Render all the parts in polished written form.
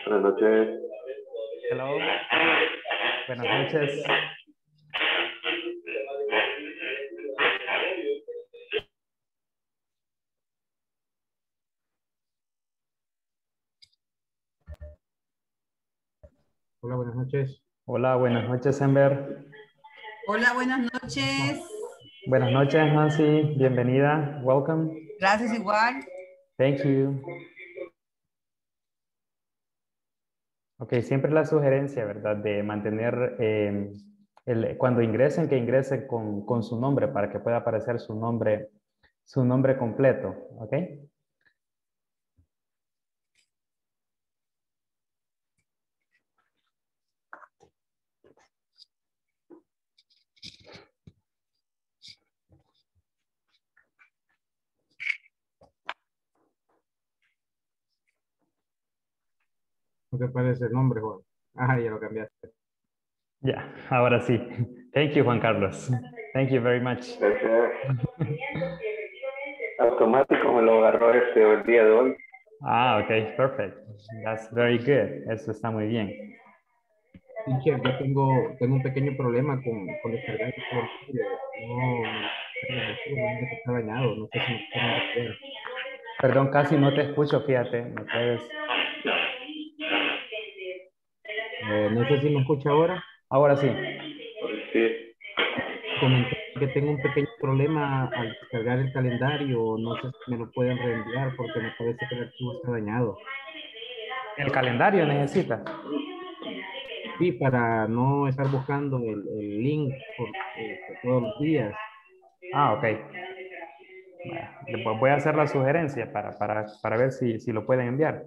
Buenas noches. Hello. Buenas noches. Hola, buenas noches. Hola, buenas noches, Ember. Hola, buenas noches. Buenas noches, Nancy. Bienvenida. Welcome. Gracias igual. Thank you. Ok, siempre la sugerencia, ¿verdad? De mantener, cuando ingresen, que ingresen con su nombre para que pueda aparecer su nombre completo. Ok. ¿No te parece el nombre, Juan? Ah, ya lo cambiaste. Ya, ahora sí. Thank you, Juan Carlos. Thank you very much. Gracias. Automático me lo agarró el día de hoy. Ah, ok, perfect. That's very good. Eso está muy bien. Teacher, yo tengo un pequeño problema con descargar el calendario. No me descarga el archivo, me dice que está dañado. No sé si me pueden ayudar. Perdón, casi no te escucho, fíjate. ¿Me puedes? No sé si me escucha ahora. Ahora sí. Sí. Comenté que tengo un pequeño problema al descargar el calendario. No sé si me lo pueden reenviar porque me parece que el archivo está dañado. ¿El calendario necesita? Sí, para no estar buscando el link por todos los días. Ah, ok. Bueno, después voy a hacer la sugerencia para ver si lo pueden enviar.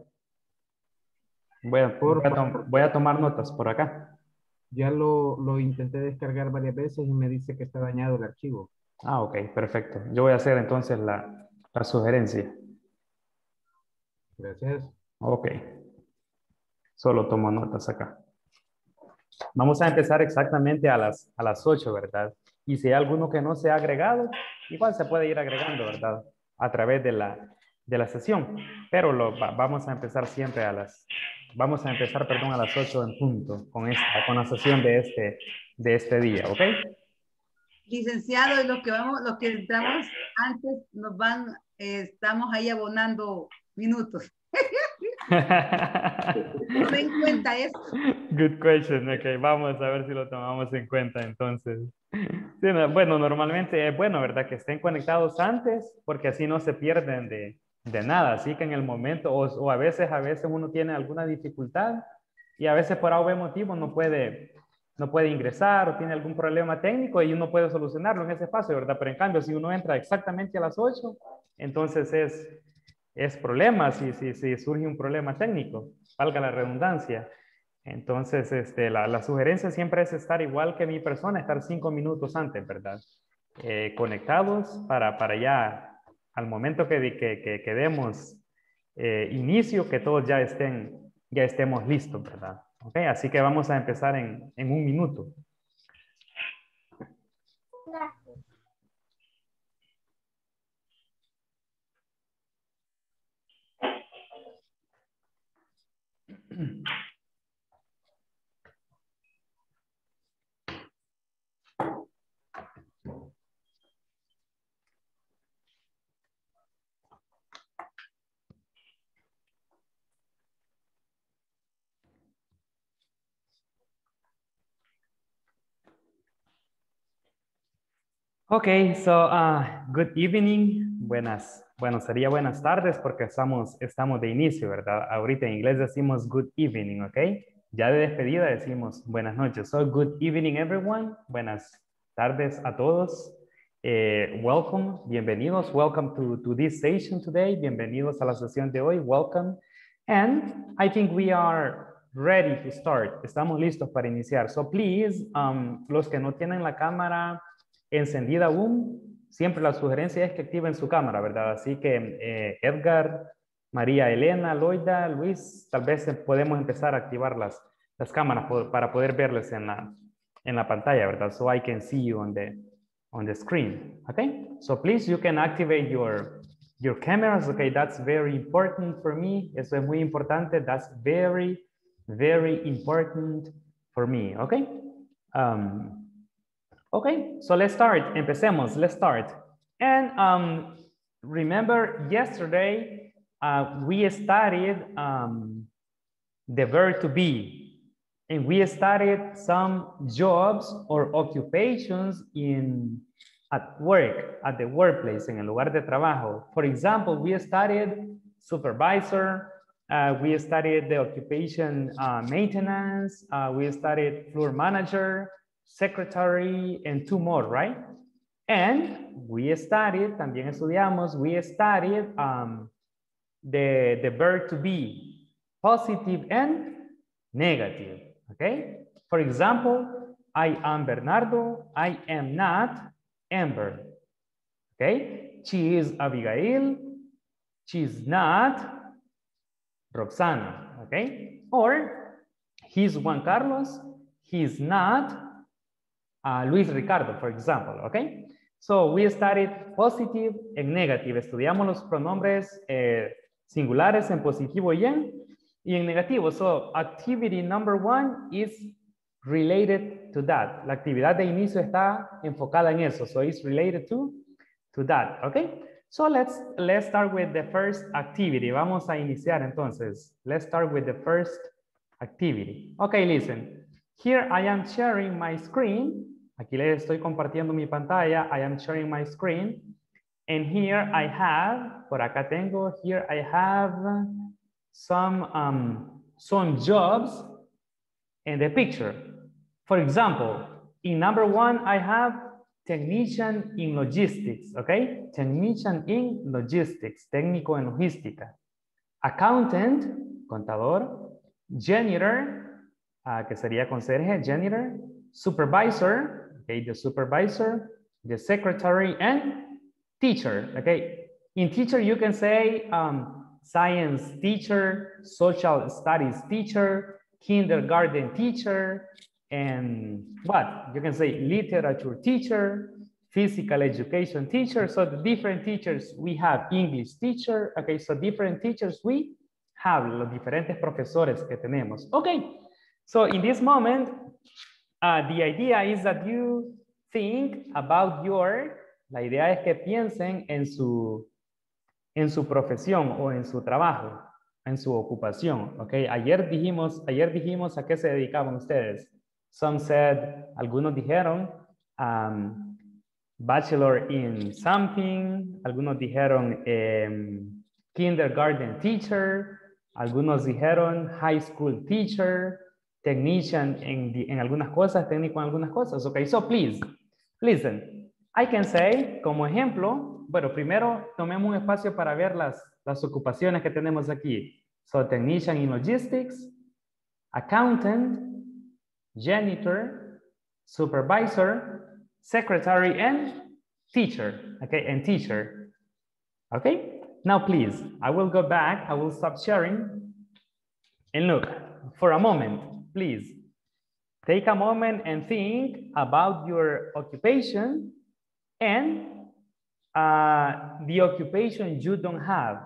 Voy a tomar notas por acá. Ya lo intenté descargar varias veces y me dice que está dañado el archivo. Ah, ok, perfecto. Yo voy a hacer entonces la sugerencia. Gracias. Ok. Solo tomo notas acá. Vamos a empezar exactamente a las 8, ¿verdad? Y si hay alguno que no se ha agregado, igual se puede ir agregando, ¿verdad? A través de la sesión. Pero vamos a empezar siempre vamos a empezar, perdón, a las 8 en punto con la sesión de este día, ¿ok? Licenciado, y los que entramos antes estamos ahí abonando minutos. Tome en cuenta eso. Good question. Ok, vamos a ver si lo tomamos en cuenta entonces. Sí, bueno, normalmente es bueno, ¿verdad? Que estén conectados antes porque así no se pierden de nada. Así que en el momento, o a veces uno tiene alguna dificultad y a veces por algún motivo no puede ingresar o tiene algún problema técnico y uno puede solucionarlo en ese espacio, ¿verdad? Pero en cambio, si uno entra exactamente a las 8, entonces es problema si surge un problema técnico, valga la redundancia. Entonces, la sugerencia siempre es estar igual que mi persona, estar 5 minutos antes, ¿verdad? Conectados para ya, al momento que demos inicio, que todos ya estemos listos, ¿verdad? ¿Ok? Así que vamos a empezar en un minuto. Ok, so good evening. Bueno, sería buenas tardes porque estamos de inicio, ¿verdad? Ahorita en inglés decimos good evening, ¿ok? Ya de despedida decimos buenas noches. So good evening, everyone. Buenas tardes a todos. Welcome, bienvenidos. Welcome to this session today. Bienvenidos a la sesión de hoy. Welcome. And I think we are ready to start. Estamos listos para iniciar. So please, los que no tienen la cámara encendida aún, siempre la sugerencia es que activen su cámara, ¿verdad? Así que Edgar, María Elena, Loida, Luis, tal vez podemos empezar a activar las cámaras para poder verles en la pantalla, ¿verdad? So I can see you on the screen, okay? So please, you can activate your cameras, okay? That's very important for me. Eso es muy importante. That's very very important for me, okay? Okay, so let's start. Empecemos, let's start. And remember yesterday, we studied the verb to be, and we studied some jobs or occupations at work, at the workplace, en el lugar de trabajo. For example, we studied supervisor, we studied the occupation maintenance, we studied floor manager, secretary, and 2 more, right? And we studied, también estudiamos, we studied the verb to be, positive and negative, okay? For example, I am Bernardo, I am not Amber, okay? She is Abigail, she's not Roxana, okay? Or he's Juan Carlos, he's not Luis Ricardo, for example, okay? So we studied positive and negative. Estudiamos los pronombres singulares en positivo y en negativo. So activity number 1 is related to that. La actividad de inicio está enfocada en eso. So it's related to that, okay? So let's start with the first activity. Vamos a iniciar entonces. Let's start with the first activity. Okay, listen. Here I am sharing my screen. Aquí les estoy compartiendo mi pantalla. I am sharing my screen. And here I have, por acá tengo, here I have some jobs in the picture. For example, in number 1, I have technician in logistics, okay? Technician in logistics, técnico en logística. Accountant, contador. Janitor, que sería conserje, janitor. Supervisor, okay, the supervisor. The secretary and teacher, okay? In teacher, you can say science teacher, social studies teacher, kindergarten teacher, and what? You can say literature teacher, physical education teacher. So the different teachers, we have English teacher. Okay, so different teachers we have, los diferentes profesores que tenemos. Okay, so in this moment, the idea is that you think about la idea es que piensen en su profesión o en su trabajo, en su ocupación. Okay, ayer dijimos a qué se dedicaban ustedes. Some said, algunos dijeron bachelor in something, algunos dijeron kindergarten teacher, algunos dijeron high school teacher, technician en algunas cosas, técnico en algunas cosas. Okay, so please, listen. I can say, como ejemplo, bueno, primero tomemos un espacio para ver las ocupaciones que tenemos aquí. So, technician in logistics, accountant, janitor, supervisor, secretary, and teacher. Okay, and teacher. Okay, now please, I will go back, I will stop sharing. And look, for a moment, please, take a moment and think about your occupation and the occupation you don't have.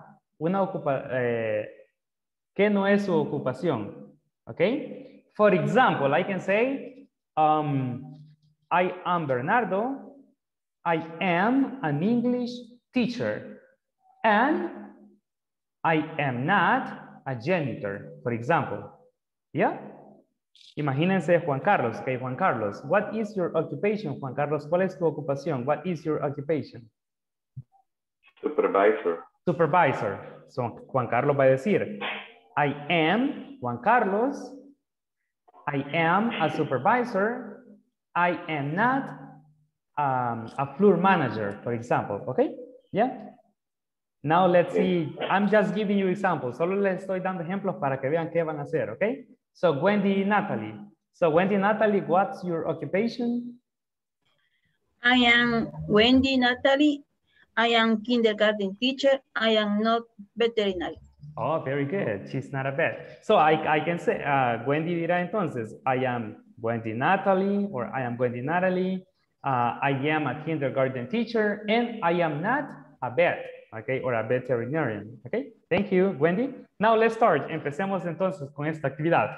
¿Qué no es su ocupación? Okay? For example, I can say, I am Bernardo. I am an English teacher. And I am not a janitor, for example. Yeah? Imagínense Juan Carlos. Okay, Juan Carlos. What is your occupation, Juan Carlos? ¿Cuál es tu ocupación? What is your occupation? Supervisor. Supervisor. So, Juan Carlos va a decir, I am Juan Carlos. I am a supervisor. I am not a floor manager, for example. Okay? Yeah? Now let's see. I'm just giving you examples. Solo les estoy dando ejemplos para que vean qué van a hacer. Okay? So Wendy Natalie. So Wendy Natalie, what's your occupation? I am Wendy Natalie. I am kindergarten teacher. I am not veterinary. Oh, very good. She's not a vet. So I can say, Wendy dirá entonces, I am Wendy Natalie, or I am Wendy Natalie. I am a kindergarten teacher, and I am not a vet. okay, or a veterinarian, okay? Thank you, Wendy. Now let's start. Empecemos entonces con esta actividad.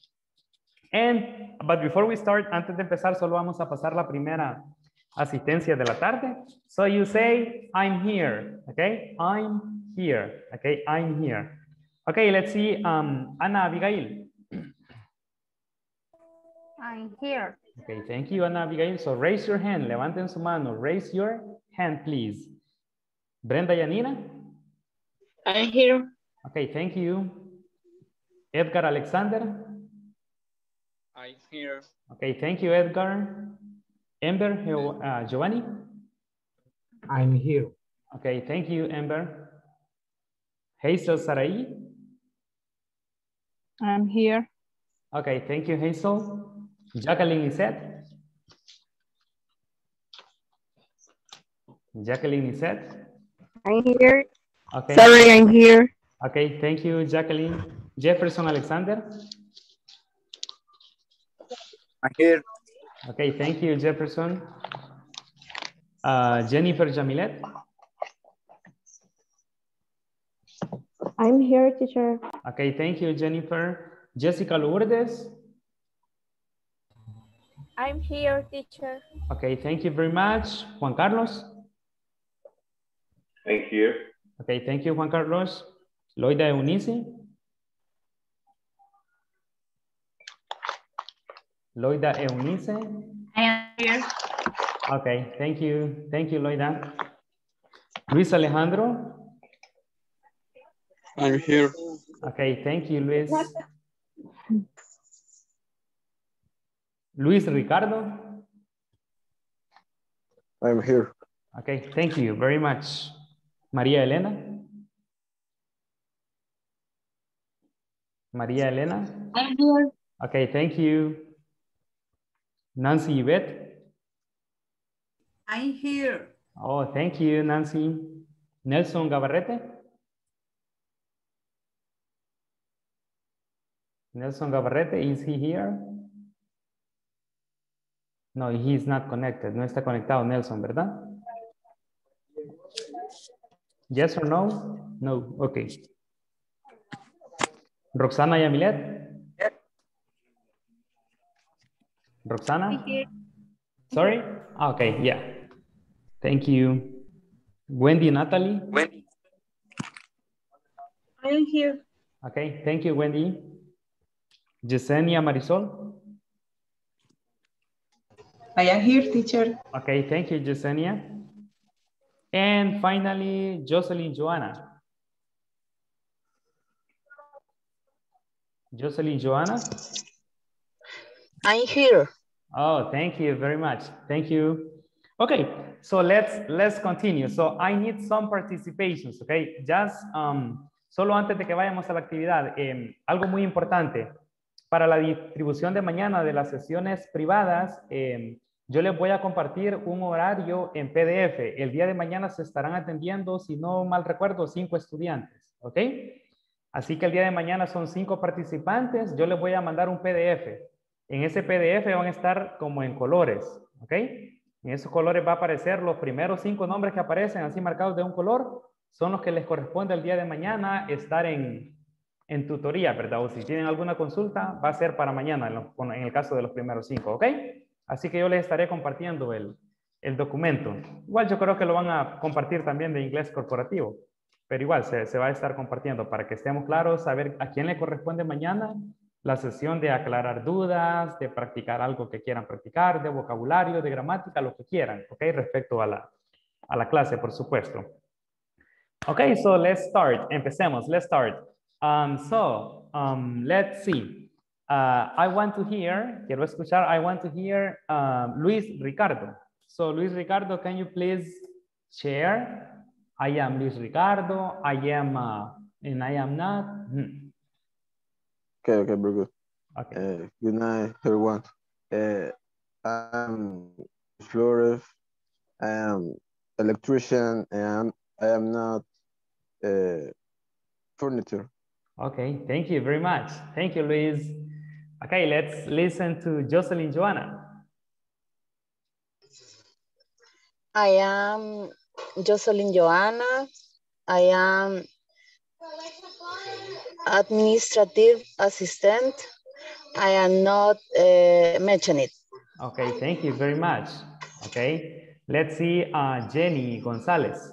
But before we start, antes de empezar, solo vamos a pasar la primera asistencia de la tarde. So you say, I'm here, okay? I'm here, okay? I'm here. Okay, let's see, Ana Abigail. I'm here. Okay, thank you, Ana Abigail. So raise your hand, levanten su mano. Raise your hand, please. Brenda Yanina? I'm here. Okay, thank you. Edgar Alexander? I'm here. Okay, thank you, Edgar. Ember Giovanni? I'm here. Okay, thank you, Ember. Hazel Sarai? I'm here. Okay, thank you, Hazel. Jacqueline Isette? Jacqueline Isette? I'm here. Okay. Sorry, I'm here. Okay, thank you, Jacqueline. Jefferson Alexander? I'm here. Okay, thank you, Jefferson. Jennifer Jamilet? I'm here, teacher. Okay, thank you, Jennifer. Jessica Lourdes? I'm here, teacher. Okay, thank you very much. Juan Carlos? Thank you. Okay, thank you, Juan Carlos. Loida Eunice? Loida Eunice? I am here. Okay, thank you. Thank you, Loida. Luis Alejandro? I'm here. Okay, thank you, Luis. Luis Ricardo? I'm here. Okay, thank you very much. María Elena? María Elena? I'm here. Okay, thank you. Nancy Yvette? I'm here. Oh, thank you, Nancy. Nelson Gabarrete? Nelson Gabarrete, is he here? No, he's not connected. No está conectado Nelson, ¿verdad? Yes or no? No, okay. Roxana Yamilet? Roxana? Sorry? Okay, yeah. Thank you. Wendy Natalie? I am here. Okay, thank you, Wendy. Yesenia Marisol? I am here, teacher. Okay, thank you, Yesenia. And finally, Jocelyn Joanna. Jocelyn Joanna? I'm here. Oh, thank you very much. Thank you. Okay, so let's continue. So I need some participations, okay? Just solo antes de que vayamos a la actividad, algo muy importante. Para la distribución de mañana de las sesiones privadas, yo les voy a compartir un horario en PDF. El día de mañana se estarán atendiendo, si no mal recuerdo, 5 estudiantes, ¿ok? Así que el día de mañana son 5 participantes. Yo les voy a mandar un PDF. En ese PDF van a estar como en colores, ¿ok? En esos colores va a aparecer los primeros 5 nombres que aparecen así marcados de un color. Son los que les corresponde el día de mañana estar en tutoría, ¿verdad? O si tienen alguna consulta, va a ser para mañana en el caso de los primeros 5, ¿ok? Así que yo les estaré compartiendo el documento. Igual yo creo que lo van a compartir también de inglés corporativo, pero igual se va a estar compartiendo para que estemos claros, saber a quién le corresponde mañana la sesión de aclarar dudas, de practicar algo que quieran practicar, de vocabulario, de gramática, lo que quieran, ¿ok? Respecto a la clase, por supuesto. Ok, so let's start. Empecemos, let's start. Let's see. I want to hear, quiero escuchar, I want to hear Luis Ricardo. So Luis Ricardo, can you please share? I am Luis Ricardo, I am, and I am not. Okay, very good. Okay. Good night, everyone. I'm Flores. I am electrician, and I am not furniture. Okay, thank you very much. Thank you, Luis. Okay, let's listen to Jocelyn Joanna. I am Jocelyn Joanna. I am administrative assistant. I am not mechanic. Okay, thank you very much. Okay, let's see Jenny Gonzalez.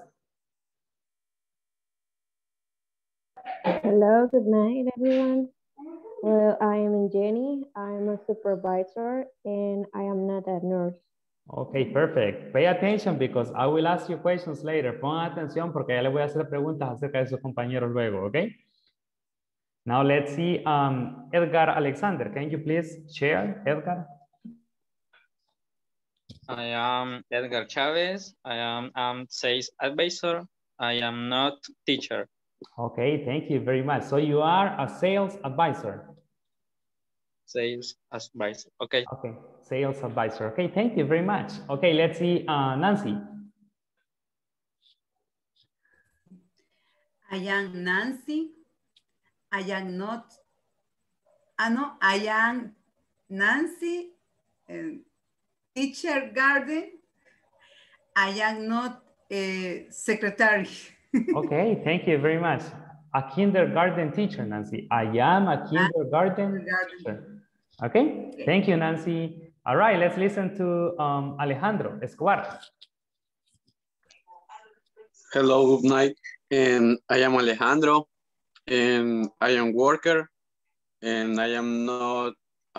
Hello, good night, everyone. Well, I am Jenny. I'm a supervisor and I am not a nurse. Okay, perfect. Pay attention because I will ask you questions later. Pongan atención porque ya le voy a hacer preguntas acerca de sus compañeros luego, okay? Now let's see Edgar Alexander. Can you please share, Edgar? I am Edgar Chavez. I am sales advisor. I am not teacher. Okay, thank you very much. So you are a sales advisor. Sales advisor. Okay. Okay, sales advisor. Okay, thank you very much. Okay, let's see Nancy. I am Nancy. I am not. No, I am Nancy. Teacher garden. I am not a secretary. Okay, thank you very much. A kindergarten teacher, Nancy. I am a kindergarten teacher. Okay, thank you, Nancy. All right, let's listen to Alejandro Escobar. Hello, good night. And I am Alejandro, and I am worker, and I am not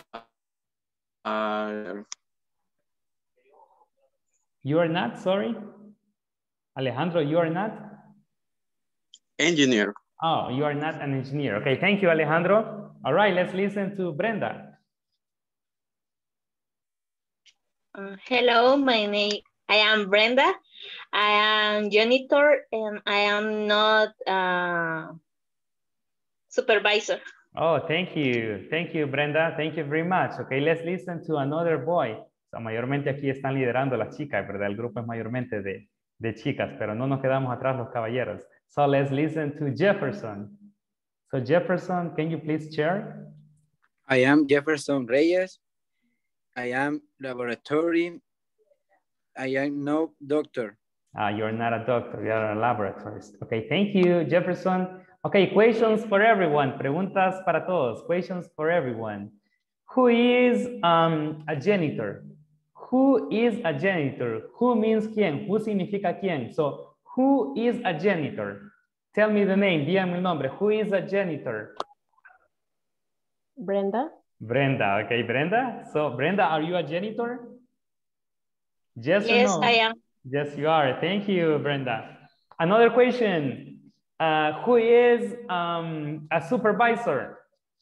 You are not, sorry? Alejandro, you are not? engineer. Oh, you are not an engineer. Okay, thank you, Alejandro. All right, let's listen to Brenda. Hello, I am Brenda. I am janitor and I am not supervisor. Oh, thank you. Thank you, Brenda. Thank you very much. Okay, let's listen to another boy. So, mayormente aquí están liderando las chicas, ¿verdad? El grupo es mayormente de chicas, pero no nos quedamos atrás los caballeros. So let's listen to Jefferson. So Jefferson, can you please share? I am Jefferson Reyes. I am laboratory. I am no doctor. You're not a doctor, you're a laboratorist. Okay, thank you, Jefferson. Okay, questions for everyone. Preguntas para todos. Questions for everyone. Who is a janitor? Who is a janitor? Who means quién? Who significa quién? So, who is a janitor? Tell me the name. Dígame el nombre. Who is a janitor? Brenda. Brenda. Okay, Brenda. So, Brenda, are you a janitor? Yes or no? I am. Yes, you are. Thank you, Brenda. Another question. Who is a supervisor?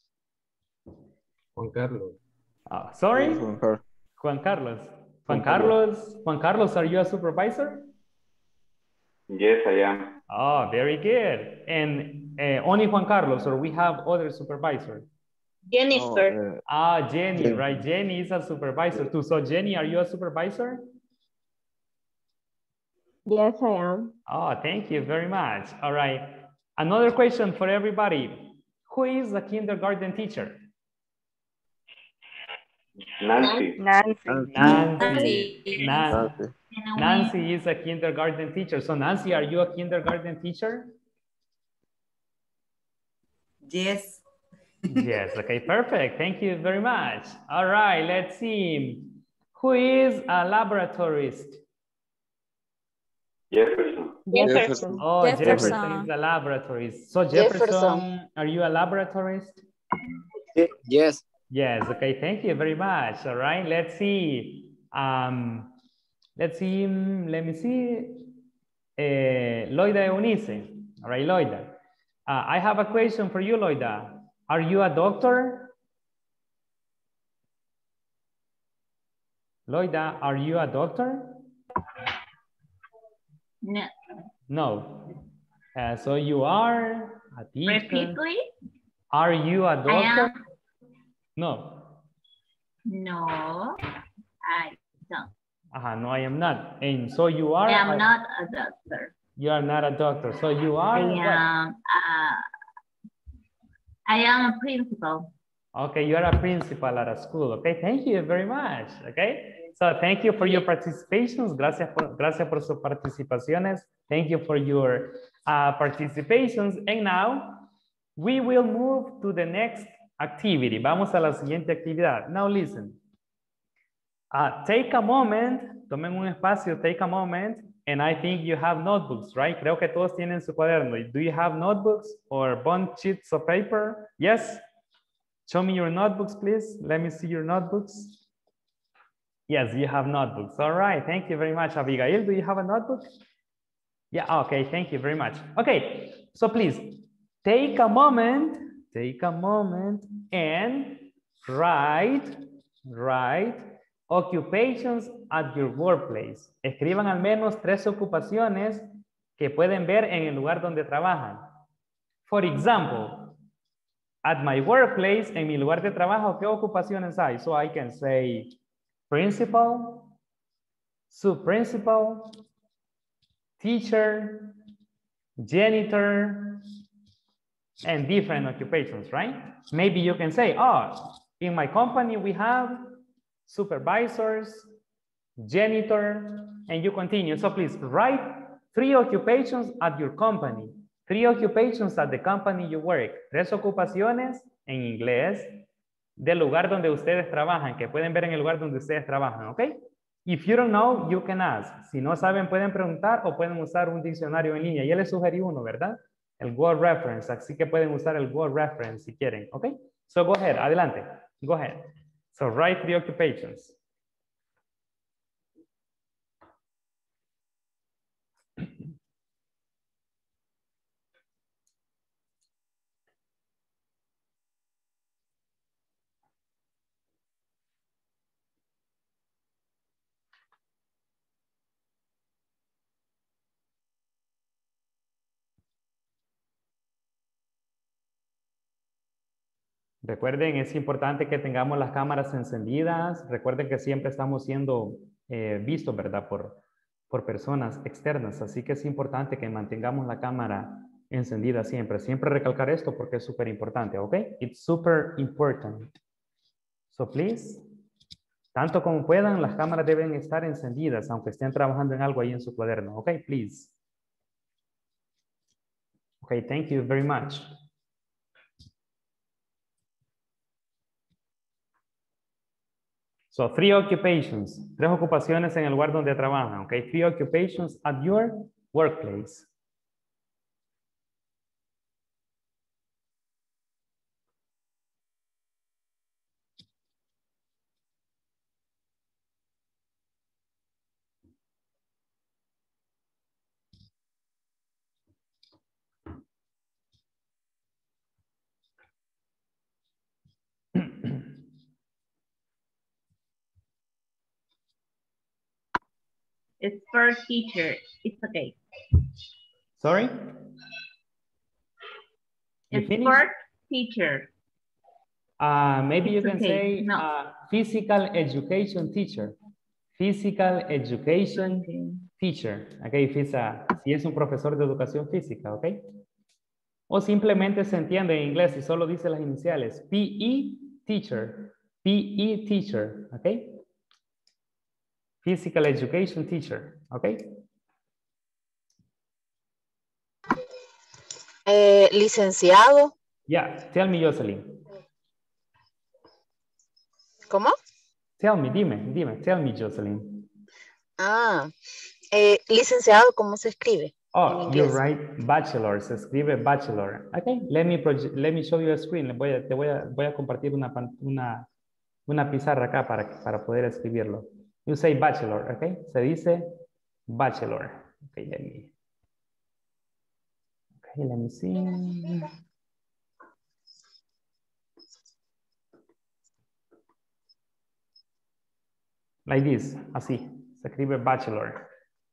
Juan Carlos. Sorry? Juan Carlos. Juan Carlos. Juan Carlos. Juan Carlos, are you a supervisor? Yes, I am. Oh, very good. And only Juan Carlos, or we have other supervisors? Jennifer. Jenny, right? Jenny is a supervisor too. So Jenny, are you a supervisor? Yes, I am. Oh, thank you very much. All right. Another question for everybody. Who is a kindergarten teacher? Nancy. Nancy is a kindergarten teacher. So Nancy, are you a kindergarten teacher? Yes. Yes, okay, perfect. Thank you very much. All right, let's see. Who is a laboratorist? Jefferson. Oh, Jefferson is a laboratorist. So Jefferson, are you a laboratorist? Yes. Yes, okay, thank you very much. All right, let's see. Let me see. Loida Eunice. All right, Loida. I have a question for you, Loida. Are you a doctor? Loida, are you a doctor? No. No. So you are a teacher. Repeat, please. Are you a doctor? No. No, I don't. No, I am not. And so you are? I am not a doctor. You are not a doctor. So you are? I am a principal. Okay, you are a principal at a school. Okay, thank you very much. Okay, so thank you for your participations. Gracias por sus participaciones. Thank you for your participations. And now we will move to the next activity. Vamos a la siguiente actividad. Now listen. Take a moment, tomen un espacio, take a moment, and I think you have notebooks, right? Creo que todos tienen su cuaderno. Do you have notebooks or bond sheets of paper? Yes? Show me your notebooks, please. Let me see your notebooks. Yes, you have notebooks. All right, thank you very much. Abigail, do you have a notebook? Yeah, okay, thank you very much. Okay, so please, take a moment and write occupations at your workplace. Escriban al menos 3 ocupaciones que pueden ver en el lugar donde trabajan. For example, at my workplace, en mi lugar de trabajo, ¿qué ocupaciones hay? So I can say principal, sub-principal, teacher, janitor, and different occupations, right? Maybe you can say, oh, in my company we have supervisors, janitor, and you continue. So please write 3 occupations at your company, 3 occupations at the company you work. 3 ocupaciones en inglés del lugar donde ustedes trabajan, que pueden ver en el lugar donde ustedes trabajan, ¿ok? If you don't know, you can ask. Si no saben, pueden preguntar o pueden usar un diccionario en línea. Ya les sugerí uno, ¿verdad? El Word Reference, así que pueden usar el Word Reference si quieren, ¿ok? So go ahead, adelante, go ahead. So write 3 occupations. Recuerden, es importante que tengamos las cámaras encendidas. Recuerden que siempre estamos siendo vistos, ¿verdad? Por personas externas. Así que es importante que mantengamos la cámara encendida siempre. Siempre recalcar esto porque es súper importante, ¿ok? It's super important. So please, tanto como puedan, las cámaras deben estar encendidas, aunque estén trabajando en algo ahí en su cuaderno, ¿ok? Please. Ok, thank you very much. So 3 occupations, 3 ocupaciones en el lugar donde trabajan, ¿ok? 3 occupations at your workplace. It's for teacher. It's okay. Sorry? It's for teacher. Maybe you can okay. say No. Physical education teacher. Physical education teacher. Okay, si es un profesor de educación física, ok. O simplemente se entiende en inglés y solo dice las iniciales. PE teacher. PE teacher, ok. Physical education teacher, ok. Licenciado. Yeah, tell me, Jocelyn. ¿Cómo? Tell me, dime, tell me, Jocelyn. Licenciado, ¿cómo se escribe? Oh, you're right, bachelor, se escribe bachelor. Okay, let me show you a screen. Voy a compartir una pizarra acá para poder escribirlo. You say bachelor, okay? Se dice bachelor. Okay, let me see. Like this, así, se escribe bachelor.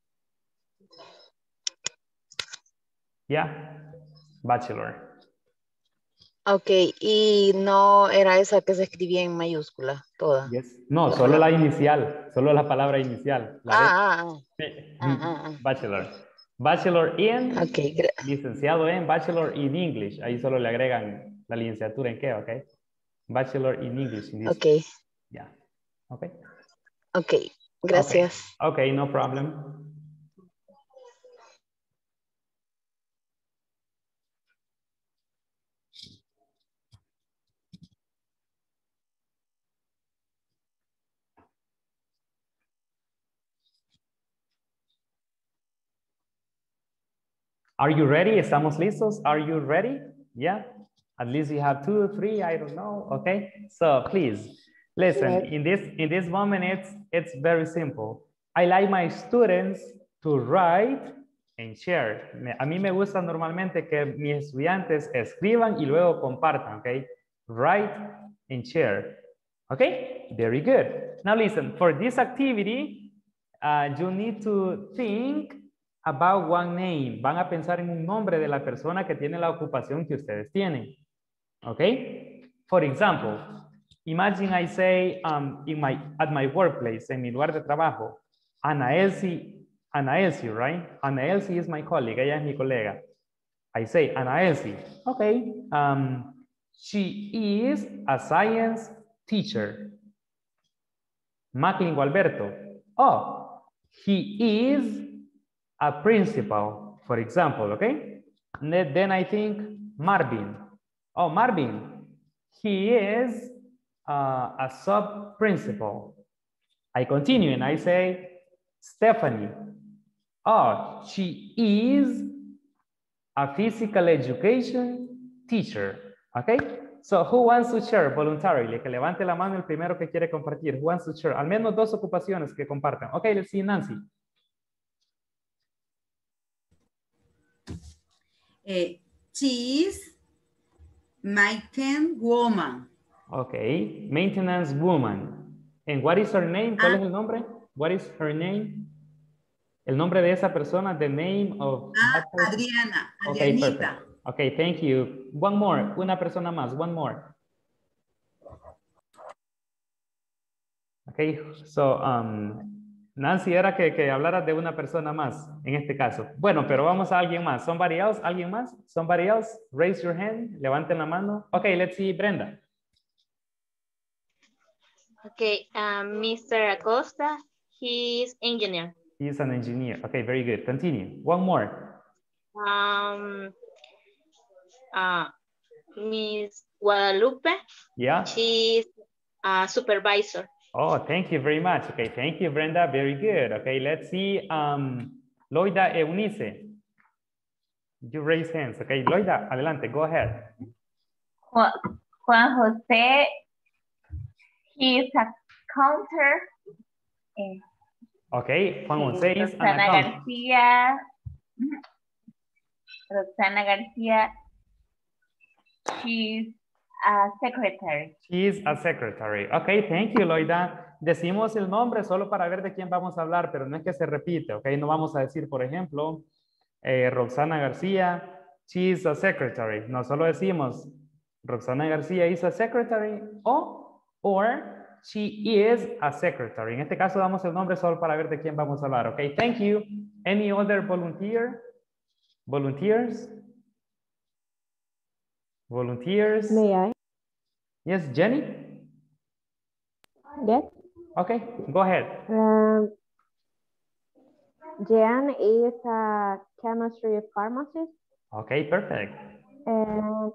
Yeah, bachelor. Ok, y no era esa que se escribía en mayúscula, toda. Yes. No, solo la inicial, solo la palabra inicial. Bachelor. Bachelor in, licenciado en, bachelor in English. Ahí solo le agregan la licenciatura en qué, ¿ok? Bachelor in English. Ok. Yeah. Ok. Ok, gracias. Okay, no problem. Are you ready? ¿Estamos listos? Are you ready? Yeah. At least you have 2 or 3, I don't know. Okay. So please listen. In this moment, it's very simple. I like my students to write and share. A mí me gusta normalmente que mis estudiantes escriban y luego compartan. Okay. Write and share. Okay. Very good. Now listen. For this activity, you need to think about one name. Van a pensar en un nombre de la persona que tiene la ocupación que ustedes tienen. Okay? For example, imagine I say at my workplace, en mi lugar de trabajo, Ana Elsie, right? Ana Elsie is my colleague, ella es mi colega. I say Ana Elsie. Okay. She is a science teacher. Macklin Gualberto. Oh, he is a principal, for example, okay? Then I think Marvin. Oh, Marvin, he is a sub-principal. I continue and I say Stephanie. Oh, she is a physical education teacher, okay? So who wants to share voluntarily? Que levante la mano el primero que quiere compartir. Who wants to share? Al menos 2 ocupaciones que compartan. Okay, let's see Nancy. She is maintenance woman. Okay, maintenance woman. And what is her name? ¿Cuál es el nombre? What is her name? El nombre de esa persona, the name of that person? Adriana. Okay, Adrianita. perfect. Okay, thank you. One more, una persona más, one more. Okay, so Nancy era que hablara de una persona más en este caso. Bueno, pero vamos a alguien más. Somebody else, alguien más? Somebody else, raise your hand, levanten la mano. Okay, let's see Brenda. Okay, Mr. Acosta, he is engineer. He is an engineer. Okay, very good. Continue. One more. Miss Guadalupe. Yeah. She's a supervisor. Oh, thank you very much. Okay, thank you, Brenda. Very good. Okay, let's see. Loida Eunice. You raise hands. Okay, Loida, adelante. Go ahead. Juan José, he is a counter. Okay, Juan José is an Roxana accountant. García. Roxana García, she's a secretary. She is a secretary. Okay, thank you, Loida. Decimos el nombre solo para ver de quién vamos a hablar, pero no es que se repite, okay? No vamos a decir, por ejemplo, Roxana García, she is a secretary. No, solo decimos Roxana García is a secretary or she is a secretary. En este caso damos el nombre solo para ver de quién vamos a hablar, okay? Thank you. Any other volunteer? Volunteers? Volunteers? May I? Yes, Jenny? Yes. Okay, go ahead. Jan is a chemistry pharmacist. Okay, perfect. And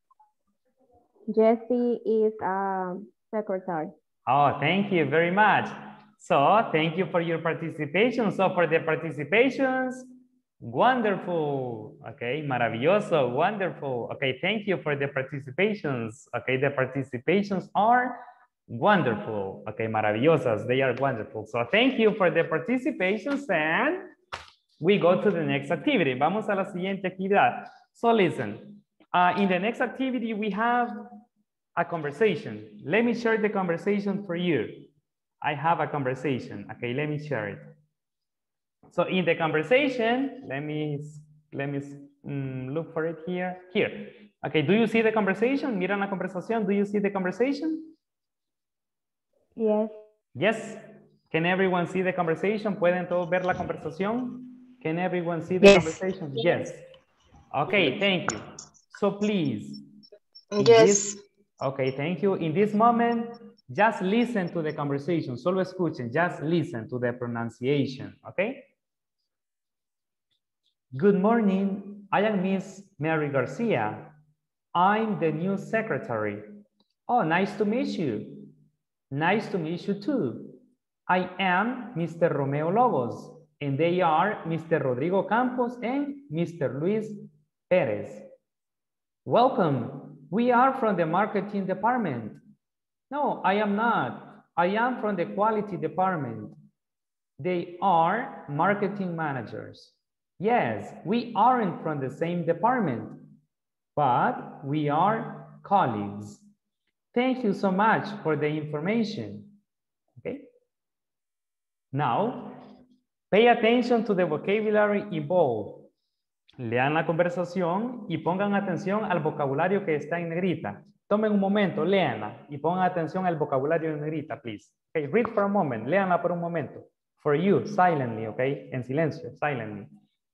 Jessie is a secretary. Oh, thank you very much. So thank you for your participation. So for the participations, wonderful. Okay, maravilloso, wonderful. Okay, thank you for the participations. Okay, the participations are wonderful. Okay, maravillosas, they are wonderful. So thank you for the participations and we go to the next activity. Vamos a la siguiente actividad. So listen, in the next activity we have a conversation. Let me share the conversation for you. I have a conversation. Okay, let me share it. So in the conversation, let me look for it here. Here. Okay, do you see the conversation? Miran la conversación. Do you see the conversation? Yes. Yes. Can everyone see the conversation? ¿Pueden todos ver la conversación? Can everyone see the conversation? Yes. Okay, thank you. So please. Yes. Okay, thank you. In this moment, just listen to the conversation. Solo escuchen. Just listen to the pronunciation. Okay? Good morning. I am Miss Mary Garcia. I'm the new secretary. Oh, nice to meet you. Nice to meet you too. I am Mr. Romeo Lobos. And they are Mr. Rodrigo Campos and Mr. Luis Perez. Welcome. We are from the marketing department. No, I am not. I am from the quality department. They are marketing managers. Yes, we aren't from the same department, but we are colleagues. Thank you so much for the information. Okay. Now, pay attention to the vocabulary involved. Lean la conversación y pongan atención al vocabulario que está en negrita. Tomen un momento, léanla y pongan atención al vocabulario en negrita, please. Okay, read for a moment, léanla por un momento. For you, silently, okay? En silencio, silently.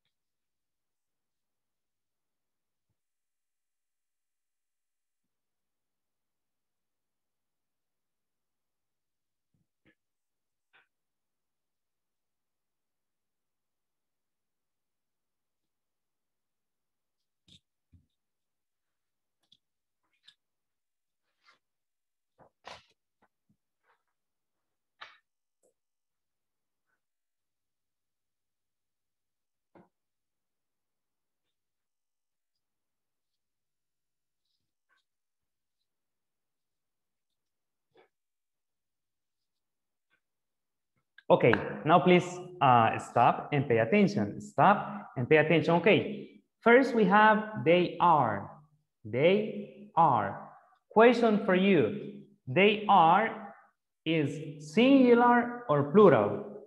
Okay, now please stop and pay attention. Stop and pay attention. Okay, first we have they are. They are. Question for you. They are is singular or plural?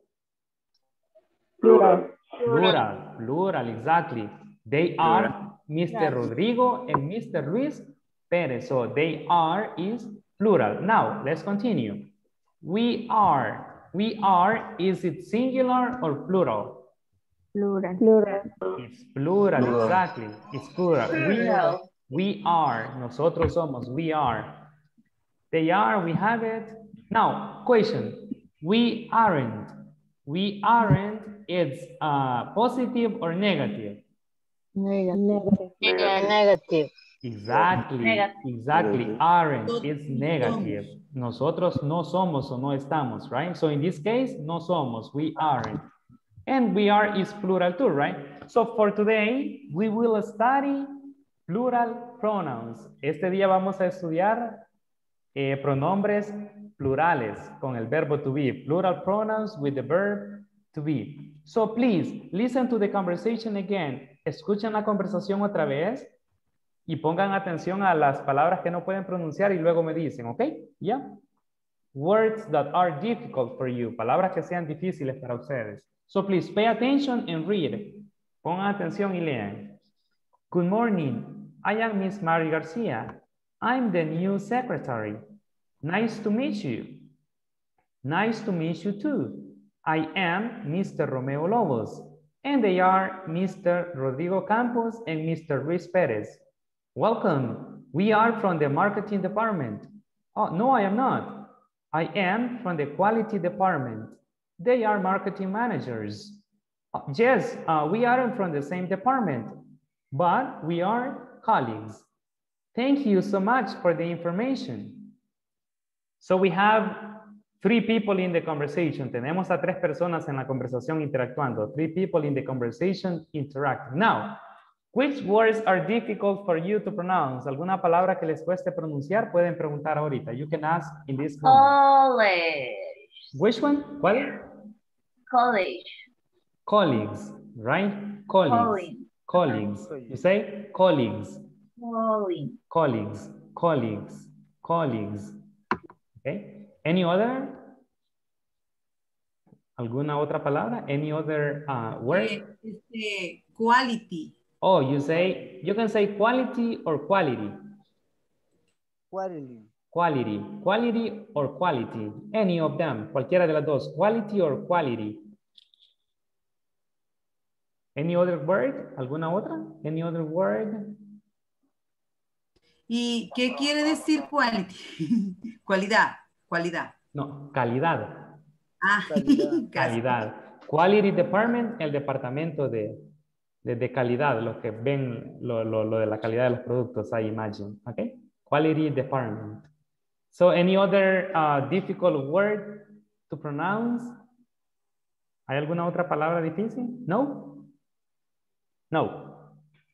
Plural. Plural, plural, exactly. They are Mr. Rodrigo and Mr. Luis Perez. So they are is plural. Now, let's continue. We are. We are, is it singular or plural? Plural. Plural. It's plural, exactly. It's plural. We are, nosotros somos, we are. They are, we have it. Now, question. We aren't. We aren't, it's positive or negative? Negative. Negative. Exactly, Negative. exactly. Aren't, it's negative. Nosotros no somos o no estamos, right? So in this case, no somos, we aren't. And we are is plural too, right? So for today, we will study plural pronouns. Este día vamos a estudiar pronombres plurales con el verbo to be. Plural pronouns with the verb to be. So please, listen to the conversation again. Escuchen la conversación otra vez. Y pongan atención a las palabras que no pueden pronunciar y luego me dicen, ¿ok? Yeah. Words that are difficult for you. Palabras que sean difíciles para ustedes. So please pay attention and read. Pongan atención y lean. Good morning. I am Miss Mary Garcia. I'm the new secretary. Nice to meet you. Nice to meet you too. I am Mr. Romeo Lobos. And they are Mr. Rodrigo Campos and Mr. Luis Perez. Welcome. We are from the marketing department. Oh, no, I am not. I am from the quality department. They are marketing managers. Yes, we aren't from the same department, but we are colleagues. Thank you so much for the information. So we have 3 people in the conversation. Tenemos a 3 personas en la conversación interactuando. 3 people in the conversation interacting. Now, which words are difficult for you to pronounce? ¿Alguna palabra que les cueste pronunciar? Pueden preguntar ahorita. You can ask in this moment. College. Which one? ¿Cuál? College. Colleagues, right? Colleagues. Colleagues. You say colleagues. Colleague. Colleagues. Colleagues. Colleagues. Okay. Any other? ¿Alguna otra palabra? Any other word? Quality. Oh, you can say quality or quality. Quality. Quality. Quality or quality. Any of them. Cualquiera de las dos. Quality or quality. Any other word? ¿Alguna otra? Any other word? ¿Y qué quiere decir quality? Cualidad. Cualidad. No, calidad. Ah, calidad. Quality department, el departamento de calidad, los que ven lo de la calidad de los productos, I imagine. Okay? Quality department. So any other difficult word to pronounce? ¿Hay alguna otra palabra difícil? No? No.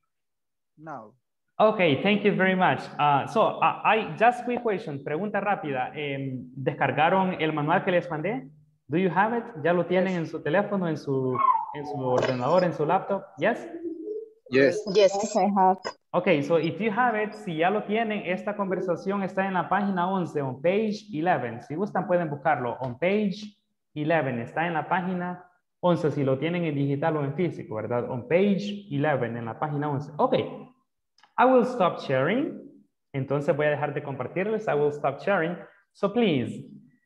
No. Okay, thank you very much. I just quick question, pregunta rápida. ¿Descargaron el manual que les mandé? Do you have it? ¿Ya lo tienen en su teléfono, en su ordenador, en su laptop? Yes? Yes. Yes. I have. Okay, so if you have it, si ya lo tienen, esta conversación está en la página 11, on page 11. Si gustan pueden buscarlo, on page 11, está en la página 11, si lo tienen en digital o en físico, ¿verdad? On page 11, en la página 11. Okay, I will stop sharing. Entonces voy a dejar de compartirles. I will stop sharing. So please,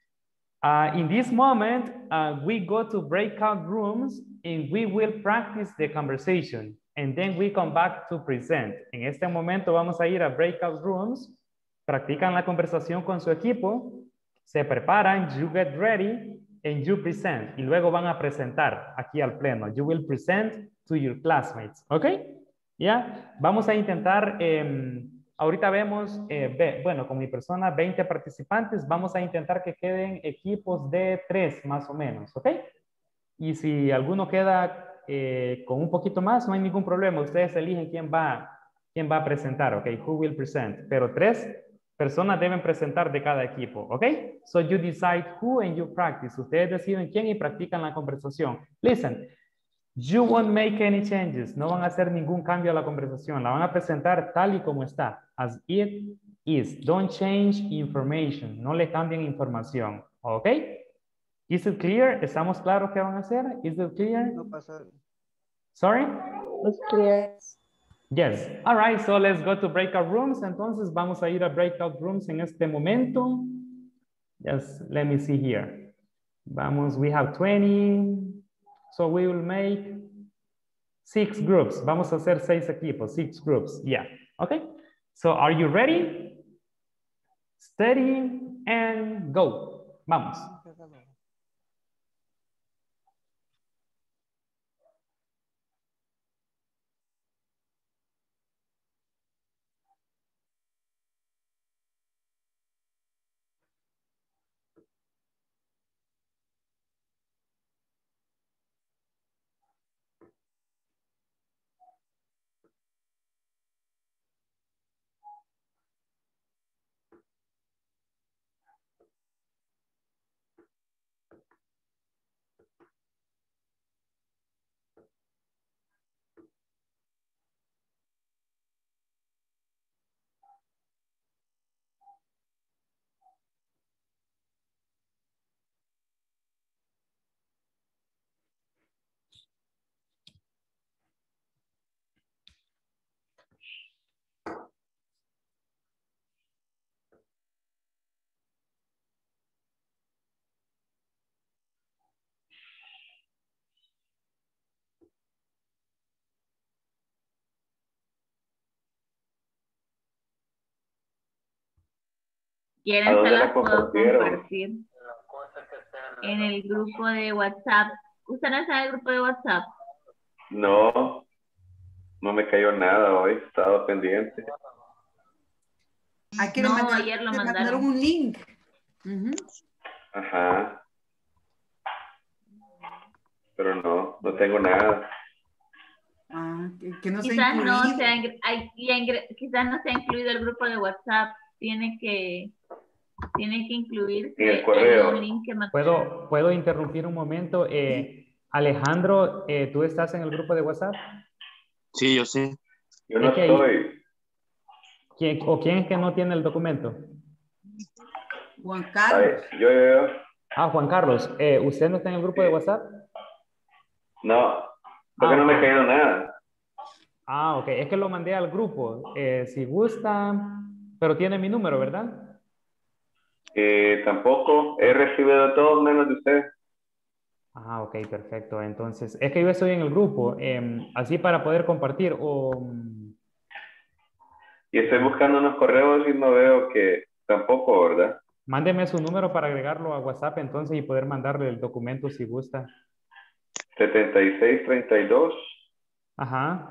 in this moment, we go to breakout rooms and we will practice the conversation. And then we come back to present. En este momento vamos a ir a breakout rooms, practican la conversación con su equipo, se preparan, you get ready, and you present. Y luego van a presentar aquí al pleno. You will present to your classmates. ¿Ok? ¿Ya? Vamos a intentar, ahorita vemos, bueno, con mi persona, 20 participantes, vamos a intentar que queden equipos de 3 más o menos. ¿Ok? Y si alguno queda con un poquito más, no hay ningún problema. Ustedes eligen quién va a presentar, ¿ok? Who will present. Pero 3 personas deben presentar de cada equipo, ¿ok? So you decide who and you practice. Ustedes deciden quién y practican la conversación. Listen, you won't make any changes. No van a hacer ningún cambio a la conversación. La van a presentar tal y como está. As it is. Don't change information. No le cambien información, ¿ok? Is it clear? ¿Estamos claros qué van a hacer? Is it clear? No pasa. Sorry? It's clear. Yes. All right, so let's go to breakout rooms. Entonces vamos a ir a breakout rooms en este momento. Yes, let me see here. Vamos, we have 20. So we will make 6 groups. Vamos a hacer 6 equipos, 6 groups. Yeah, okay. So are you ready? Steady and go. Vamos. ¿Quieren se las puedo compartir en el grupo de WhatsApp? ¿Usted no está en el grupo de WhatsApp? No, no me cayó nada hoy, he estado pendiente. Aquí no, ayer lo mandaron un link. Ajá. Pero no tengo nada. Que no quizás no quizás no se ha incluido el grupo de WhatsApp. Tiene que incluirse en el correo. Un link que ¿Puedo interrumpir un momento? Alejandro, ¿tú estás en el grupo de WhatsApp? Sí, yo sí. Yo no estoy. ¿Quién es que no tiene el documento? Juan Carlos. Yo. Juan Carlos, ¿usted no está en el grupo de WhatsApp? No, porque no me ha caído nada. Ok, es que lo mandé al grupo. Si gusta, pero tiene mi número, ¿verdad? Tampoco, he recibido todo menos de usted. Ok, perfecto. Entonces, es que yo estoy en el grupo, así para poder compartir. Y estoy buscando unos correos y no veo que tampoco, ¿verdad? Mándeme su número para agregarlo a WhatsApp entonces y poder mandarle el documento si gusta. 7632. Ajá.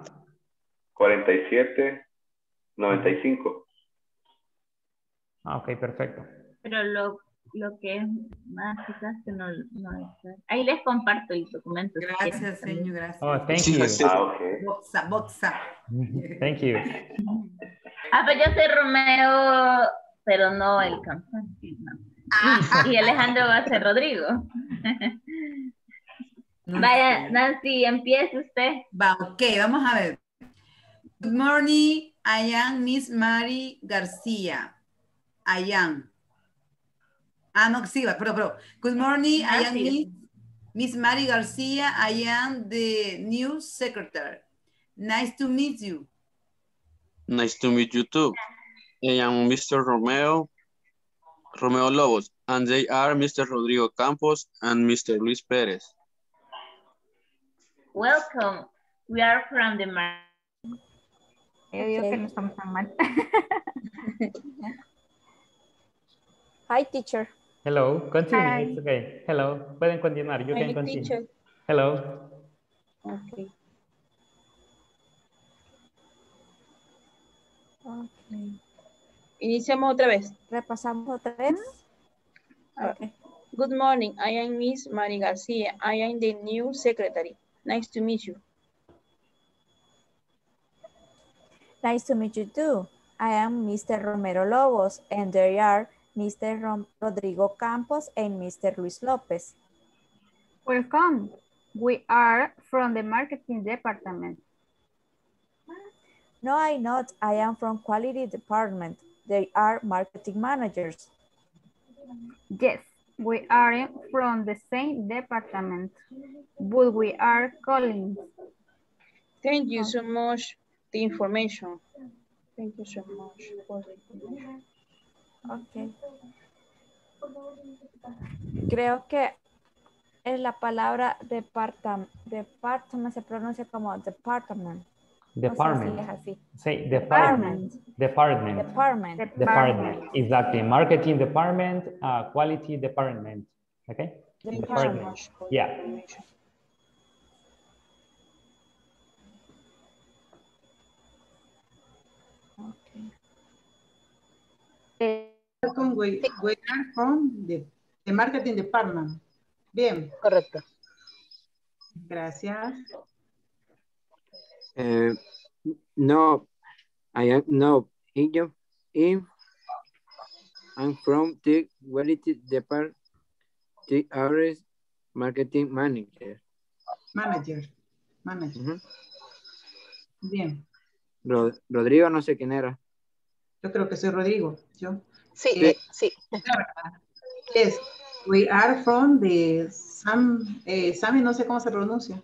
47 95. Ok, perfecto. Pero lo que es más quizás que no está. Ahí les comparto el documento. Gracias, señor, gracias. Oh, thank you. Okay. Boxa. Thank you. Pues yo soy Romeo, pero no el cantante. No. Y Alejandro va a ser Rodrigo. Vaya, Nancy, empiece usted. Ok, vamos a ver. Good morning, I am Miss Mary García. I am. No, sí, pero. Good morning, I am Miss Mary García. I am the new secretary. Nice to meet you. Nice to meet you too. I am Mr. Romeo Lobos, and they are Mr. Rodrigo Campos and Mr. Luis Perez. Welcome. We are from the Yo digo que no estamos tan mal. Hi, teacher. Hello, continue. Hi. It's okay. Hello, pueden continuar. You can continue. Teacher. Hello. Okay. Okay. Iniciamos otra vez. Repasamos otra vez. Okay. Good morning. I am Miss Mary Garcia. I am the new secretary. Nice to meet you. Nice to meet you too. I am Mr. Romero Lobos, and there are Mr. Rodrigo Campos and Mr. Luis Lopez. Welcome. We are from the marketing department. No, I'm not. I am from quality department. They are marketing managers. Yes, we are from the same department, but we are colleagues. Thank you so much the information. Thank you so much for the information. Okay. Creo que es la palabra department se pronuncia como department. Department. No sé si es así. Say department. Department. Department. Department. Exactly. Marketing department, quality department. Okay. Department. Yeah. We are from the marketing department. Bien. Correcto. Gracias. No, I am no. I'm from the quality department. The average marketing manager. Manager. Bien. Rodrigo, no sé quién era. Yo creo que soy Rodrigo. Yo. Sí, sí. Yes. We are from the Sami, no sé cómo se pronuncia.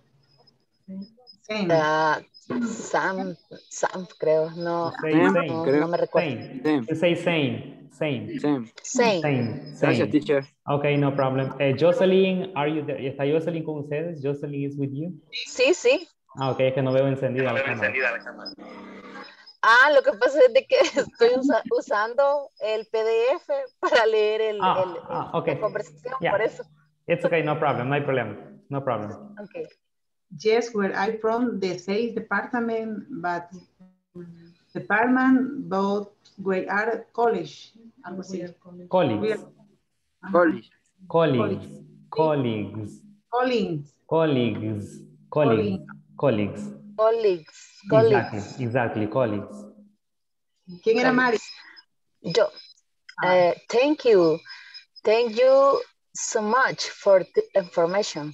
Sam, creo. No, Same. no me recuerdo. You say same. Gracias, teacher. Okay, no problem. Jocelyn, are you there? ¿Está Jocelyn con ustedes? Jocelyn is with you? Sí, sí. Ok, es que no veo encendida la cámara. Lo que pasa es de que estoy usando el PDF para leer okay. la conversación, Yeah. por eso. It's okay, no problem, no hay problema. No problem. Okay. Yes, where I'm from the sales department, but we are college. Algo así. Colleagues. Exactly, colleagues. ¿Quién era Mari? Yo. Thank you so much for the information.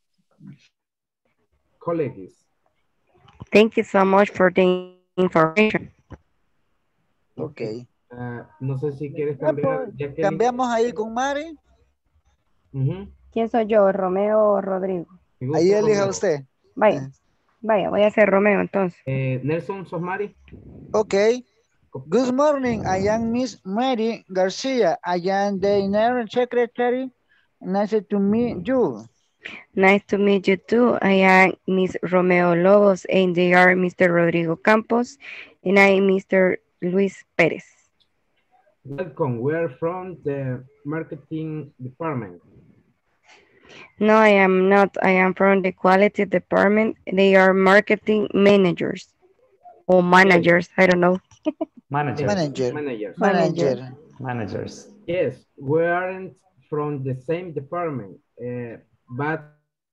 Colleagues. Thank you so much for the information. Ok. No sé si quieres cambiar. Cambiamos ahí con Mari. ¿Quién soy yo? ¿Romeo o Rodrigo? Ahí elija usted. Vaya, voy a ser Romeo entonces. Nelson, ¿sos Mari? Ok. Good morning, I am Miss Mary Garcia. I am the Inner Secretary. Nice to meet you. Nice to meet you too. I am Miss Romeo Lobos and they are Mr. Rodrigo Campos and I am Mr. Luis Perez. Welcome, we're from the marketing department. No, I am not. I am from the quality department. They are marketing managers or managers. I don't know. Managers. Yes, we aren't from the same department, but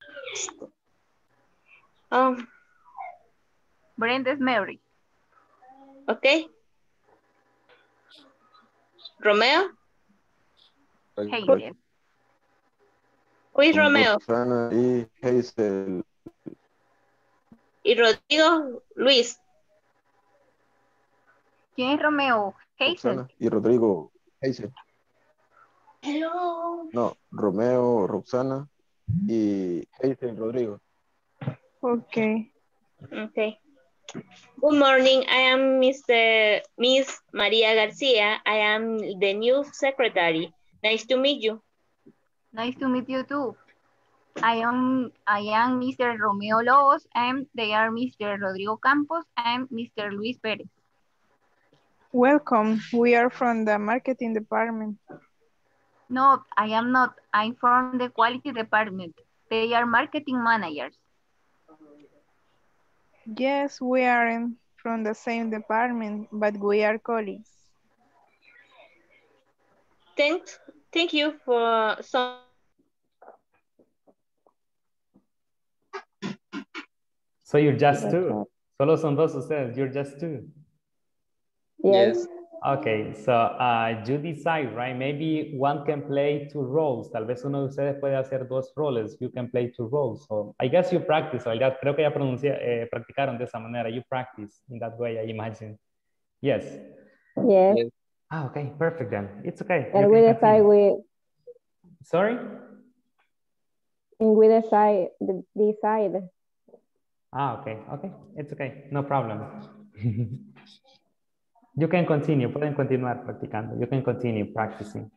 Brenda's Mary. Okay. Romeo? Hazel. Who is Romeo? Roxana y Hazel. Y Rodrigo, Luis. ¿Quién es Romeo? Hazel. Roxana y Rodrigo. Hazel. Hello. No, Romeo, Roxana y Hazel, Rodrigo. Okay. Okay. Good morning. I am Miss Maria Garcia. I am the new secretary. Nice to meet you. Nice to meet you too. I am Mr. Romeo Lobos and they are Mr. Rodrigo Campos and Mr. Luis Perez. Welcome. We are from the marketing department. No, I am not. I'm from the quality department. They are marketing managers. Yes, we aren't from the same department, but we are colleagues. Thank you for some. So you're just two. Solo son dos ustedes. You're just two. Yes. Okay, so you decide, right? Maybe one can play two roles. Tal vez uno de ustedes puede hacer dos roles. You can play two roles. So I guess you practice, ¿verdad? Creo que ya practicaron de esa manera. You practice in that way, I imagine. Yes. Yes. Ah, okay, perfect then. It's okay. And we decide Sorry? And we decide. Ah, okay, it's okay, no problem. You can continue, pueden continuar practicando. You can continue practicing.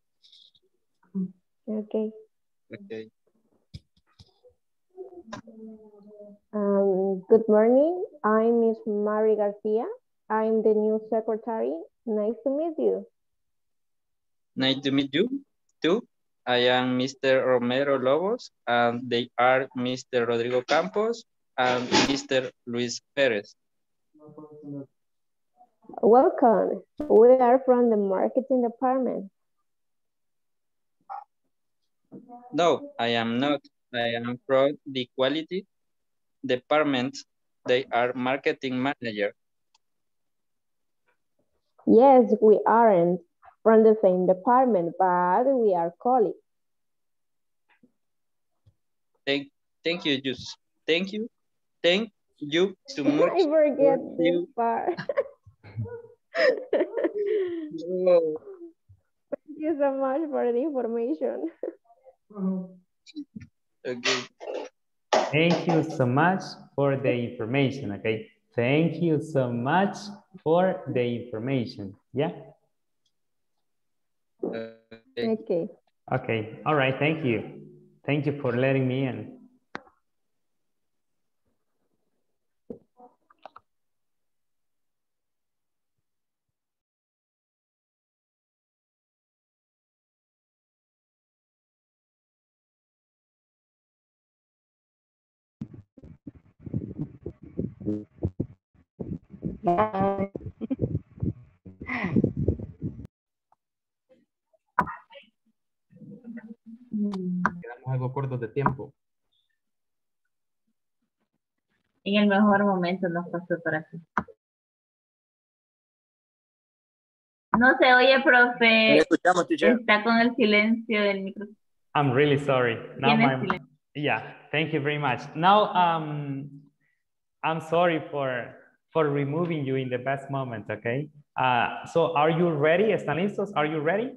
Okay. Okay. Good morning. I'm Miss Mary Garcia. I'm the new secretary. Nice to meet you. Nice to meet you too. I am Mr. Romero Lobos and they are Mr. Rodrigo Campos and Mr. Luis Perez. Welcome. We are from the marketing department. No, I am not. I am from the quality department. They are marketing manager. Yes, we aren't from the same department, but we are colleagues. Thank you, Jus. Thank you so much. I forget this part. No. Thank you so much for the information. Okay. Thank you so much for the information, okay? Thank you so much for the information, yeah? Okay. Okay, all right, thank you. Thank you for letting me in. Bye. Quedamos algo cortos de tiempo. En el mejor momento nos pasó por aquí. No se oye, profe. Escuchamos, teacher. Está con el silencio del micrófono. I'm really sorry. Now Yeah, thank you very much. Now, I'm sorry for removing you in the best moment, okay? So are you ready? ¿Están listos? Are you ready?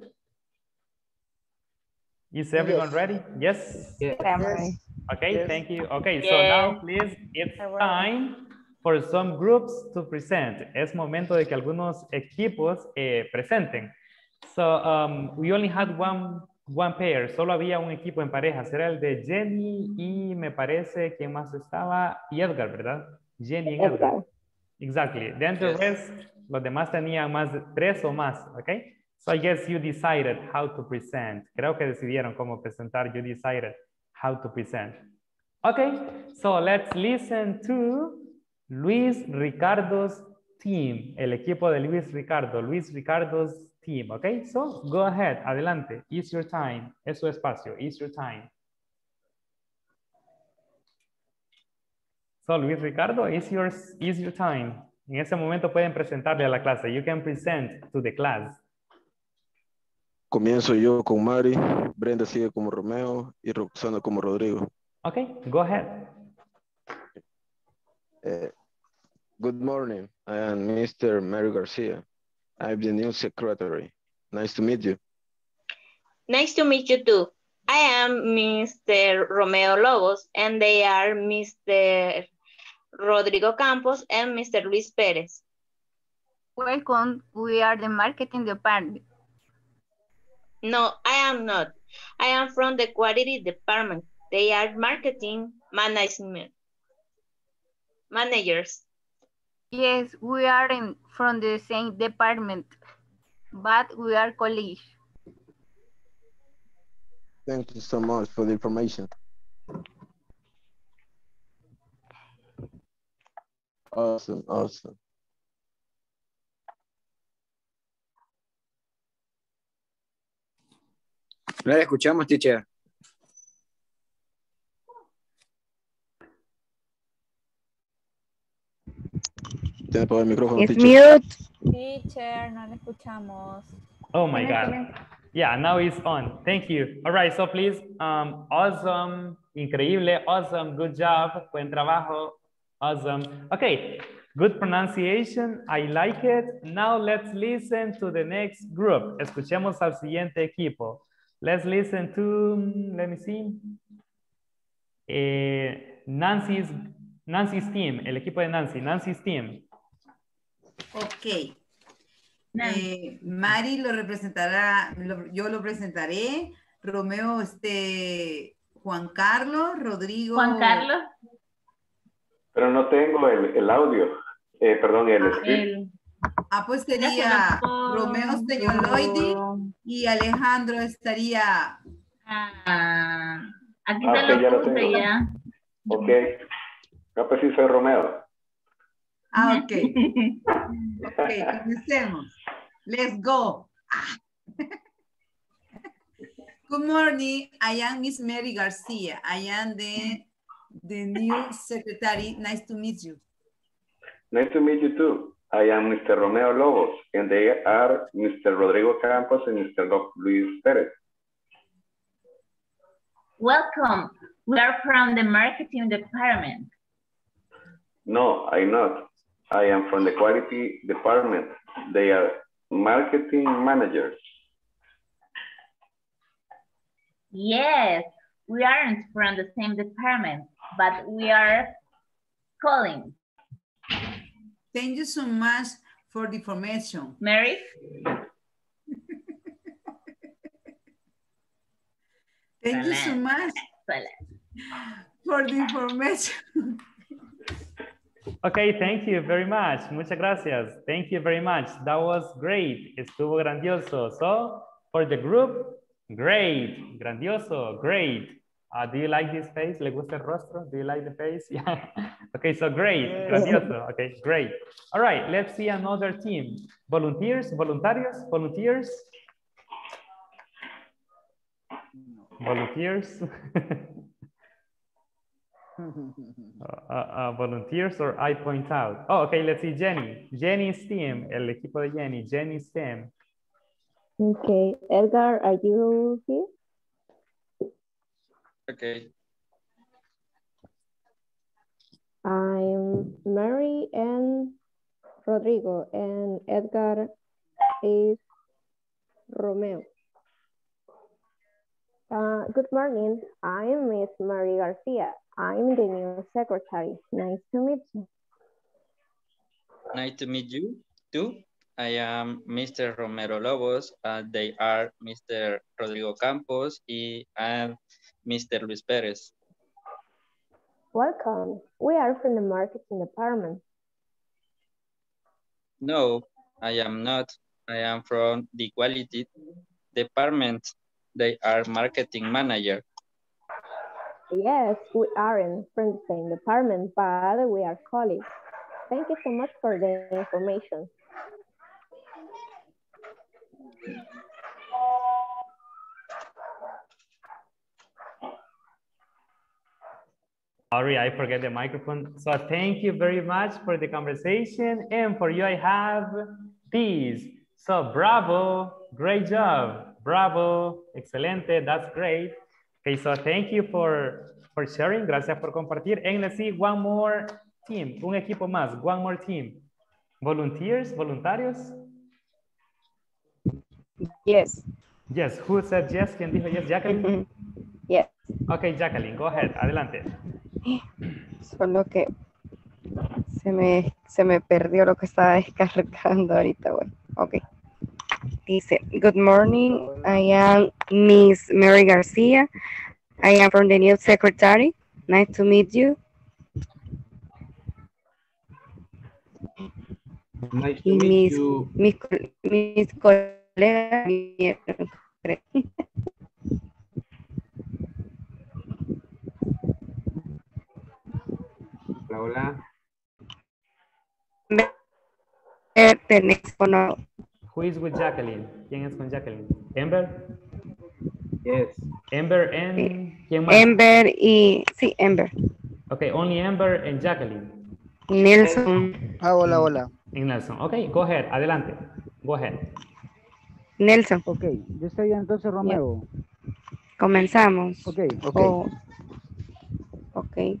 Is everyone ready? Yes? Yes. Okay, Yes. Thank you. Okay, so now please, it's time for some groups to present. Es momento de que algunos equipos presenten. So we only had one pair, solo había un equipo en parejas, era el de Jenny y me parece, ¿quién más estaba? Y Edgar, ¿verdad? Jenny y Edgar. Exactly. Then the rest, los demás tenían más de 3 o más, okay? So I guess you decided how to present. Creo que decidieron cómo presentar. You decided how to present. Okay, so let's listen to Luis Ricardo's team. El equipo de Luis Ricardo. Luis Ricardo's team, okay? So go ahead, adelante. It's your time. Es su espacio. It's your time. So Luis Ricardo, it's your time. En ese momento pueden presentarle a la clase. You can present to the class. Comienzo yo con Mari, Brenda sigue como Romeo y Roxana como Rodrigo. Okay, go ahead. Good morning, I am Mr. Mary Garcia. I'm the new secretary. Nice to meet you. Nice to meet you too. I am Mr. Romeo Lobos, and they are Mr. Rodrigo Campos and Mr. Luis Perez. Welcome. We are the marketing department. No, I am not. I am from the quality department. They are marketing managers. Yes, we are from the same department, but we are colleagues. Thank you so much for the information. Awesome, awesome. No la escuchamos, teacher. Tiene apagado el micrófono, It's teacher. mute. Teacher, no le escuchamos. Oh my God. Yeah, now it's on. Thank you. All right, so please, awesome, increíble, awesome, good job, buen trabajo, awesome. Okay, good pronunciation, I like it. Now let's listen to the next group. Escuchemos al siguiente equipo. Let's listen to, let me see, Nancy's team, el equipo de Nancy's team. Ok. Mari lo representará, yo lo presentaré. Romeo, Juan Carlos, Rodrigo. Juan Carlos. Pero no tengo el audio. Perdón, el script. Pues sería Romeo señor Loidi y Alejandro estaría. Aquí te lo puse ya. Ok. No, pues sí soy Romeo. Ok. Ok, comencemos. Let's go. Good morning. I am Miss Mary Garcia. I am the new secretary. Nice to meet you. Nice to meet you too. I am Mr. Romeo Lobos, and they are Mr. Rodrigo Campos and Mr. Luis Perez. Welcome. We are from the marketing department. No, I'm not. I am from the quality department. They are marketing managers. Yes, we aren't from the same department, but we are calling. Thank you so much for the information. Mary? Thank you so much for the information. Okay, thank you very much. Muchas gracias. Thank you very much. That was great. Estuvo grandioso. So, for the group, great. Grandioso, great. Do you like this face? ¿Le gusta el rostro? Do you like the face? Yeah. Okay, so great. Yes. Grandioso. Okay, great. All right, let's see another team. Volunteers, voluntarios, volunteers. Volunteers. Volunteers or I point out. Oh, okay, let's see Jenny. Jenny's team, el equipo de Jenny. Jenny's team. Okay, Edgar, are you here? Okay. I'm Mary and Rodrigo, and Edgar is Romeo. Good morning. I'm Miss Mary Garcia. I'm the new secretary. Nice to meet you. Nice to meet you too. I am Mr. Romero Lobos, and they are Mr. Rodrigo Campos and Mr. Luis Perez. Welcome. We are from the marketing department. No, I am not. I am from the quality department. They are marketing manager. Yes, we aren't from the same department, but we are colleagues. Thank you so much for the information. Sorry, I forget the microphone. So thank you very much for the conversation. And for you, I have these. So bravo, great job. Bravo, excelente, that's great. Okay, so thank you for sharing. Gracias por compartir. And let's see one more team, un equipo más, one more team. Volunteers, voluntarios? Yes. Yes, who said yes? ¿Quién dijo yes? Jacqueline? Yes. Okay, Jacqueline, go ahead, adelante. Solo que se me perdió lo que estaba descargando ahorita. Bueno, ok. Dice, good morning, I am Miss Mary Garcia. I am from the new secretary. Nice to meet you. Nice to meet you. Mis colegas. Hola. Teléfono. Who is with Jacqueline? ¿Quién es con Jacqueline? Amber? Yes. Amber and ¿quién más? Amber y sí, Amber. Okay, only Amber and Jacqueline. Nelson. Hola, hola. And Nelson. Okay, go ahead, adelante. Go ahead. Nelson. Ok, yo soy entonces Romeo. Comenzamos. Ok. Okay.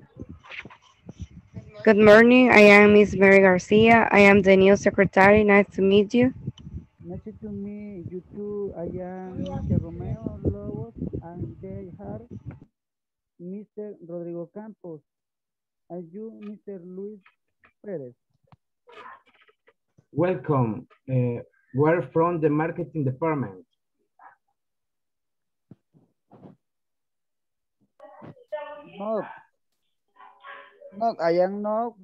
Good morning, I am Miss Mary Garcia. I am the new secretary. Nice to meet you. Nice to meet you too. I am Mr. Romeo Lobos and they are Mr. Rodrigo Campos. And you, Mr. Luis Perez. Welcome. We're from the marketing department. No, I am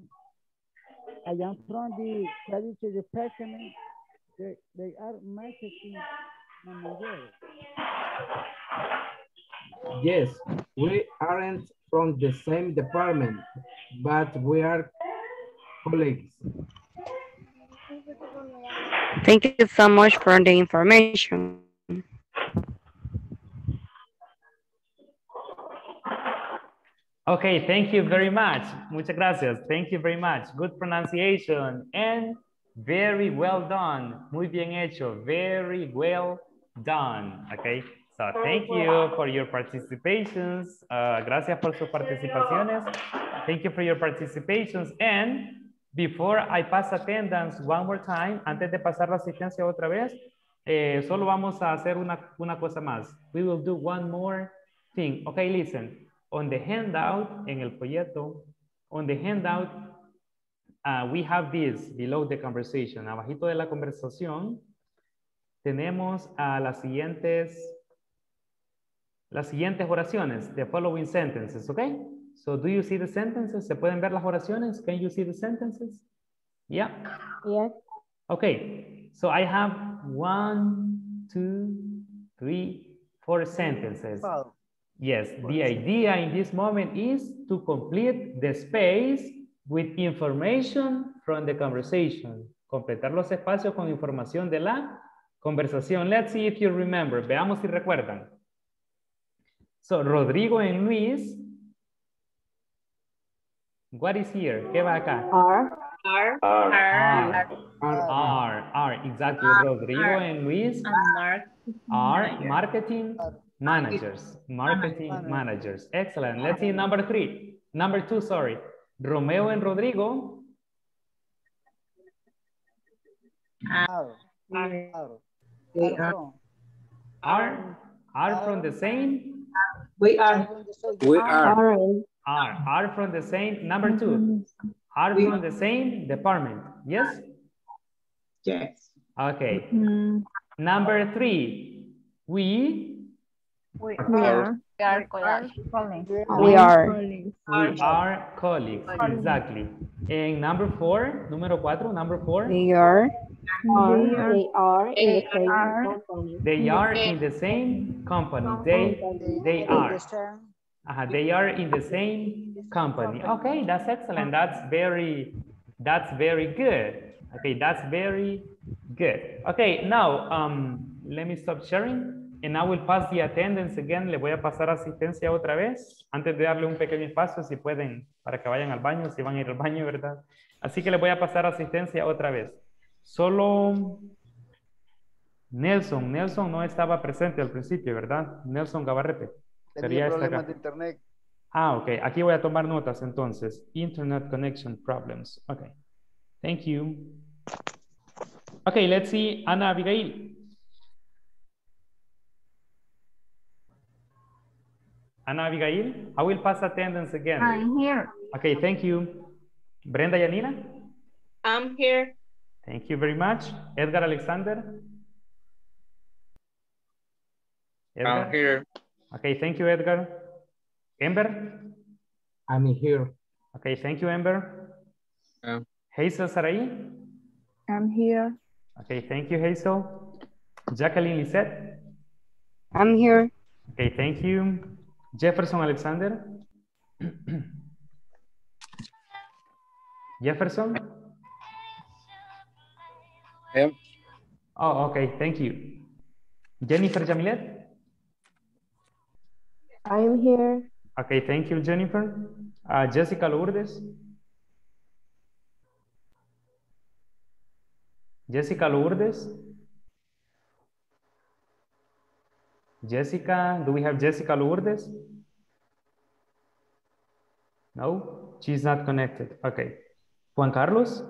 from the quality department. They are marketing managers. Yes, we aren't from the same department, but we are colleagues. Thank you so much for the information. Okay, thank you very much. Muchas gracias. Thank you very much. Good pronunciation and very well done. Muy bien hecho. Very well done. Okay, so thank you for your participations. Gracias por sus participaciones. Thank you for your participations. And before I pass attendance one more time, antes de pasar la asistencia otra vez, solo vamos a hacer una cosa más. We will do one more thing. Okay, listen. On the handout, en el folleto, on the handout, we have this below the conversation. Abajito de la conversación, tenemos las siguientes oraciones, the following sentences, okay? So do you see the sentences? ¿Se pueden ver las oraciones? Can you see the sentences? Yeah? Yes. Okay, so I have 1, 2, 3, 4 sentences. Wow. Yes, the idea in this moment is to complete the space with information from the conversation. Completar los espacios con información de la conversación. Let's see if you remember. Veamos si recuerdan. So, Rodrigo and Luis. What is here? ¿Qué va acá? R, exactly. Rodrigo and Luis are marketing managers. Managers. Excellent. Let's see number 2, sorry. Romeo and Rodrigo. Are from the same. We are from the same. Number 2. Are from the same department. Yes? Yes. Okay. Number 3. We are colleagues. Exactly. And number 4, number 4. They are in the same company. They are. They are in the same company. Okay, that's excellent. That's very good. Okay, that's very Good. Okay, now let me stop sharing and I will pass the attendance again. Le voy a pasar asistencia otra vez antes de darle un pequeño espacio si pueden para que vayan al baño, si van a ir al baño, ¿verdad? Así que le voy a pasar asistencia otra vez. Solo Nelson no estaba presente al principio, ¿verdad? Nelson Gabarrete. Tenía problemas de internet. Ah, ok. Aquí voy a tomar notas entonces. Internet connection problems. Ok. Thank you. Okay, let's see Ana Abigail. Ana Abigail, I will pass attendance again. I'm here. Okay, thank you. Brenda Yanina? I'm here. Thank you very much. Edgar Alexander? Edgar? I'm here. Okay, thank you, Edgar. Ember? I'm here. Okay, thank you, Ember. Hazel Sarai? I'm here. Okay, thank you, Hazel. Jacqueline Lisette? I'm here. Okay, thank you. Jefferson Alexander? Jefferson? Yeah. Oh, okay, thank you. Jennifer Jamilet? I'm here. Okay, thank you, Jennifer. Jessica Lourdes? Jessica Lourdes? Jessica, do we have Jessica Lourdes? No, she's not connected. Okay. Juan Carlos?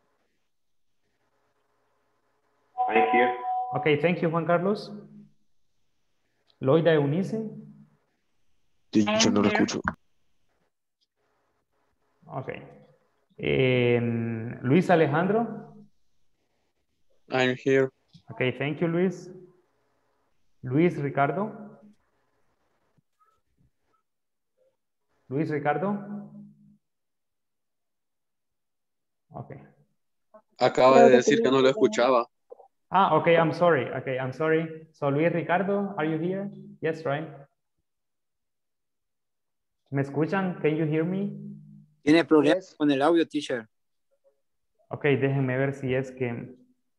I'm here. Okay, thank you, Juan Carlos. Loida Eunice? Teacher, no lo escucho. Okay. Luis Alejandro? I'm here. Okay, thank you, Luis. Luis Ricardo? Luis Ricardo? Okay. Acaba de decir que no lo escuchaba. Ah, okay, I'm sorry. Okay, I'm sorry. So, Luis Ricardo, are you here? Yes, right? ¿Me escuchan? Can you hear me? Tiene problemas con el audio, teacher. Okay, déjenme ver si es que...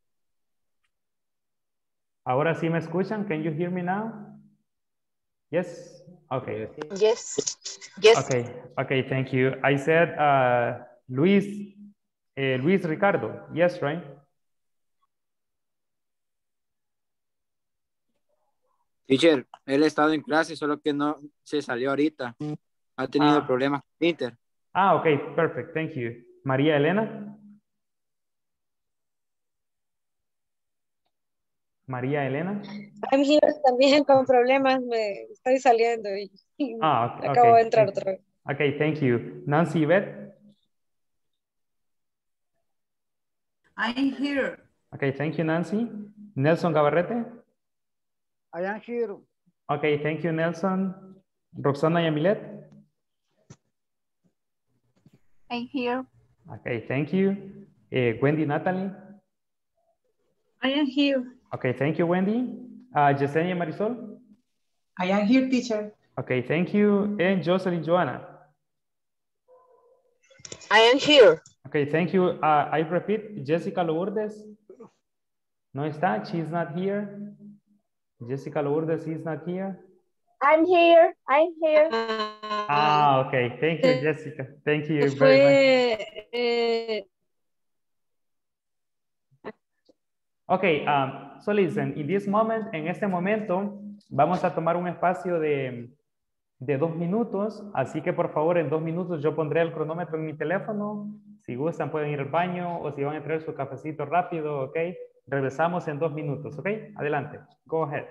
¿Ahora sí me escuchan? Can you hear me now? Yes? Okay. Yes. Yes. Okay, okay, thank you. I said Luis Ricardo. Yes, right? Teacher, él ha estado en clase, solo que no se salió ahorita. Ha tenido problemas con Inter. Ah, okay, perfect. Thank you. María Elena? María Elena? I'm here también con problemas, me estoy saliendo y acabo de entrar otra vez. Okay, thank you. Nancy Yvette? I'm here. Okay, thank you, Nancy. Nelson Gabarrete? I am here. Okay, thank you, Nelson. Roxana Yamilet? I'm here. Okay, thank you. Wendy Natalie? I am here. Okay, thank you, Wendy. Yesenia Marisol? I am here, teacher. Okay, thank you. And Jocelyn Joanna? I am here. Okay, thank you. I repeat, Jessica Lourdes? No está, she's not here. Jessica Lourdes is not here. I'm here. I'm here. Ah, okay. Thank you, Jessica. Thank you very much. Okay, so listen, in this moment, en este momento, vamos a tomar un espacio de 2 minutos, así que por favor en 2 minutos yo pondré el cronómetro en mi teléfono. Si gustan pueden ir al baño o si van a traer su cafecito rápido, ok. Regresamos en 2 minutos, ok. Adelante, go ahead.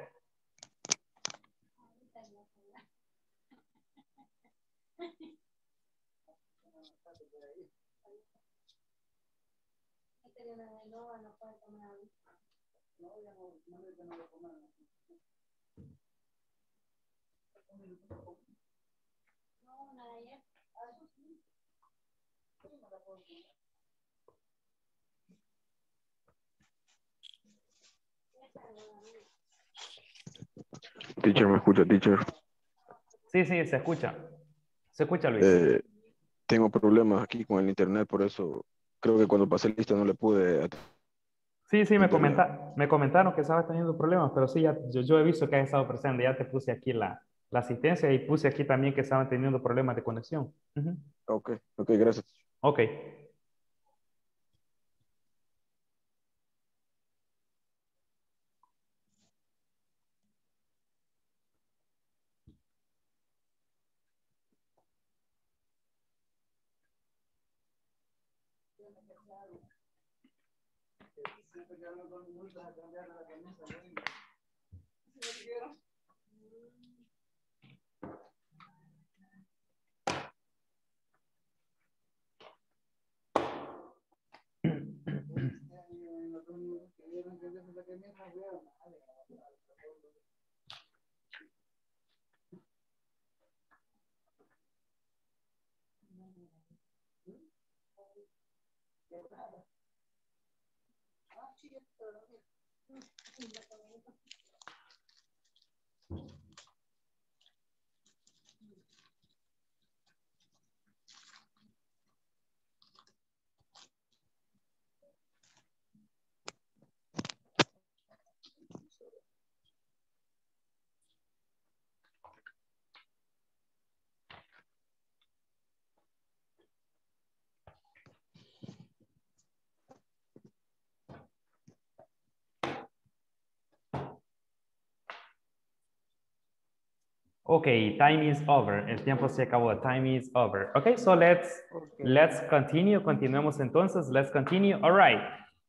Teacher, ¿me escucha, teacher? Sí, sí, se escucha. Se escucha, Luis. Tengo problemas aquí con el internet, por eso creo que cuando pasé lista no le pude... Sí, sí, me comentaron que estabas teniendo problemas, pero sí, ya, yo he visto que has estado presente. Ya te puse aquí la asistencia y puse aquí también que estaban teniendo problemas de conexión. Ok, gracias. Ok. Okay, time is over. El tiempo se acabó. Time is over. Okay, so let's continue. Continuemos entonces. Let's continue. All right.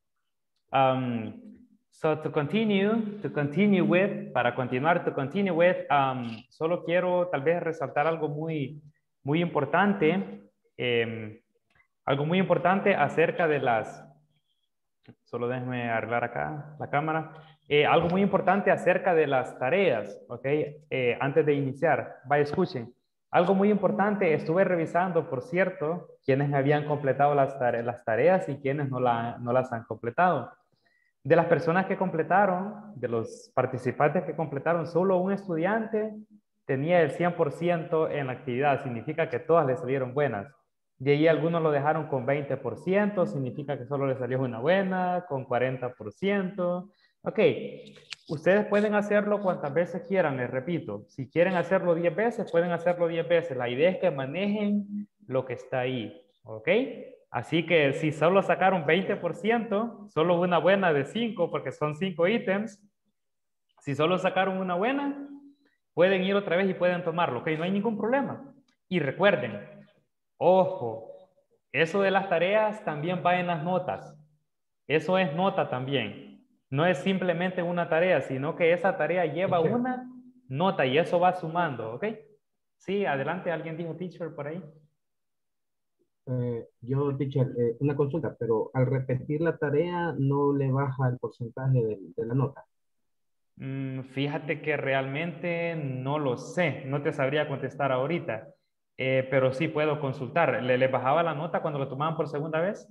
So to continue with, para continuar, to continue with, solo quiero tal vez resaltar algo muy importante. Algo muy importante acerca de las, solo déjenme arreglar acá la cámara. Algo muy importante acerca de las tareas, ¿ok? Antes de iniciar, vaya, escuchen. Algo muy importante, estuve revisando, por cierto, quienes habían completado las tareas y quienes no las han completado. De las personas que completaron, de los participantes que completaron, solo un estudiante tenía el 100% en la actividad. Significa que todas le salieron buenas. De ahí algunos lo dejaron con 20%, significa que solo le salió una buena, con 40%. Ok, ustedes pueden hacerlo cuantas veces quieran, les repito. Si quieren hacerlo 10 veces, pueden hacerlo 10 veces. La idea es que manejen lo que está ahí, ¿ok? Así que si solo sacaron 20%, solo una buena de 5, porque son 5 ítems. Si solo sacaron una buena, pueden ir otra vez y pueden tomarlo, ¿ok? No hay ningún problema. Y recuerden, ojo, eso de las tareas también va en las notas. Eso es nota también. No es simplemente una tarea, sino que esa tarea lleva una nota y eso va sumando, ¿ok? Sí, adelante, alguien dijo teacher por ahí. Yo, teacher, una consulta, pero al repetir la tarea no le baja el porcentaje de la nota. Fíjate que realmente no lo sé, no te sabría contestar ahorita, pero sí puedo consultar. ¿Le bajaba la nota cuando lo tomaban por segunda vez?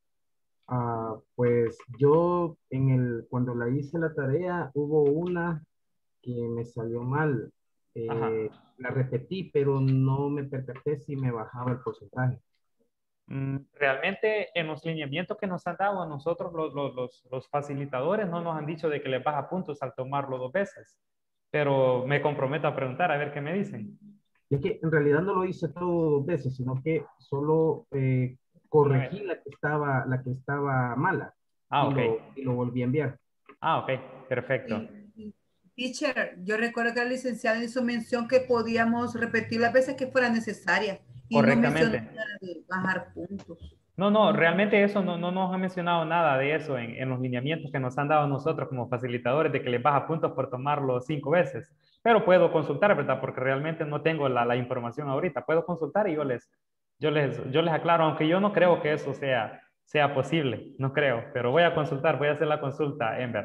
Pues yo cuando la hice la tarea hubo una que me salió mal. La repetí, pero no me percaté si me bajaba el porcentaje. Realmente en los lineamientos que nos han dado a nosotros los facilitadores no nos han dicho de que les baja puntos al tomarlo 2 veces, pero me comprometo a preguntar a ver qué me dicen. Es que en realidad no lo hice todo 2 veces, sino que solo corregí la que estaba mala. Ok. Y lo volví a enviar. Ok, perfecto. Teacher, yo recuerdo que la licenciada hizo mención que podíamos repetir las veces que fuera necesaria. Y correctamente. no mencionó nada de bajar puntos. No, realmente eso no nos ha mencionado nada de eso en los lineamientos que nos han dado nosotros como facilitadores, de que les baja puntos por tomarlo 5 veces. Pero puedo consultar, ¿verdad? Porque realmente no tengo la información ahorita. Puedo consultar y yo les aclaro, aunque yo no creo que eso sea posible, no creo, pero voy a consultar, voy a hacer la consulta, Ember.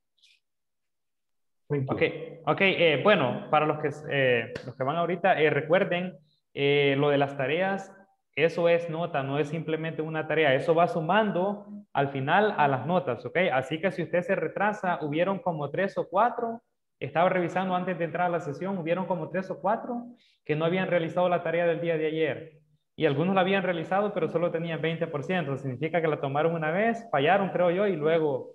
Ok, bueno, para los que van ahorita, recuerden lo de las tareas, eso es nota, no es simplemente una tarea, eso va sumando al final a las notas, ok, así que si usted se retrasa, hubieron como 3 o 4, estaba revisando antes de entrar a la sesión, hubieron como 3 o 4 que no habían realizado la tarea del día de ayer, y algunos la habían realizado, pero solo tenían 20%, significa que la tomaron una vez, fallaron, creo yo, y luego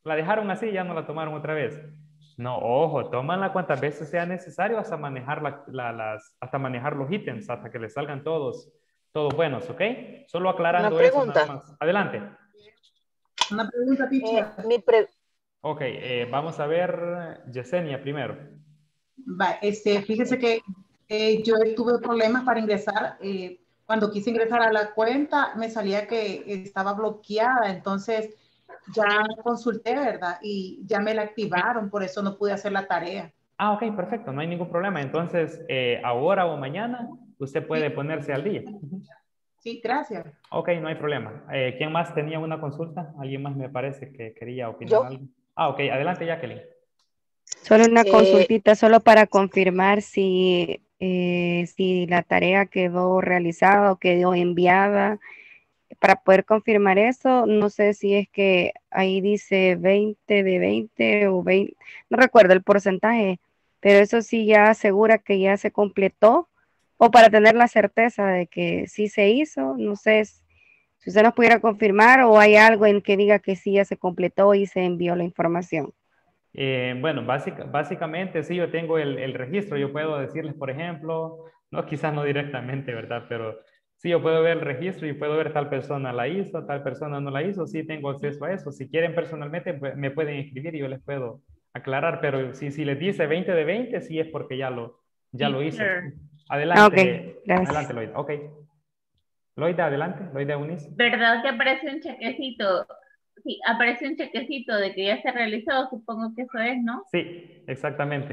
La dejaron así y ya no la tomaron otra vez. No, ojo, tómanla cuantas veces sea necesario hasta manejar, hasta manejar los ítems, hasta que les salgan todos buenos, ¿ok? Solo aclarando eso nada más. Adelante. Una pregunta, teacher. Ok, vamos a ver Yesenia primero. Fíjese que yo tuve problemas para ingresar. Cuando quise ingresar a la cuenta, me salía que estaba bloqueada. Entonces, ya consulté, ¿verdad? Y ya me la activaron, por eso no pude hacer la tarea. Ah, ok, perfecto, no hay ningún problema. Entonces, ahora o mañana, usted puede ponerse al día. Sí, gracias. Ok, no hay problema. ¿Quién más tenía una consulta? ¿Alguien más me parece que quería opinar algo? Ah, ok, adelante, Jacqueline. Solo una consultita, solo para confirmar si la tarea quedó realizada o quedó enviada. Para poder confirmar eso, no sé si es que ahí dice 20 de 20 o 20, no recuerdo el porcentaje, pero eso sí ya asegura que ya se completó, o para tener la certeza de que sí se hizo. No sé si usted nos pudiera confirmar o hay algo en que diga que sí ya se completó y se envió la información. Bueno, básicamente sí, yo tengo el registro. Yo puedo decirles, por ejemplo, no, quizás no directamente, ¿verdad? Pero sí, yo puedo ver el registro y puedo ver tal persona la hizo, tal persona no la hizo. Sí, tengo acceso a eso. Si quieren personalmente, pues, me pueden escribir y yo les puedo aclarar. Pero si les dice 20 de 20, sí es porque ya lo hizo. Adelante, adelante, Loida. Ok. Loida, adelante. Loida Eunice. ¿Verdad que aparece un chequecito? Sí, aparece un chequecito de que ya se realizó, supongo que eso es, ¿no? Sí, exactamente.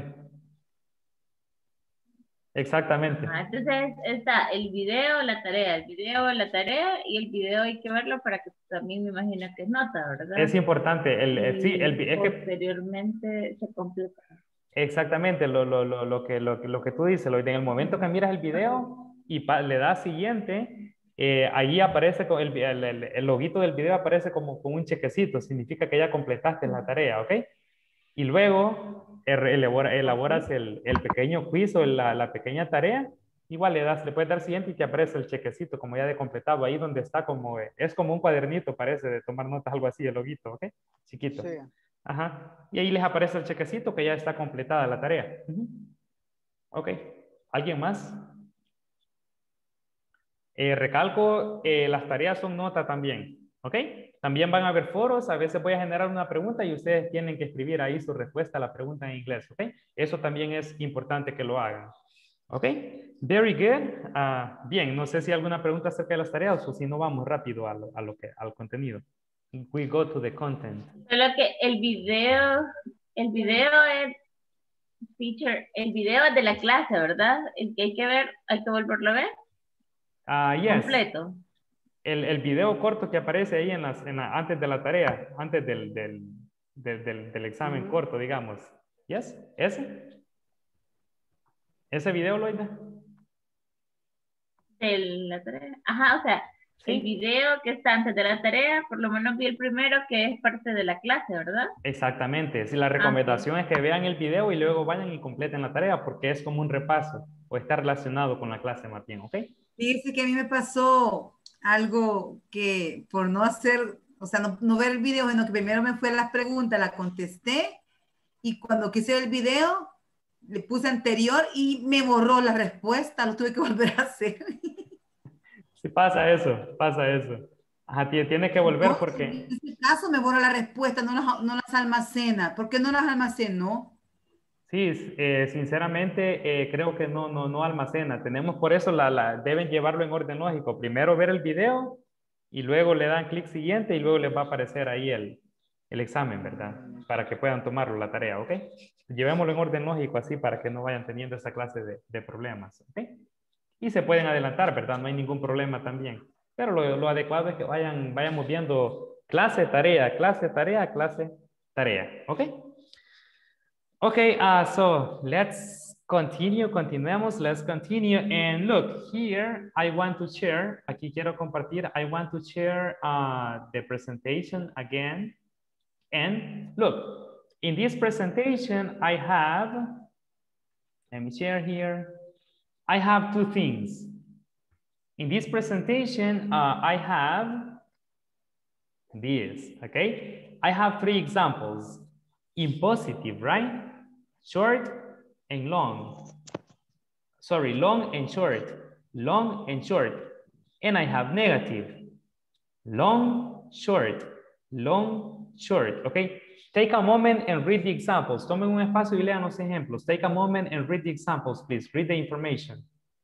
Exactamente. Entonces está el video, la tarea, el video, la tarea, y el video hay que verlo para que también me imagino que es nota, ¿verdad? Es importante. Es que posteriormente se completa. Exactamente, lo que tú dices, en el momento que miras el video y le das siguiente, allí aparece el loguito del video, aparece como con un chequecito, significa que ya completaste la tarea, ¿ok? Y luego elaboras el pequeño quiz o la pequeña tarea, igual le puedes dar siguiente y te aparece el chequecito como ya de completado, ahí donde está es como un cuadernito, parece, de tomar notas, algo así, el loguito, ¿ok? Chiquito. Sí. Ajá. Y ahí les aparece el chequecito que ya está completada la tarea. Ok. ¿Alguien más? Recalco, las tareas son nota también. ¿Ok? También van a haber foros. A veces voy a generar una pregunta y ustedes tienen que escribir ahí su respuesta a la pregunta en inglés. ¿Ok? Eso también es importante que lo hagan. ¿Ok? Very good. Bien, no sé si hay alguna pregunta acerca de las tareas o si no vamos rápido al contenido. We go to the content. Solo que el video es, teacher, el video es de la clase, ¿verdad? El que hay que ver, hay que volverlo a ver. Yes. Completo. El video corto que aparece ahí antes de la tarea, antes del examen corto, digamos. Yes, ese video, Loida. De la tarea. Ajá, o sea, ¿sí? El video que está antes de la tarea, por lo menos vi el primero que es parte de la clase, ¿verdad? Exactamente. Si la recomendación es que vean el video y luego vayan y completen la tarea porque es como un repaso o está relacionado con la clase más bien, ¿ok? Fíjese que a mí me pasó algo que por no hacer, o sea, no ver el video, bueno, que primero me fue las preguntas, la contesté y cuando quise ver el video le puse anterior y me borró la respuesta, lo tuve que volver a hacer. Sí, pasa eso. Ajá, tiene que volver porque... En este caso me borra la respuesta, no las almacena. ¿Por qué no las almacenó? Sí, sinceramente creo que no almacena. Tenemos por eso, deben llevarlo en orden lógico. Primero ver el video y luego le dan clic siguiente y luego les va a aparecer ahí el examen, ¿verdad? Para que puedan tomarlo la tarea, ¿ok? Llevémoslo en orden lógico así para que no vayan teniendo esa clase de problemas, ¿ok? Y se pueden adelantar, ¿verdad? No hay ningún problema también. Pero lo adecuado es que vayamos viendo clase, tarea, clase, tarea, clase, tarea, ¿ok? Okay, so let's continuemos, let's continue. And look, here I want to share, aquí quiero compartir, I want to share the presentation again. And look, in this presentation, I have, let me share here, I have two things. In this presentation, I have this, okay? I have 3 examples. In positive, right? Short and long. Sorry, long and short. Long and short. And I have negative. Long, short. Long, short. Okay? Take a moment and read the examples. Tomen un espacio y lean los ejemplos. Take a moment and read the examples, please. Read the information.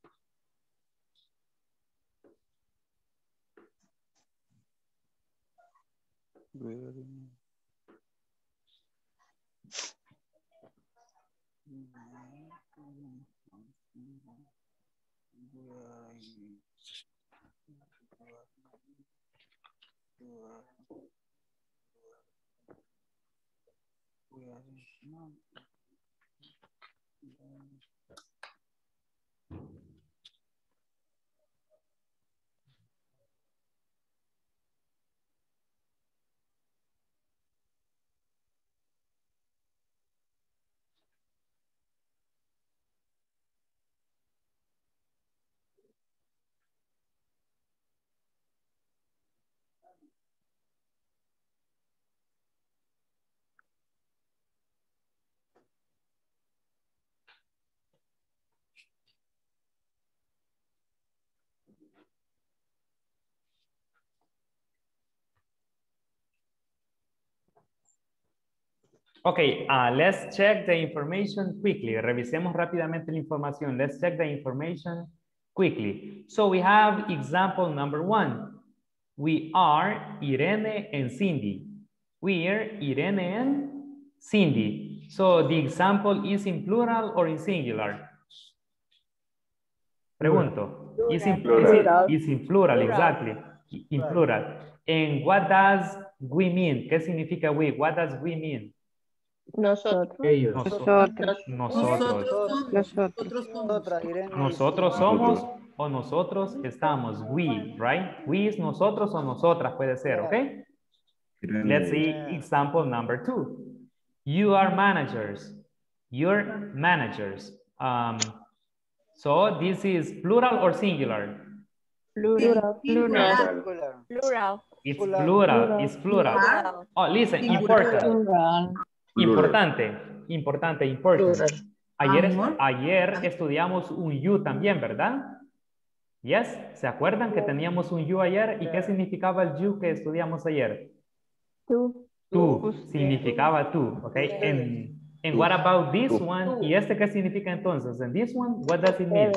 Okay, let's check the information quickly. Revisemos rápidamente la información. Let's check the information quickly. So we have example number 1. We are Irene and Cindy. We are Irene and Cindy. So the example is in plural or in singular? Pregunto. Is in plural, exactly. In plural. And what does we mean? ¿Qué significa we? What does we mean? Nosotros. Ellos. Nosotros somos o nosotros estamos. We, right? We es nosotros o nosotras puede ser, ¿ok? Let's see example number 2. You are managers. You're managers. So this is plural or singular? Plural. It's plural. It's plural. Oh, listen, important. Importante. Ayer estudiamos un you también, ¿verdad? Yes. ¿Se acuerdan que teníamos un you ayer? ¿Y qué significaba el you que estudiamos ayer? Tú. Significaba tú, ¿ok? And what about this one? ¿Y este qué significa entonces? And this one, what does it mean?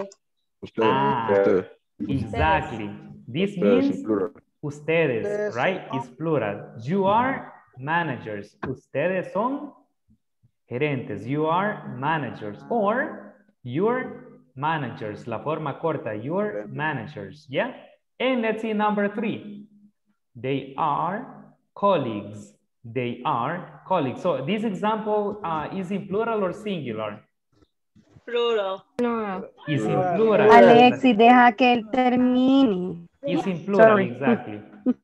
Exactly. This means ustedes, right? It's plural. You are managers. Ustedes son gerentes. You are managers. Or you're managers. La forma corta. You're managers. Yeah? And let's see number 3. They are colleagues. They are colleagues. So this example is in plural or singular? Plural. Is in plural. Alexi, deja que él termine. Is in plural, exactly.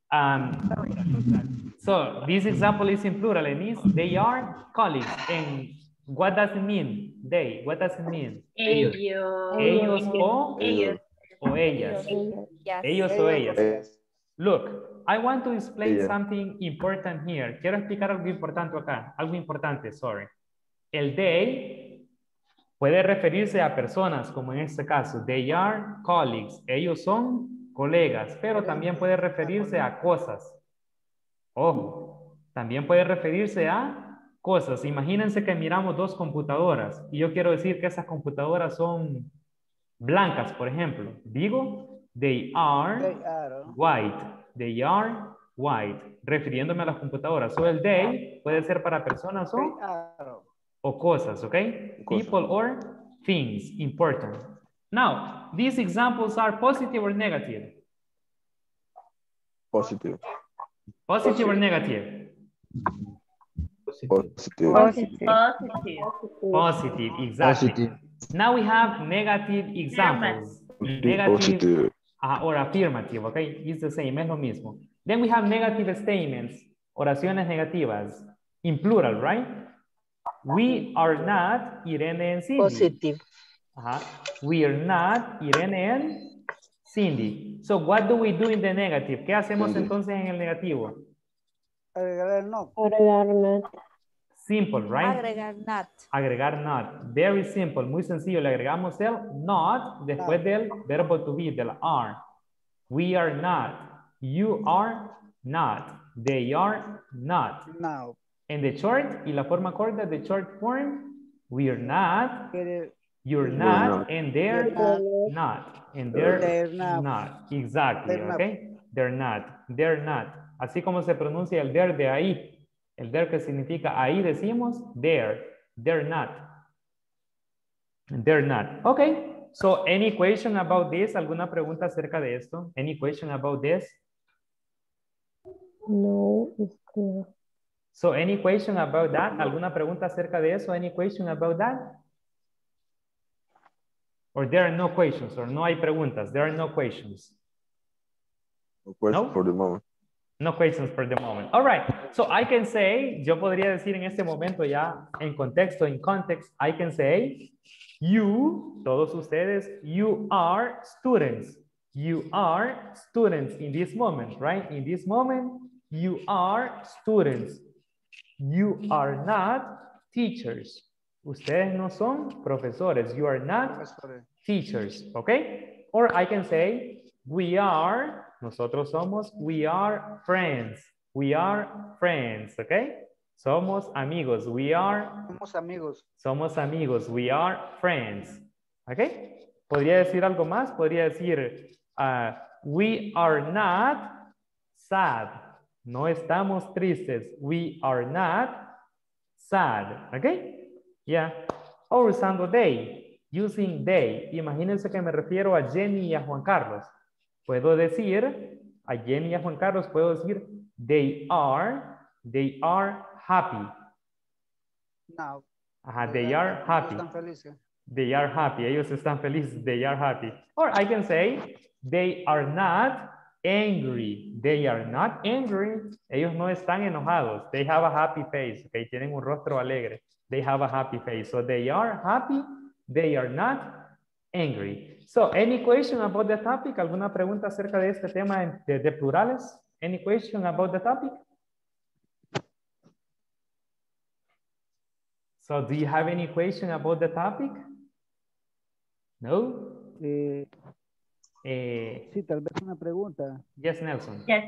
So this example is in plural. It means they are colleagues. And what does it mean? They. What does it mean? Ellos o ellas. Ellos o ellas. Look, I want to explain something important here. Quiero explicar algo importante acá. Algo importante, sorry. El they puede referirse a personas, como en este caso. They are colleagues. Ellos son colegas. Pero también puede referirse a cosas. Ojo, también puede referirse a cosas. Imagínense que miramos 2 computadoras y yo quiero decir que esas computadoras son blancas, por ejemplo. Digo, they are white. They are white. Refiriéndome a las computadoras. So el they puede ser para personas o cosas, ¿ok? People or things. Important. Now, these examples are positive or negative? Positive. Positive or negative? Positive, exactly. Positive. Now we have negative examples. Negative or affirmative, okay? It's the same, es lo mismo. Then we have negative statements, oraciones negativas, in plural, right? We are not Irene and Cindy. Positive. We are not Irene and Cindy. So what do we do in the negative? ¿Qué hacemos entonces en el negativo? Agregar el not. Agregar not. Simple, right? Agregar not. Agregar not. Very simple, muy sencillo. Le agregamos el not después del verbo to be, del are. We are not. You are not. They are not. No. En the short, y la forma corta de short form, we are not. You're not, and they're not. And they're not. Exactly, okay? They're not. They're not. Así como se pronuncia el there de ahí. El there que significa ahí decimos there. They're not. They're not. Okay. So any question about this? ¿Alguna pregunta acerca de esto? Any question about this? No, it's clear. So any question about that? ¿Alguna pregunta acerca de eso? Any question about that? Or there are no questions, or no hay preguntas. There are no questions. No questions for the moment. No questions for the moment. All right. So I can say, yo podría decir en este momento ya en contexto, in context, I can say, you, todos ustedes, you are students. You are students in this moment, right? In this moment, you are students. You are not teachers. Ustedes no son profesores. You are not teachers, okay? Or I can say, we are, nosotros somos, we are friends. We are friends, okay? Somos amigos. We are. Somos amigos. Somos amigos. We are friends, okay? ¿Podría decir algo más? Podría decir, we are not sad. No estamos tristes. We are not sad, okay? Yeah. Or usando they, using they. Imagínense que me refiero a Jenny y a Juan Carlos. Puedo decir, a Jenny y a Juan Carlos, puedo decir, they are happy. No. Ajá, they are happy. Están felices. They are happy. Ellos están felices. They are happy. Or I can say, they are not angry. They are not angry. Ellos no están enojados. They have a happy face. Okay, tienen un rostro alegre. They have a happy face. So they are happy. They are not angry. So any question about the topic? ¿Alguna pregunta acerca de este tema de plurales? Any question about the topic? So do you have any question about the topic? No? Sí, tal vez una pregunta. Yes, Nelson. Yes.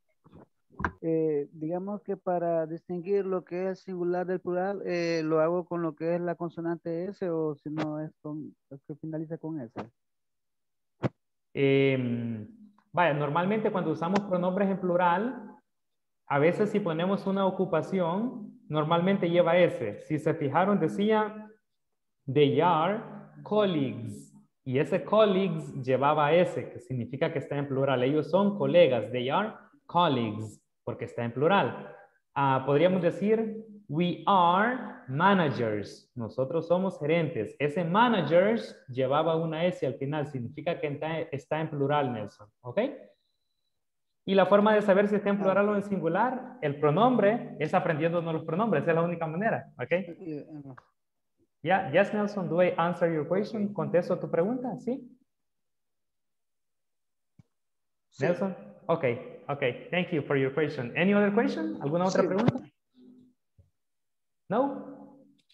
Digamos que para distinguir lo que es singular del plural, lo hago con lo que es la consonante S o si no es con es que finaliza con S. Vaya, normalmente cuando usamos pronombres en plural, a veces si ponemos una ocupación, normalmente lleva S. Si se fijaron, decía, they are colleagues. Y ese colleagues llevaba S, que significa que está en plural. Ellos son colegas. They are colleagues, porque está en plural. Podríamos decir, we are managers. Nosotros somos gerentes. Ese managers llevaba una S al final. Significa que está en plural, Nelson. ¿Ok? Y la forma de saber si está en plural o en singular, el pronombre, es aprendiéndonos los pronombres. Esa es la única manera. ¿Ok? Yeah, yes, Nelson, do I answer your question? ¿Contesto tu pregunta? ¿Sí? Sí. Nelson? Okay, okay. Thank you for your question. Any other question? ¿Alguna otra pregunta? No?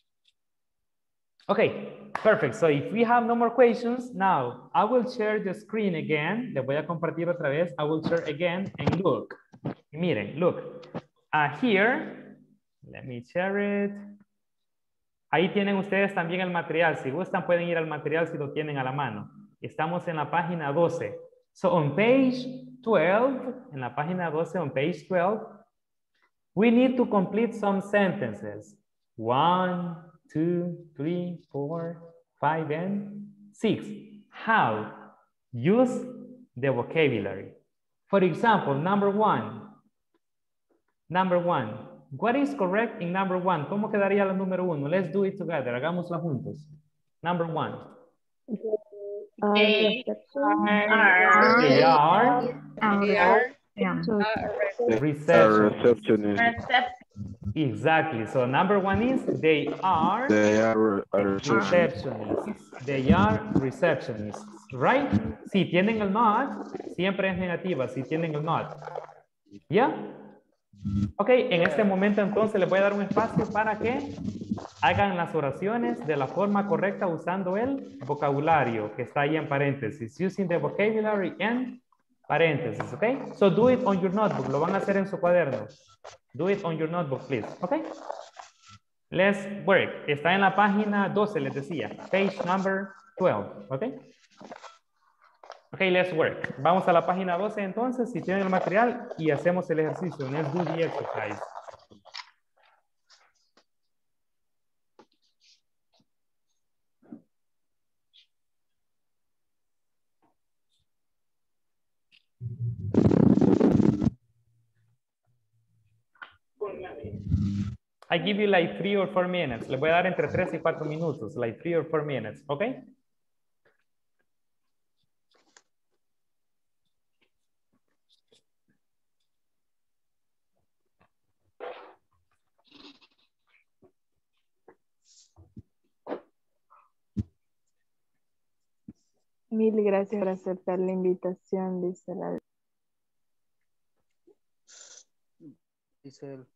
Okay, perfect. So if we have no more questions, now I will share the screen again. Le voy a compartir otra vez. I will share again and look. Miren, look. Here, let me share it. Ahí tienen ustedes también el material. Si gustan, pueden ir al material si lo tienen a la mano. Estamos en la página 12. So on page 12, en la página 12, on page 12, we need to complete some sentences. 1, 2, 3, 4, 5, and 6. How? Use the vocabulary. For example, number 1. Number 1. What is correct in number 1? ¿Cómo quedaría la número 1? Let's do it together. Hagámosla juntos. Number 1. They are receptionists. Exactly. So number 1 is they are receptionists. They are receptionists. Right? Si tienen el not, siempre es negativa. Si tienen el not. ¿Ya? Ok, en este momento entonces les voy a dar un espacio para que hagan las oraciones de la forma correcta usando el vocabulario que está ahí en paréntesis. Using the vocabulary and paréntesis, ok? So do it on your notebook. Lo van a hacer en su cuaderno. Do it on your notebook, please, ok? Let's work. Está en la página 12, les decía. Page number 12, ok? Ok, let's work. Vamos a la página 12 entonces, si tienen el material, y hacemos el ejercicio. Let's do the exercise. I give you like 3 or 4 minutes. Le voy a dar entre 3 y 4 minutos. Like 3 or 4 minutes, ok? Mil gracias por aceptar la invitación, dice la... Dice él.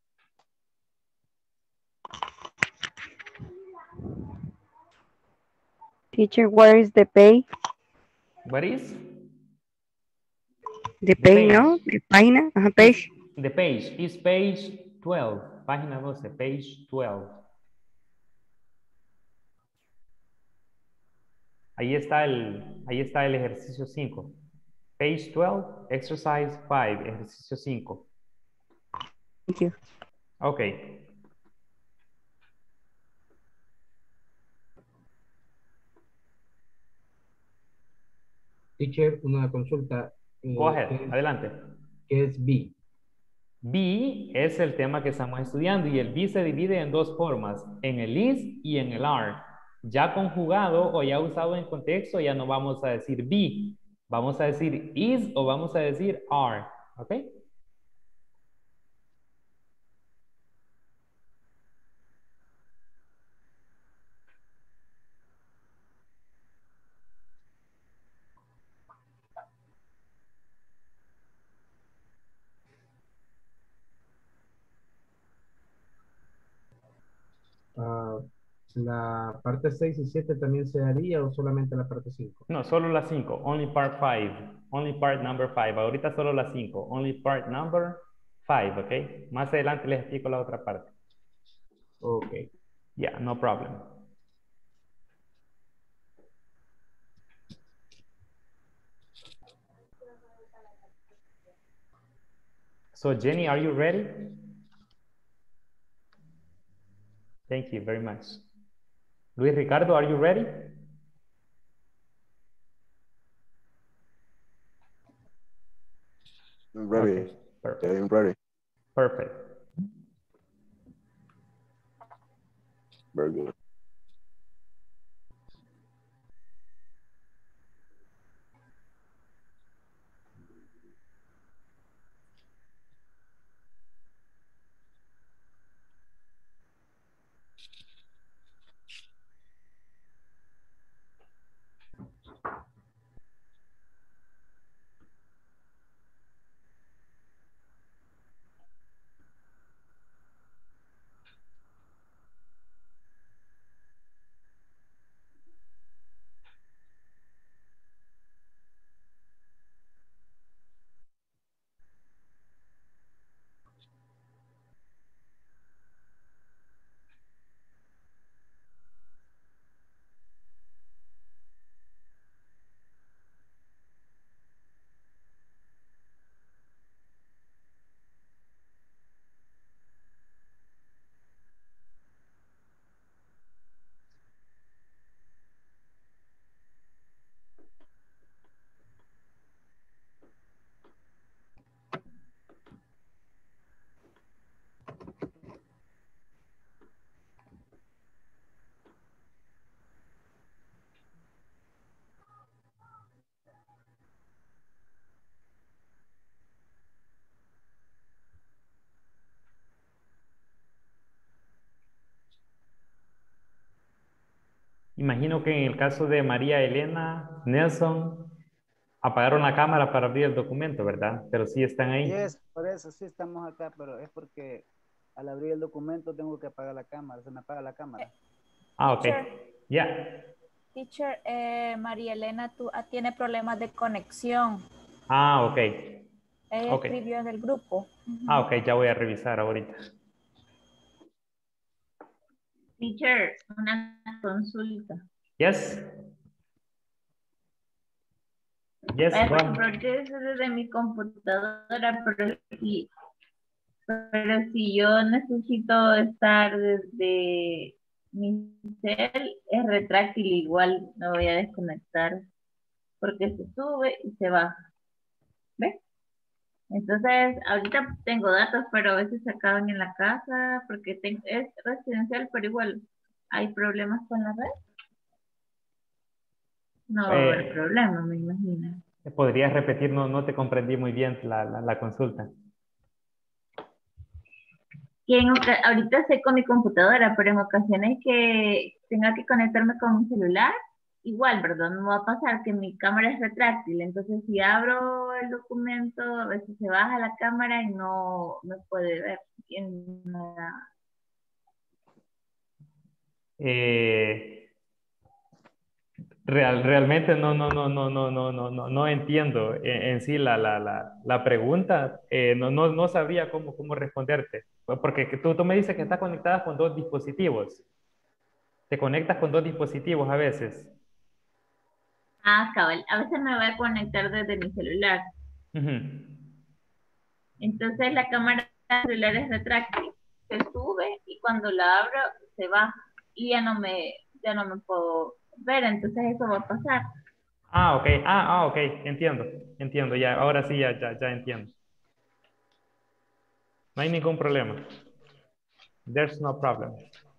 Teacher, where is the pay? What is? The pay, ¿no? The página, ajá, page. The page is page 12. Página 12, page 12. Ahí está el ejercicio 5. Page 12, exercise 5, ejercicio 5. Thank you. Okay. Teacher, una consulta. Go ahead, adelante. ¿Qué es be? Be es el tema que estamos estudiando y el be se divide en dos formas, en el is y en el are. Ya conjugado o ya usado en contexto ya no vamos a decir be, vamos a decir is o vamos a decir are, ¿ok? ¿La parte 6 y 7 también se haría o solamente la parte 5? No, solo la 5. Only part 5. Only part number 5. Ahorita solo la 5. Only part number 5, ¿ok? Más adelante les explico la otra parte. Ok. Yeah, no problem. So Jenny, are you ready? Thank you very much. Luis Ricardo, are you ready? I'm ready. Okay, perfect. I'm ready. Perfect. Very good. Imagino que en el caso de María Elena, Nelson, Apagaron la cámara para abrir el documento, ¿verdad? Pero sí están ahí. Yes, por eso sí estamos acá, pero es porque al abrir el documento tengo que apagar la cámara, se me apaga la cámara. Ah, ok. Teacher. Ya. Teacher, María Elena tiene problemas de conexión. Ah, ok. Ella Ok. escribió en el grupo. Ah, ok, ya voy a revisar ahorita. Teacher, una consulta. Yes. Yes, go ahead. Porque eso es desde mi computadora, pero si yo necesito estar desde mi cel, es retráctil, igual me voy a desconectar porque se sube y se baja. ¿Ves? Entonces, ahorita tengo datos, pero a veces se acaban en la casa porque es residencial, pero igual hay problemas con la red. No va a haber problema, me imagino. ¿Podrías repetir? No te comprendí muy bien la consulta. Ahorita estoy con mi computadora, pero en ocasiones que tenga que conectarme con mi celular, igual, ¿verdad? No va a pasar que mi cámara es retráctil. Entonces, si abro el documento, a veces se baja la cámara y no me puede ver. Realmente no entiendo en sí la pregunta. No sabría cómo responderte. Porque tú me dices que estás conectada con dos dispositivos. Te conectas con dos dispositivos a veces. Ah, cabal. A veces me voy a conectar desde mi celular. Entonces la cámara del celular es retráctil. Se sube y cuando la abro se baja. Y ya no me puedo ver. Entonces eso va a pasar. Ah, ok. Ok. Entiendo. Ya, ahora sí ya entiendo. No hay ningún problema. There's no problem.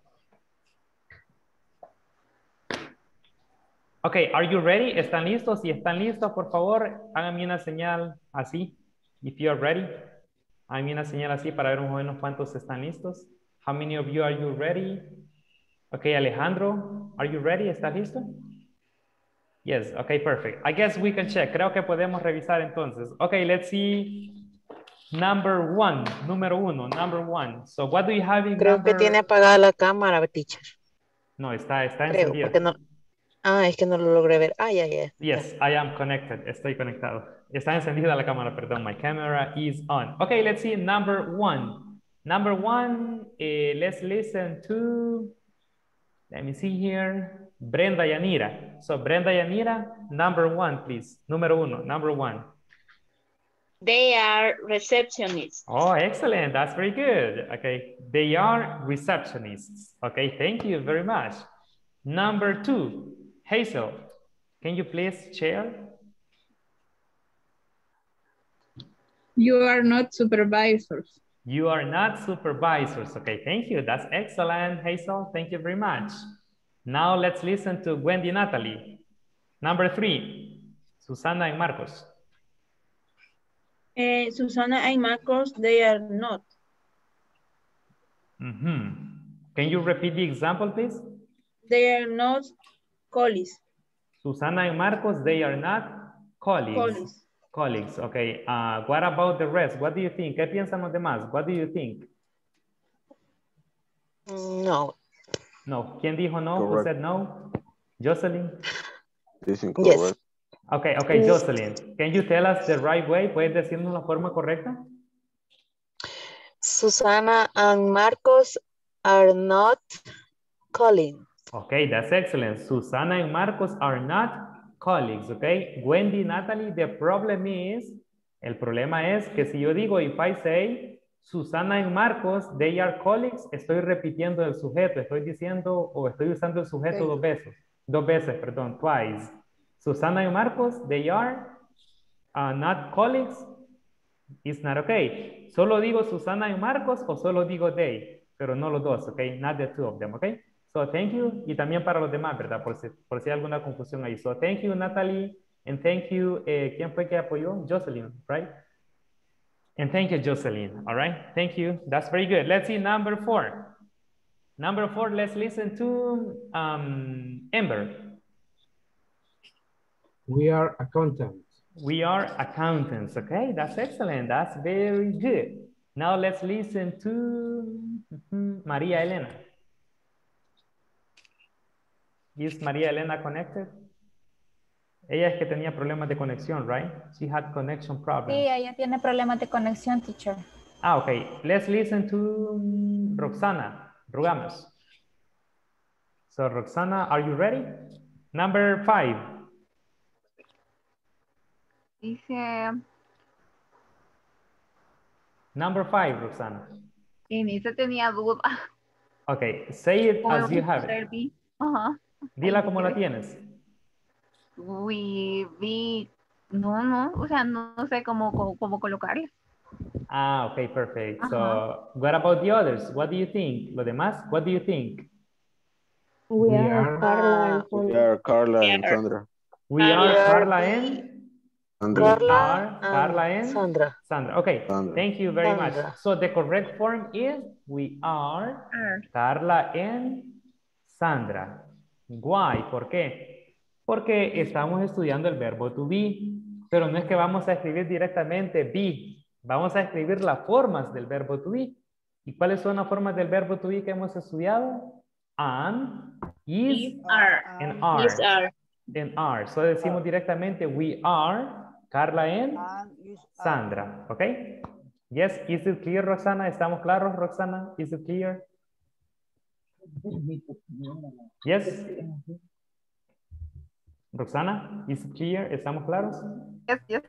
Ok, are you ready? ¿Están listos? Si están listos, por favor, háganme una señal así. If you are ready. Háganme una señal así para ver más o menos cuántos están listos. How many of you are you ready? Ok, Alejandro, are you ready? ¿Estás listo? Yes, okay, perfect. I guess we can check. Creo que podemos revisar entonces. Okay, let's see. Número uno. So what do you have in Creo que tiene apagada la cámara, teacher. No, está Creo, encendida. porque no. Ah, es que no lo logré ver. Ah, ya. Yes, I am connected. Estoy conectado. Está encendida la cámara, perdón. My camera is on. Okay, let's see number one. Number one, let's listen to, let me see here, Brenda Yanira. So Brenda Yanira, number one, please. Número uno, number one. They are receptionists. Oh, excellent. That's very good. Okay, they are receptionists. Okay, thank you very much. Number two, Hazel, can you please share? You are not supervisors. You are not supervisors. Okay, thank you. That's excellent, Hazel. Thank you very much. Now let's listen to Wendy Natalie. Number three, Susana and Marcos. Susana and Marcos, they are not. Can you repeat the example, please? They are not colleagues. Susana and Marcos, they are not colleagues. Colleagues, okay. What about the rest? What do you think? ¿Qué piensan los demás? What do you think? No. No. ¿Quién dijo no? Correct. Who said no? Jocelyn? It's incorrect. Yes. Okay, Jocelyn. Can you tell us the right way? ¿Puedes decirnos la forma correcta? Susana and Marcos are not colleagues. Okay, that's excellent. Susana and Marcos are not colleagues, okay? Wendy, Natalie, the problem is, el problema es que si yo digo, if I say, Susana and Marcos, they are colleagues, estoy repitiendo el sujeto, estoy diciendo, o estoy usando el sujeto dos veces, perdón, twice. Susana and Marcos, they are not colleagues, it's not okay. Solo digo Susana and Marcos o solo digo they, pero no los dos, okay? Not the two of them, okay? So, thank you. Y también para los demás, ¿verdad? Por si hay alguna confusión ahí. So, thank you, Natalie. And thank you. ¿Quién fue que apoyó? Jocelyn, right? And thank you, Jocelyn. All right. Thank you. That's very good. Let's see number four. Number four, let's listen to Amber. We are accountants. We are accountants, okay? That's excellent. That's very good. Now let's listen to Maria Elena. Is Maria Elena connected? Ella es que tenía problemas de conexión, right? She had connection problems. Sí, ella tiene problemas de conexión, teacher. Ah, okay. Let's listen to Roxana Rugamos. So Roxana, are you ready? Number 5. Dice... Number 5, Roxana. En esa tenía duda. Okay, say it as you have it. Ajá. Dila como la tienes. No, o sea, no sé cómo colocarla. Ah, okay, perfect. So, what about the others? What do you think? Lo demás, what do you think? We are Carla and Sandra. We are Carla and Sandra. Carla and Sandra. Sandra. Okay, thank you very much. So the correct form is we are Carla and Sandra. Why? ¿Por qué? Porque estamos estudiando el verbo to be, pero no es que vamos a escribir directamente be. Vamos a escribir las formas del verbo to be. ¿Y cuáles son las formas del verbo to be que hemos estudiado? Am, is, and are. Is are. And are. So decimos directamente we are Carla and Sandra. ¿Ok? Yes, is it clear, Roxana? ¿Estamos claros, Roxana? Is it clear? Yes. Roxana, is it clear? ¿Estamos claros? Yes.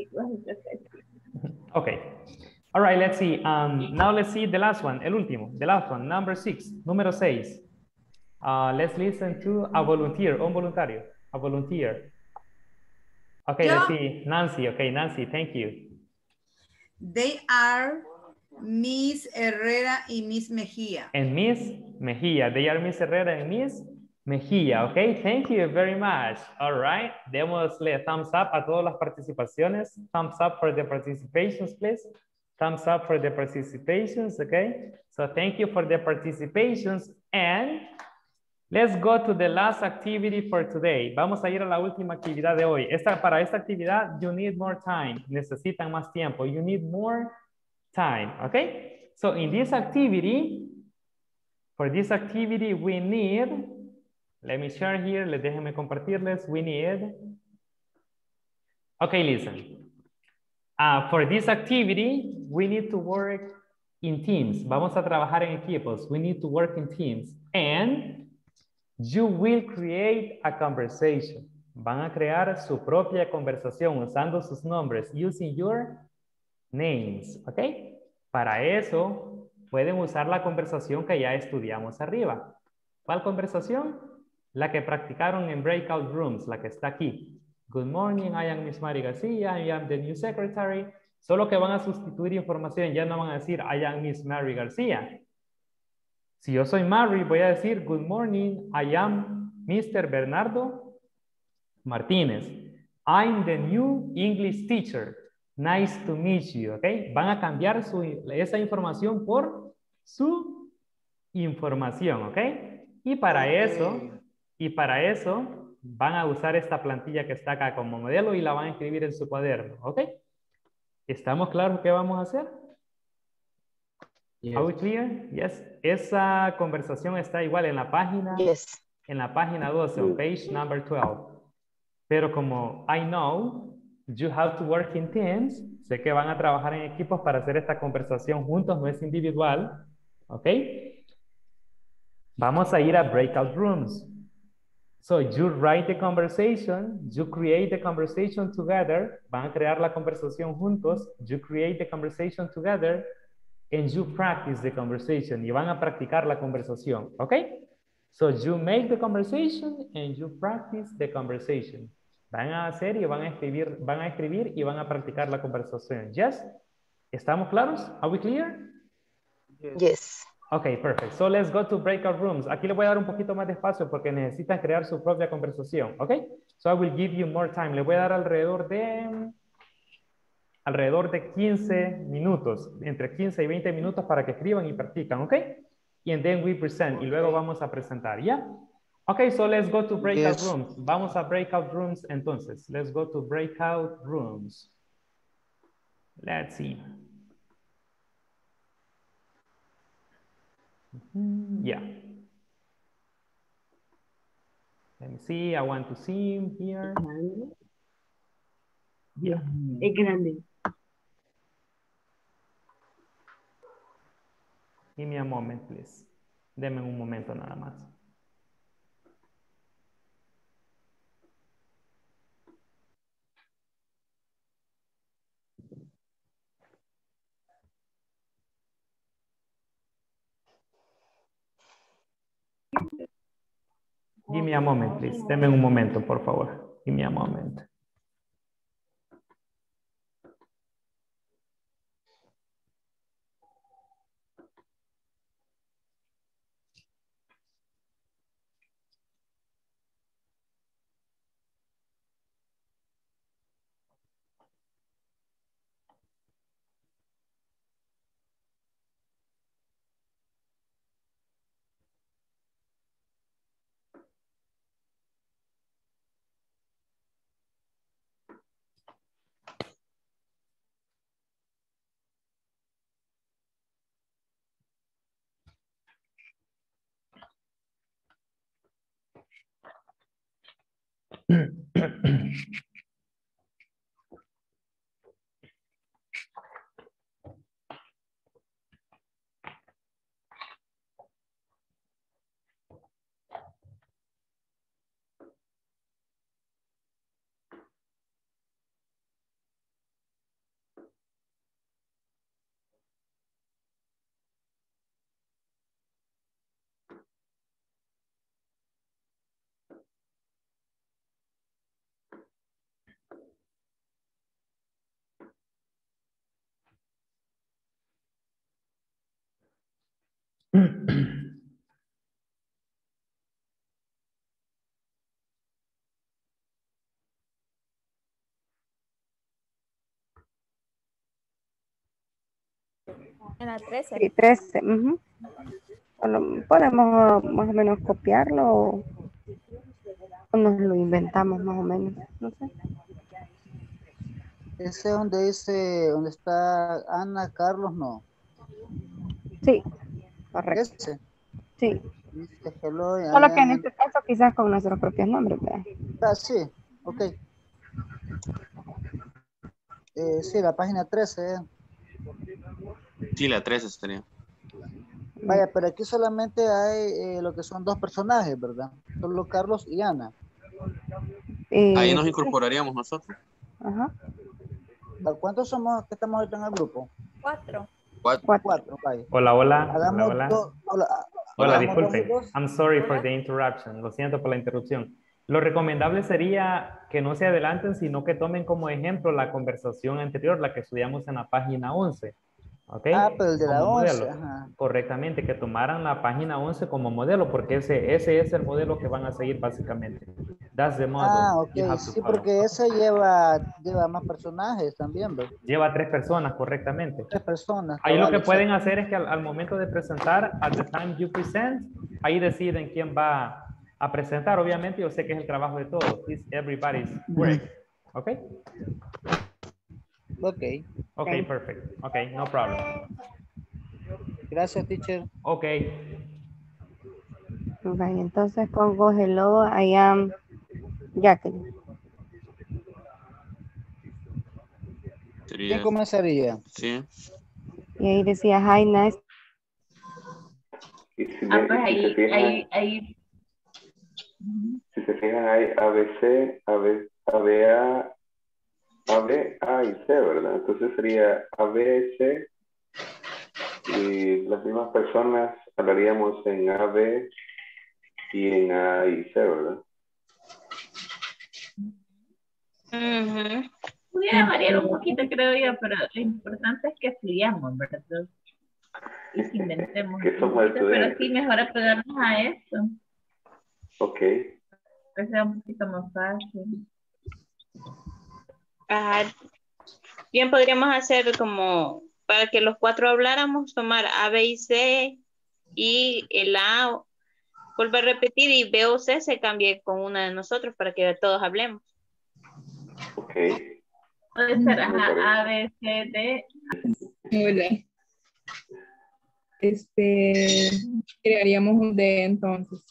Okay. All right, let's see. Now let's see the last one, el último, the last one, number 6, número 6. Let's listen to a volunteer, un voluntario, a volunteer. Okay, let's see, Nancy. Okay, Nancy, thank you. They are Miss Herrera y Miss Mejía. And Miss Mejía. They are Miss Herrera and Miss Mejía. Okay, thank you very much. All right, démosle thumbs up a todas las participaciones. Thumbs up for the participations, please. Thumbs up for the participations, okay? So thank you for the participations and let's go to the last activity for today. Vamos a ir a la última actividad de hoy. Para esta actividad, you need more time. Necesitan más tiempo. You need more time, okay? So in this activity, for this activity, we need, let me share here, déjenme compartirles, we need, okay, listen. For this activity, we need to work in teams. Vamos a trabajar en equipos. We need to work in teams. And you will create a conversation. Van a crear su propia conversación usando sus nombres, using your names, ¿ok? Para eso, pueden usar la conversación que ya estudiamos arriba. ¿Cuál conversación? La que practicaron en breakout rooms, la que está aquí. Good morning, I am Miss Mari Garcia, I am the new secretary. Solo que van a sustituir información, ya no van a decir I am Miss Mari Garcia. Si yo soy Mary, voy a decir good morning, I am Mr. Bernardo Martínez. I'm the new English teacher. Nice to meet you, ¿ok? Van a cambiar esa información por su información, ¿ok? Y para eso van a usar esta plantilla que está acá como modelo y la van a escribir en su cuaderno, ¿ok? ¿Estamos claros qué vamos a hacer? Yes. Are we clear? Yes. Esa conversación está igual en la página, en la página 12, on page number 12. Pero como I know you have to work in teams, sé que van a trabajar en equipos para hacer esta conversación juntos, no es individual, ¿ok? Vamos a ir a breakout rooms. So you write the conversation, you create the conversation together, van a crear la conversación juntos, you create the conversation together, and you practice the conversation, y van a practicar la conversación, ¿ok? So you make the conversation and you practice the conversation. Van a hacer y van a escribir y van a practicar la conversación. Yes? ¿Estamos claros? Are we clear? Yes. Okay, perfect. So let's go to breakout rooms. Aquí le voy a dar un poquito más de espacio porque necesitan crear su propia conversación, ¿ok? So I will give you more time. Le voy a dar alrededor de 15 minutos, entre 15 y 20 minutos para que escriban y practican, ¿ok? And then we present, y luego vamos a presentar, ¿ya? Okay, so let's go to breakout Yes. rooms. Vamos a breakout rooms entonces. Let's go to breakout rooms. Let's see. Yeah. Let me see. I want to see him here. Yeah. Es grande. Give me a moment, please. Deme un momento nada más. Give me a moment, please. Deme un momento, por favor. Give me a moment. En la 13. Sí, 13. Ujú. Bueno, podemos más o menos copiarlo o nos lo inventamos más o menos. No sé. Ese donde dice, donde está Ana, Carlos, no. Sí, correcto. Ese. Sí. Dice hello, Solo que en este caso quizás con nuestros propios nombres, ¿verdad? Ah, sí, ok. Sí, la página 13. Sí, la 13 estaría. Vaya, pero aquí solamente hay lo que son dos personajes, ¿verdad? Solo Carlos y Ana. Ahí nos incorporaríamos nosotros. Ajá. ¿Cuántos somos que estamos ahorita en el grupo? 4. Cuatro, vaya. Hola, hola. Hagamos Hola, hola. hola. Hola, disculpe. I'm sorry for the interruption. Lo siento por la interrupción. Lo recomendable sería que no se adelanten, sino que tomen como ejemplo la conversación anterior, la que estudiamos en la página 11. ¿Ok? Ah, pero el de la como 11. modelo. Ajá. Correctamente, que tomaran la página 11 como modelo, porque ese es el modelo que van a seguir básicamente. That's the model. Ah, you ok. have to Sí, follow. porque ese lleva más personajes también, ¿verdad? Lleva 3 personas, correctamente. 3 personas. Ahí lo que exacto. pueden hacer es que al momento de presentar, at the time you present, ahí deciden quién va a presentar. Obviamente yo sé que es el trabajo de todos. It's everybody's work. ¿Ok? Ok. Ok, perfect. Ok, no problem. Gracias, teacher. Ok. Vale, entonces pongo hello, I am Jacqueline. ¿Quién comenzaría? Sí. Y ahí decía hi, nice. Y si, Pues si se fijan, ahí. si se fijan, hay ABC, ABA, AB, A y C, ¿verdad? Entonces sería AB, C, y las mismas personas hablaríamos en AB y en A y C, ¿verdad? Pudiera variar un poquito, creo yo, pero lo importante es que fluyamos, ¿verdad? Y que inventemos Que un somos poquito, pero estudiantes. sí mejor apegarnos a esto. Ok. Que sea un poquito más fácil. Ajá. Bien, podríamos hacer como para que los 4 habláramos, tomar A, B y C y el A Vuelvo a repetir y B o C se cambie con una de nosotros para que todos hablemos. Ok. Puede ser A, B, C, D. Hola. Crearíamos un D entonces.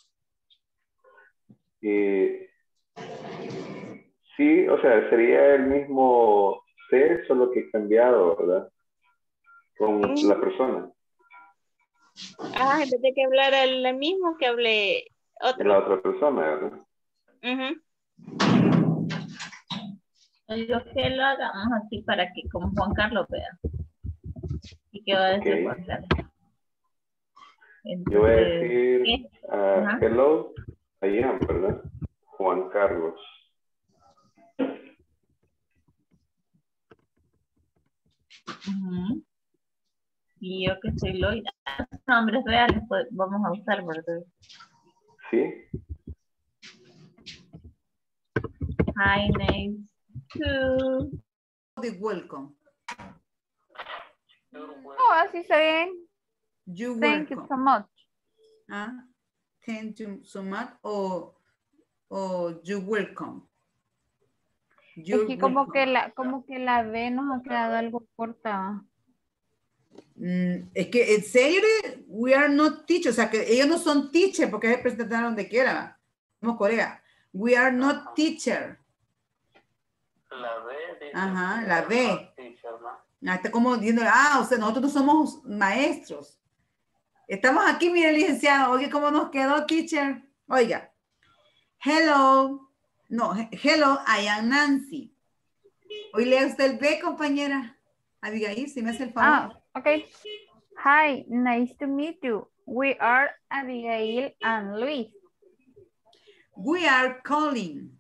Sí, o sea, sería el mismo C, solo que cambiado, ¿verdad? Con la persona. Ah, en vez de que hablara el mismo, que hable otro. La otra persona, ¿verdad? Lo que lo hagamos así para que como Juan Carlos vea. ¿Y qué va a decir Juan Carlos? Entonces, yo voy a decir Ajá. hello, I am, ¿verdad? Juan Carlos. Y yo que soy Lloyd. Nombres reales pues, vamos a usar, ¿verdad? Sí. Hi, nice to. The welcome. Oh, así está bien. You Thank you welcome. so much. Thank you so much o you welcome. Es que como que la B nos ha quedado algo corta. Es que en serio, we are not teachers, o sea que ellos no son teachers porque se presentaron donde quiera. Como Corea. We are not teacher. La B dice. Ajá, la B. Teacher, ¿no? Está como diciendo, o sea, nosotros no somos maestros. Estamos aquí, mire, licenciado. Oye, ¿cómo nos quedó, teacher? Oiga. Hello. No, hello, I am Nancy. Hoy lea usted el B, compañera. Abigail, si me hace el favor. Okay. Hi, nice to meet you. We are Abigail and Luis. We are calling.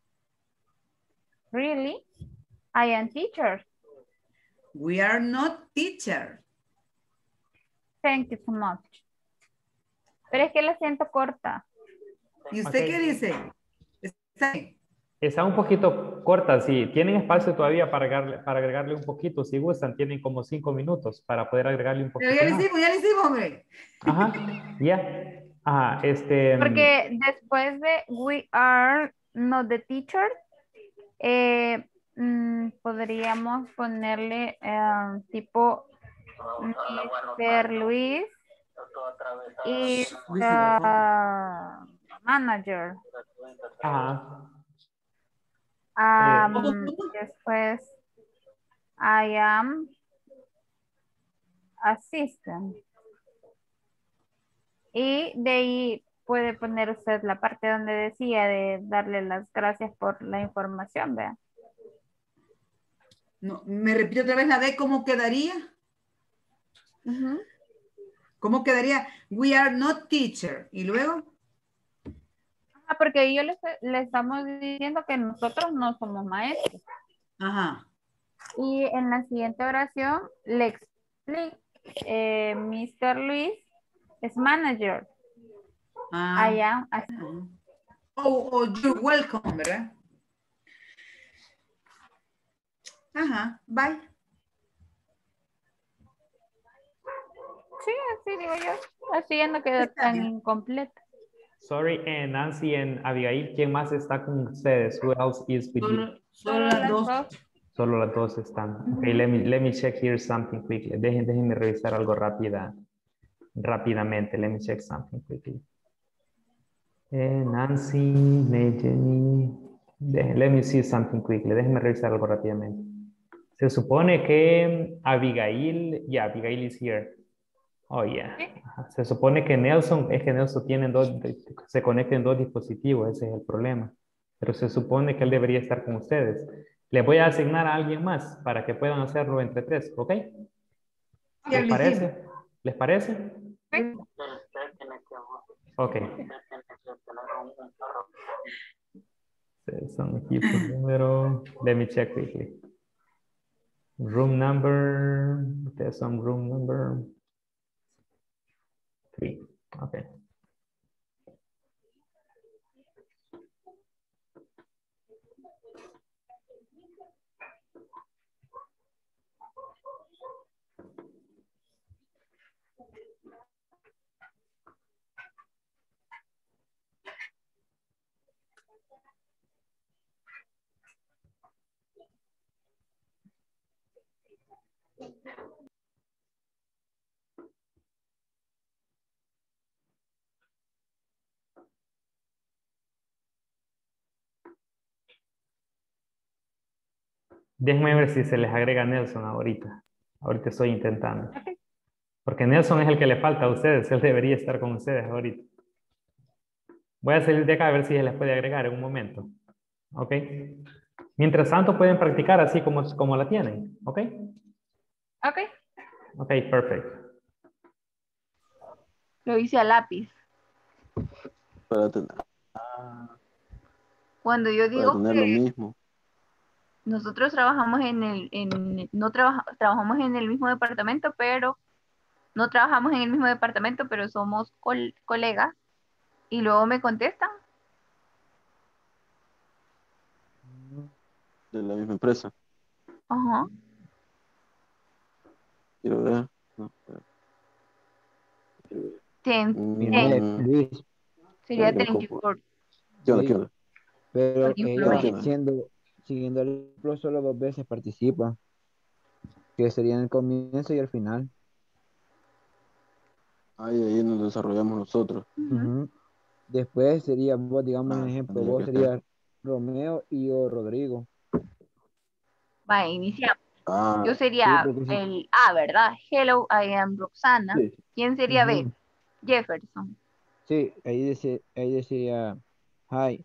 Really? I am teacher. We are not teacher. Thank you so much. Pero es que la siento corta. ¿Y usted qué dice? Está un poquito corta, sí. Tienen espacio todavía para agregarle un poquito. Si gustan, tienen como 5 minutos para poder agregarle un poquito Pero ya más. le hicimos, hombre. Ajá, ya. Ajá, Porque después de we are not the teacher, podríamos ponerle tipo Mr. Luis is manager. Ajá. Después I am assistant. Y de ahí puede poner usted la parte donde decía de darle las gracias por la información, vea. No, me repito otra vez la B, ¿cómo quedaría? ¿Cómo quedaría? We are not teacher. ¿Y luego? Porque ahí le estamos diciendo que nosotros no somos maestros. Ajá. Y en la siguiente oración le explico, Mr. Luis es manager. I am you're welcome, ¿verdad? Ajá, bye. Sí, así digo yo. Así ya no queda tan incompleta. Sorry, Nancy and Abigail, ¿quién más está con ustedes? Who else is with you? Solo las dos. Solo las dos están. Okay, let me check here something quickly. Déjenme revisar algo rápidamente. Let me check something quickly. Nancy, Jenny. Let me see something quickly. Déjenme revisar algo rápidamente. Se supone que Abigail, Abigail is here. Oh, yeah. Se supone que Nelson tiene se conecta en dos dispositivos, ese es el problema. Pero se supone que él debería estar con ustedes. Les voy a asignar a alguien más para que puedan hacerlo entre tres, ¿ok? ¿Les parece? ¿Les parece? Ok. Son equipos número. Let me check quickly. Room number. Ustedes son room number 3. Okay. Déjenme ver si se les agrega Nelson ahorita. Ahorita estoy intentando. Porque Nelson es el que le falta a ustedes. Él debería estar con ustedes ahorita. Voy a salir de acá a ver si se les puede agregar en un momento. ¿Ok? Mientras tanto pueden practicar así como la tienen. ¿Ok? Ok. Ok, perfecto. Lo hice a lápiz. Cuando yo Para digo tener lo que mismo. nosotros trabajamos trabajamos en el mismo departamento, pero no trabajamos en el mismo departamento, pero somos colegas. Y luego me contestan. De la misma empresa. Ajá. Quiero ver. No, Mire, Luis. Sería 34. ¿Qué onda? ¿Qué onda? Pero ¿Qué ella, onda? siguiendo el ejemplo, solo 2 veces participa, que sería en el comienzo y al final. Ahí nos desarrollamos nosotros. Ujú. Después sería vos, digamos un ejemplo, tendría vos que serías Romeo y yo Rodrigo. Va, iniciamos. Yo Sí, sería porque sí. el A, ¿verdad? Hello, I am Roxana. Sí. ¿Quién sería B? Ujú. Jefferson. Sí, ahí decía, hi,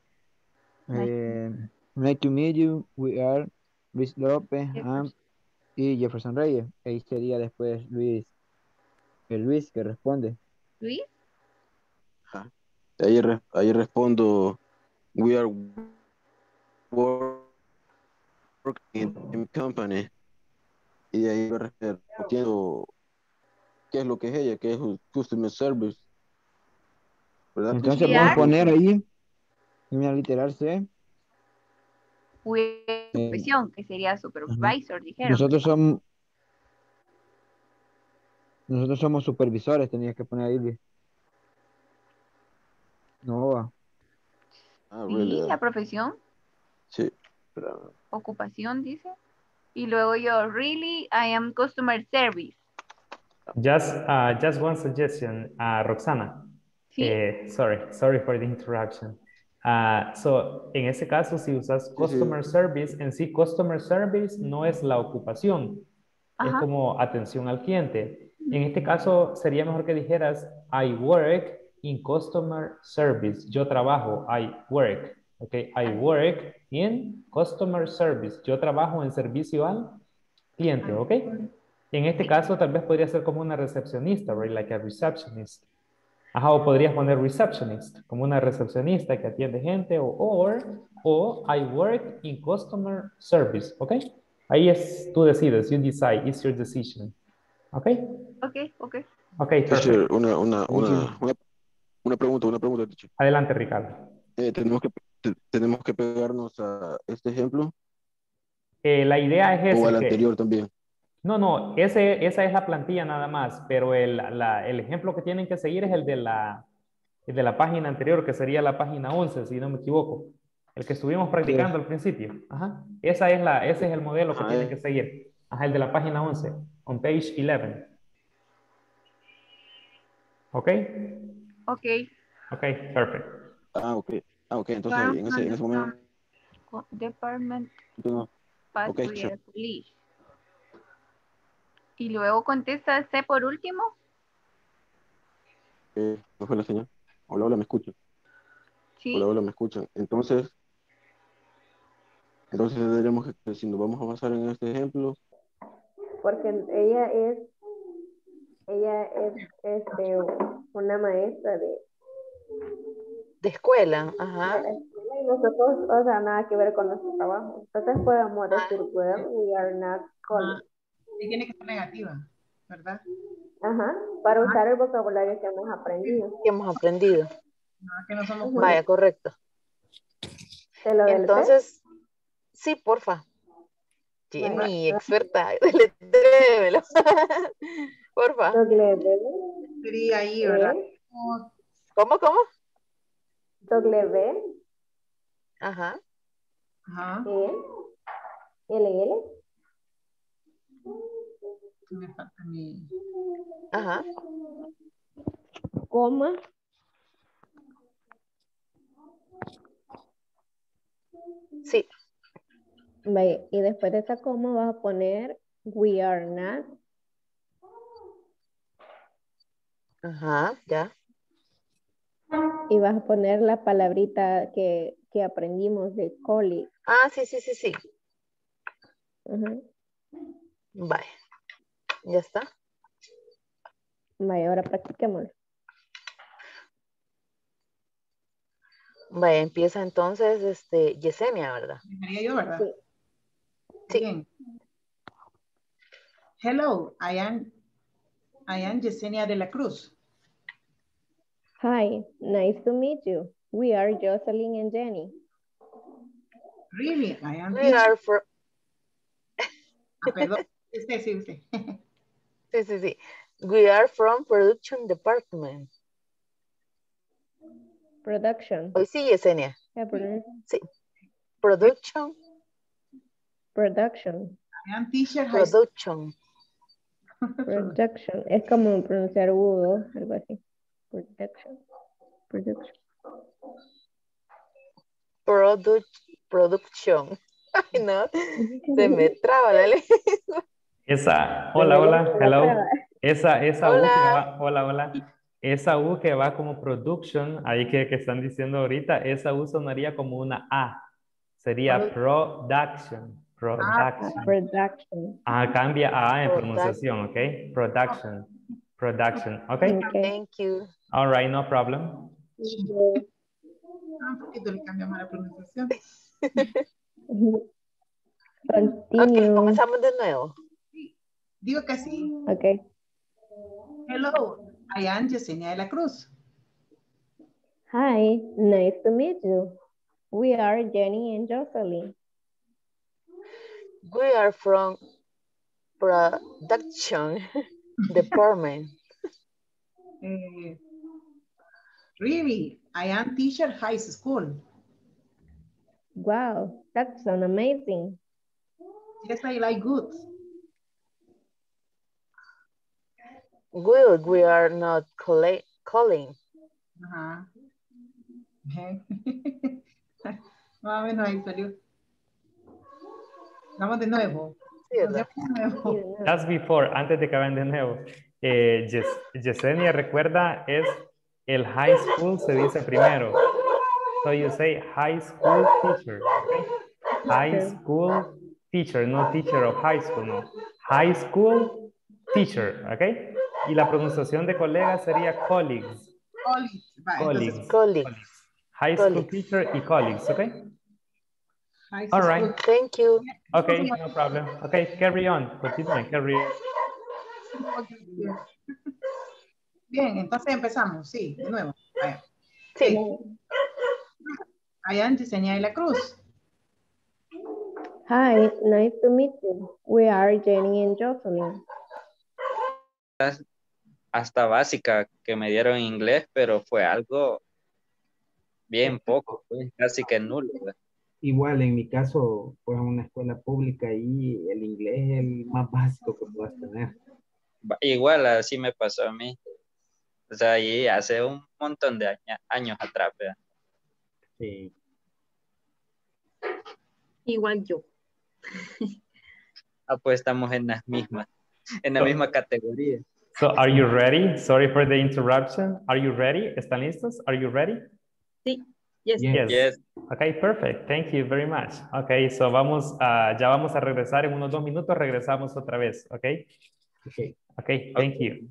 nice to meet you, we are Luis López y Jefferson Reyes. Ahí sería después el Luis que responde. ¿Luis? Ajá. Ahí respondo, we are working in company. Y de ahí respondiendo qué es lo que es ella, que es customer service. ¿Verdad? Entonces We vamos a are poner ahí, en la literal C. supervisión, que sería supervisor, dijeron. Nosotros somos supervisores, tenías que poner ahí. No va. Sí, la profesión. Sí. Ocupación, dice. Y luego yo, really, I am customer service. Just one suggestion, Roxana. ¿Sí? Sorry for the interruption. So, en ese caso, si usas customer service, en sí, customer service no es la ocupación, es como atención al cliente. En este caso, sería mejor que dijeras, I work in customer service. Yo trabajo, I work. Okay, I work in customer service. Yo trabajo en servicio al cliente, ¿ok? En este caso, tal vez podría ser como una recepcionista, right? Like a receptionist. Ajá, o podrías poner receptionist, como una recepcionista que atiende gente, o I work in customer service, ¿ok? Ahí tú decides, you decide, it's your decision, ¿ok? Ok. Ok, Teacher, perfecto. una pregunta, teacher. Adelante, Ricardo. Tenemos que pegarnos a este ejemplo. La idea es ese. O al anterior también. No, esa es la plantilla nada más, pero el ejemplo que tienen que seguir es el de la página anterior, que sería la página 11, si no me equivoco. El que estuvimos practicando al principio. Ajá. Ese es el modelo que tienen que seguir. Ajá, el de la página 11, on page 11. ¿Ok? Ok, perfecto. Ok, entonces ahí, en ese momento. Department No. Pathway Police. Y luego contesta C por último. No fue la señal. Hola, me escuchan. Sí. Hola, me escuchan. Entonces tendríamos que, si nos vamos a basar en este ejemplo. Porque ella es una maestra de escuela, ajá. Y nosotros, o sea, nada que ver con nuestro trabajo. Entonces podemos decir, well, we are not colleagues. Sí, tiene que ser negativa, ¿verdad? Ajá, para usar el vocabulario que hemos aprendido. Que no somos Vaya, correcto. Entonces, sí, porfa. Jenny, experta, deletrémelo. Porfa. Sería ahí, ¿verdad? ¿Cómo? W. Ajá. L. Me falta mi... Ajá. Coma. Sí. Vaya, y después de esa coma vas a poner we are not. Ajá, ya. Y vas a poner la palabrita que aprendimos de colleague. Ah, sí, sí, sí, sí. Ujú. Vale. Ya está. Vaya, ahora practiquémoslo. Vale, empieza entonces, Yesenia, ¿verdad? Dejaría yo, ¿verdad? Sí. Bien. Hello, I am Yesenia de la Cruz. Hi, nice to meet you. We are Jocelyn and Jenny. Really, I am We teacher. are from... Perdón, usted, sí, usted. Sí, sí, sí. We are from production department. Production. Hoy sí, Yesenia. Yeah, Sí. Production. Production. I am teacher high school. Production. Production. Es como pronunciar U, algo así. Production. Production. Production. Ay, no. Se me traba la lengua. Esa, hola, hello. Esa U que Hola. va, hola. Esa U que va como production, ahí que están diciendo ahorita, esa U sonaría como una A. Sería production. Production. Ah, cambia a A en Production. pronunciación, ¿ok? Production, ¿ok? Thank you. All right, no problem. Un poquito le cambiamos la pronunciación. Continue. Ok, comenzamos de nuevo. Digo que sí. Ok. Hello, I am Yesenia de la Cruz. Hi, nice to meet you. We are Jenny and Jocelyn. We are from production department. Really, I am teacher high school. Wow, that sounds amazing. Yes, I like good. Good, we are not calling. Ajá. Más o menos ahí salió. Vamos de nuevo. Sí, ¿verdad? That's before, antes de que vayan de nuevo. Yesenia, recuerda, es el high school se dice primero. So you say high school teacher, okay? High school teacher, no teacher of high school, no. High school teacher, okay? Y la pronunciación de colega sería colleagues. Colleagues. High school teacher y colleagues, okay? All right. Thank you. Okay, no problem. Okay, carry on. Continue, carry on. Bien, entonces empezamos. Sí, de nuevo. Vaya. Sí. I am Yesenia de la Cruz. Hi, nice to meet you. We are Jenny and Jocelyn. Hasta básica que me dieron en inglés, pero fue algo bien poco, pues, casi que nulo. ¿Verdad? Igual en mi caso, pues en una escuela pública y el inglés es el más básico que puedas tener. Igual así me pasó a mí. O sea, ahí hace un montón de años atrás. ¿Verdad? Sí. Igual yo. Pues estamos en las mismas, en la misma categoría. So, are you ready? Sorry for the interruption. Are you ready? ¿Están listos? Are you ready? Sí. Yes. Yes. Okay, perfect. Thank you very much. Okay, so ya vamos a regresar en unos 2 minutos. Regresamos otra vez. Okay. Okay, thank you.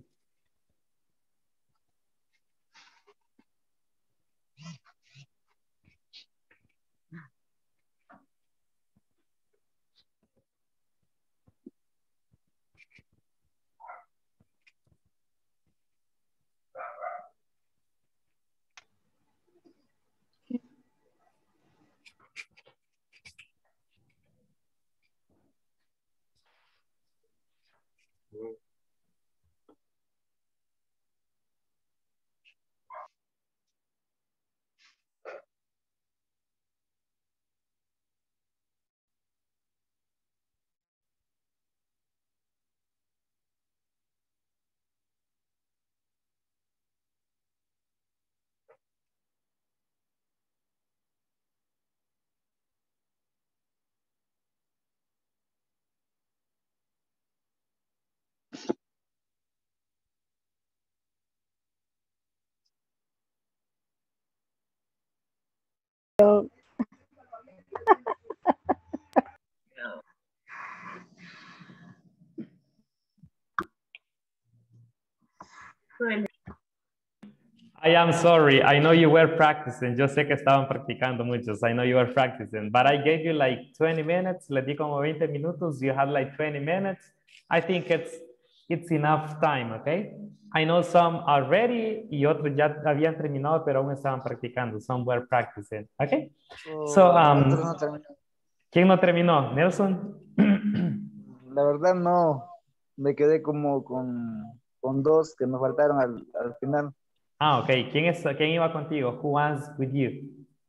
I am sorry. I know you were practicing. Yo sé que estaban practicando muchos. I know you were practicing. But I gave you like 20 minutes. Le di como 20 minutos. You had like 20 minutes. I think it's enough time, okay? I know some are ready y otros ya habían terminado, pero aún estaban practicando. Some were practicing, okay? So, Otros no terminaron. ¿quién no terminó? ¿Nelson? La verdad no. Me quedé como con dos que me faltaron al final. Ah, ok. ¿Quién iba contigo? Who was with you?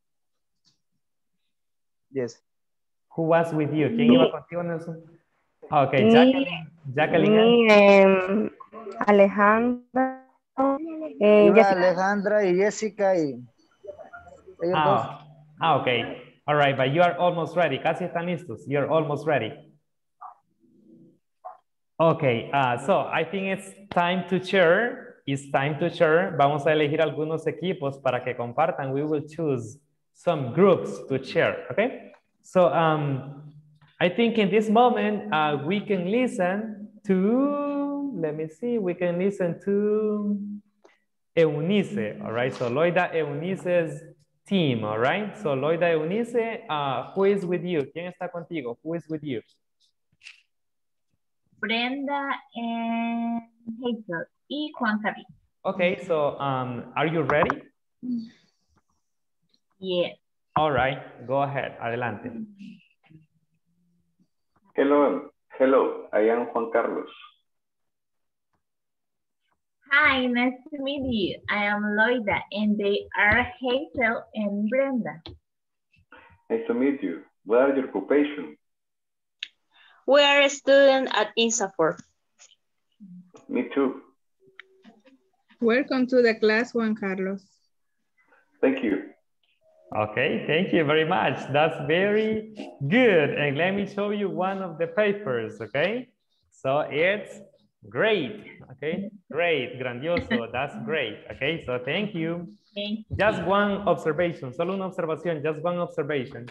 Yes. Who was with you? ¿Quién Me. iba contigo, Nelson? Ok, Me, Jacqueline. Alejandra. Iba Jessica. Alejandra y Jessica y ellos dos. Ok. All right, but you are almost ready. Casi están listos. You're almost ready. Okay, so I think it's time to share. It's time to share. Vamos a elegir algunos equipos para que compartan. We will choose some groups to share, okay? So I think in this moment, we can listen to, let me see, we can listen to Eunice, all right? So Loida Eunice's team, all right? So Loida Eunice, who is with you? ¿Quién está contigo? Who is with you? Brenda and Hazel y Juan Carlos. Okay, so are you ready? Yes. All right, go ahead, adelante. Hello, I am Juan Carlos. Hi, nice to meet you. I am Loida and they are Hazel and Brenda. Nice to meet you. What are your occupation? We are a student at INSAFORP. Me too. Welcome to the class, Juan Carlos. Thank you. Okay, thank you very much. That's very good. And let me show you one of the papers, okay? So it's great, okay? Great, grandioso, that's great, okay? So thank you. Just one observation, solo una observación, just one observation.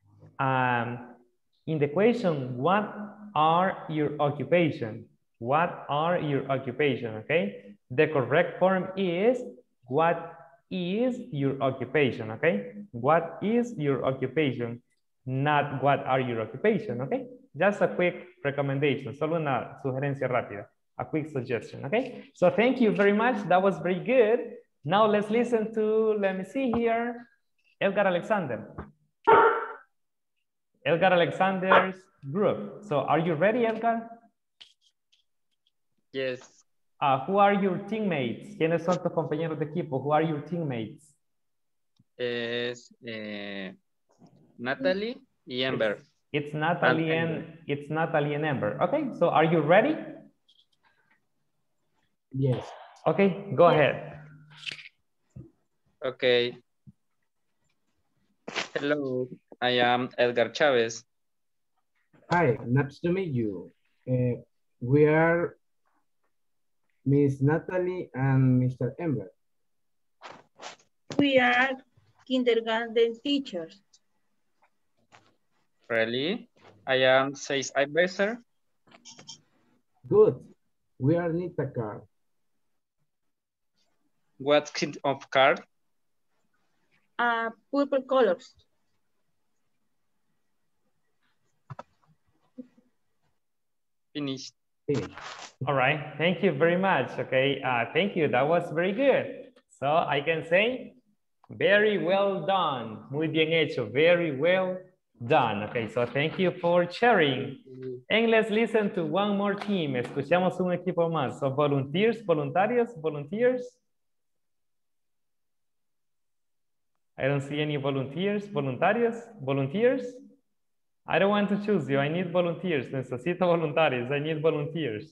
In the question, what are your occupation? What are your occupation, okay? The correct form is, what is your occupation, okay? What is your occupation? Not what are your occupation, okay? Just a quick recommendation, solo una sugerencia rápida, a quick suggestion, okay? So thank you very much, that was very good. Now let's listen to, let me see here, Edgar Alexander. Edgar Alexander's group. So are you ready, Edgar? Yes. Who are your teammates? ¿Quiénes son tus compañeros de equipo? Who are your teammates? Es Natalie y Amber. It's Natalie and Amber. Okay, so are you ready? Yes. Okay, go ahead. Okay. Hello, I am Edgar Chavez. Hi, nice to meet you. We are Miss Natalie and Mr. Amber. We are kindergarten teachers. Really? I am sales advisor. Good. We are Nita Car. What kind of card? Purple colors. Finished. All right, thank you very much. Okay, thank you, that was very good. So I can say, very well done. Muy bien hecho, very well done. Okay, so thank you for sharing. And let's listen to one more team. Escuchamos un equipo más. So volunteers, voluntarios, volunteers. I don't see any volunteers, voluntarios, volunteers. I don't want to choose you. I need volunteers. Necesito voluntarios. I need volunteers.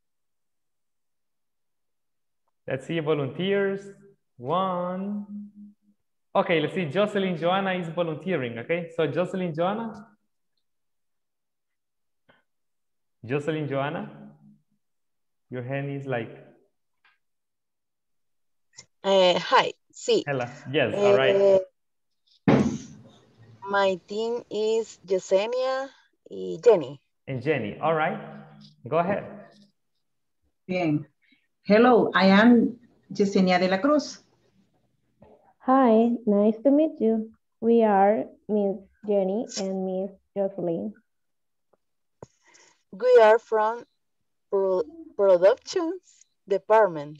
Let's see volunteers. One. Okay, let's see. Jocelyn Joanna is volunteering. Okay, so Jocelyn Joanna. Jocelyn Joanna. Your hand is like. Hi. Sí. Hello. Yes. All right. My team is Yesenia y Jenny. And Jenny. All right. Go ahead. Bien. Hello, I am Yesenia de la Cruz. Hi, nice to meet you. We are Miss Jenny and Miss Jocelyn. We are from productions department.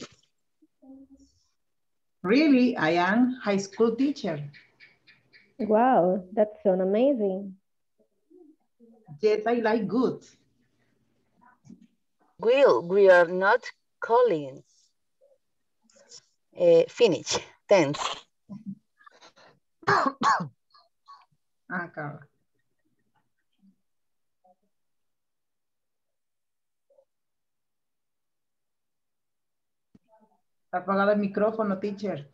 Really, I am high school teacher. Wow, that sounds amazing. Yes, I like good. Will, we are not calling. Finish, tense. Acá. Está apagado el micrófono, teacher.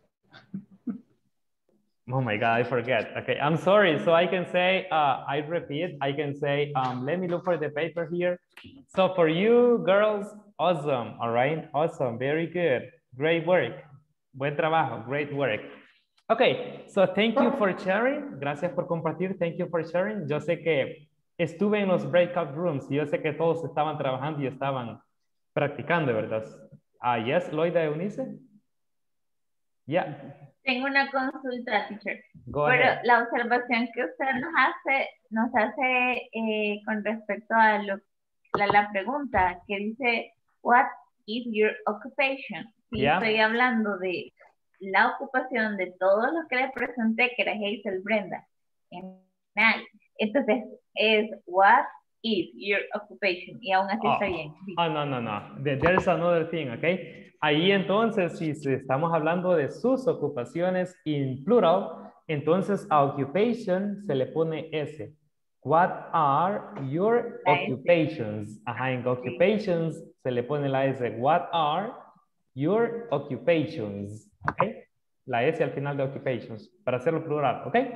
Oh my God, I forget. Okay, I'm sorry. So I can say, I repeat, I can say, let me look for the paper here. So for you girls, awesome, all right? Awesome, very good. Great work. Buen trabajo, great work. Okay, so thank you for sharing. Gracias por compartir, thank you for sharing. Yo sé que estuve en los breakout rooms y yo sé que todos estaban trabajando y estaban practicando, ¿verdad? Yes, Loida Eunice? Yeah. Tengo una consulta, teacher. Go Pero ahead. la observación que usted nos hace con respecto a la pregunta que dice, what is your occupation? Si Yeah. estoy hablando de la ocupación de todos los que le presenté, que era Hazel, Brenda, entonces es what is your occupation, y aún así está bien. Oh, no. There's another thing, okay? Ahí entonces, si estamos hablando de sus ocupaciones en plural, entonces a occupation se le pone S. What are your occupations? Ajá, en occupations se le pone la S. What are your occupations? Okay? La S al final de occupations, para hacerlo plural, ¿ok?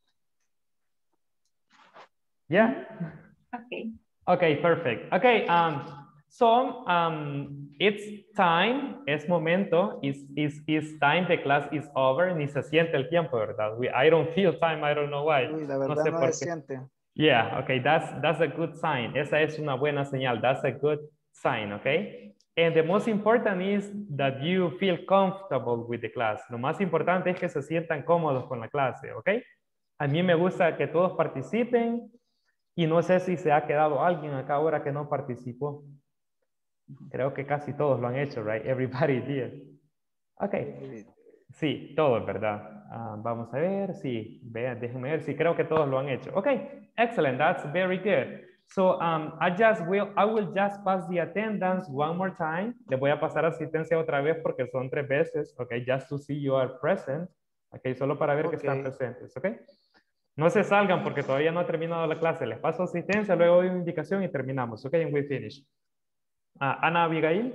Yeah? Okay. Okay, perfect. Okay, so it's time, es momento, is time, the class is over, ni se siente el tiempo, ¿verdad? I don't feel time, I don't know why. Uy, la verdad no sé no por se qué. siente. Yeah, okay, that's a good sign. Esa es una buena señal. That's a good sign, okay? And the most important is that you feel comfortable with the class. Lo más importante es que se sientan cómodos con la clase, okay? A mí me gusta que todos participen. Y no sé si se ha quedado alguien acá ahora que no participó. Creo que casi todos lo han hecho, right? Everybody did. Ok. Sí, todos, ¿verdad? Vamos a ver. Sí, vean, déjenme ver. Sí, creo que todos lo han hecho. Ok, excellent. That's very good. So, I will just pass the attendance one more time. Le voy a pasar asistencia otra vez porque son 3 veces. Ok, just to see you are present. Ok, solo para ver que están presentes. Ok. No se salgan porque todavía no ha terminado la clase. Les paso asistencia, luego doy una indicación y terminamos. Ok, and we finish. Ana Abigail.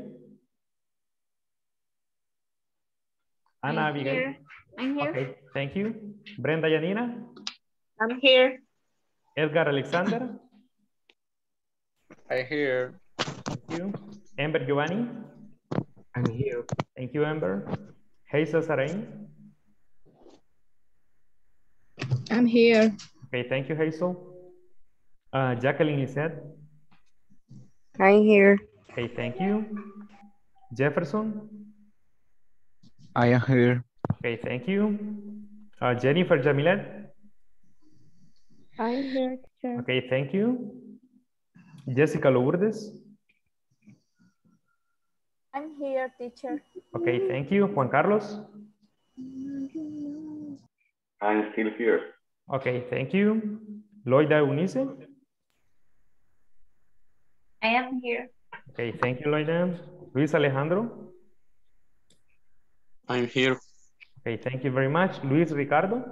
Ana Abigail. I'm here. Okay, thank you. Brenda Yanina. I'm here. Edgar Alexander. I'm here. Thank you. Amber Giovanni. I'm here. Thank you, Amber. Hazel Sarain. I'm here. Okay, thank you, Hazel. Jacqueline Lisette. I'm here. Okay, thank you. Jefferson. I am here. Okay, thank you. Jennifer Jamilet. I'm here, teacher. Okay, thank you. Jessica Lourdes. I'm here, teacher. Okay, thank you. Juan Carlos. I'm still here. Okay, thank you. Loida Eunice. I am here. Okay, thank you, Loida. Luis Alejandro. I'm here. Okay, thank you very much. Luis Ricardo.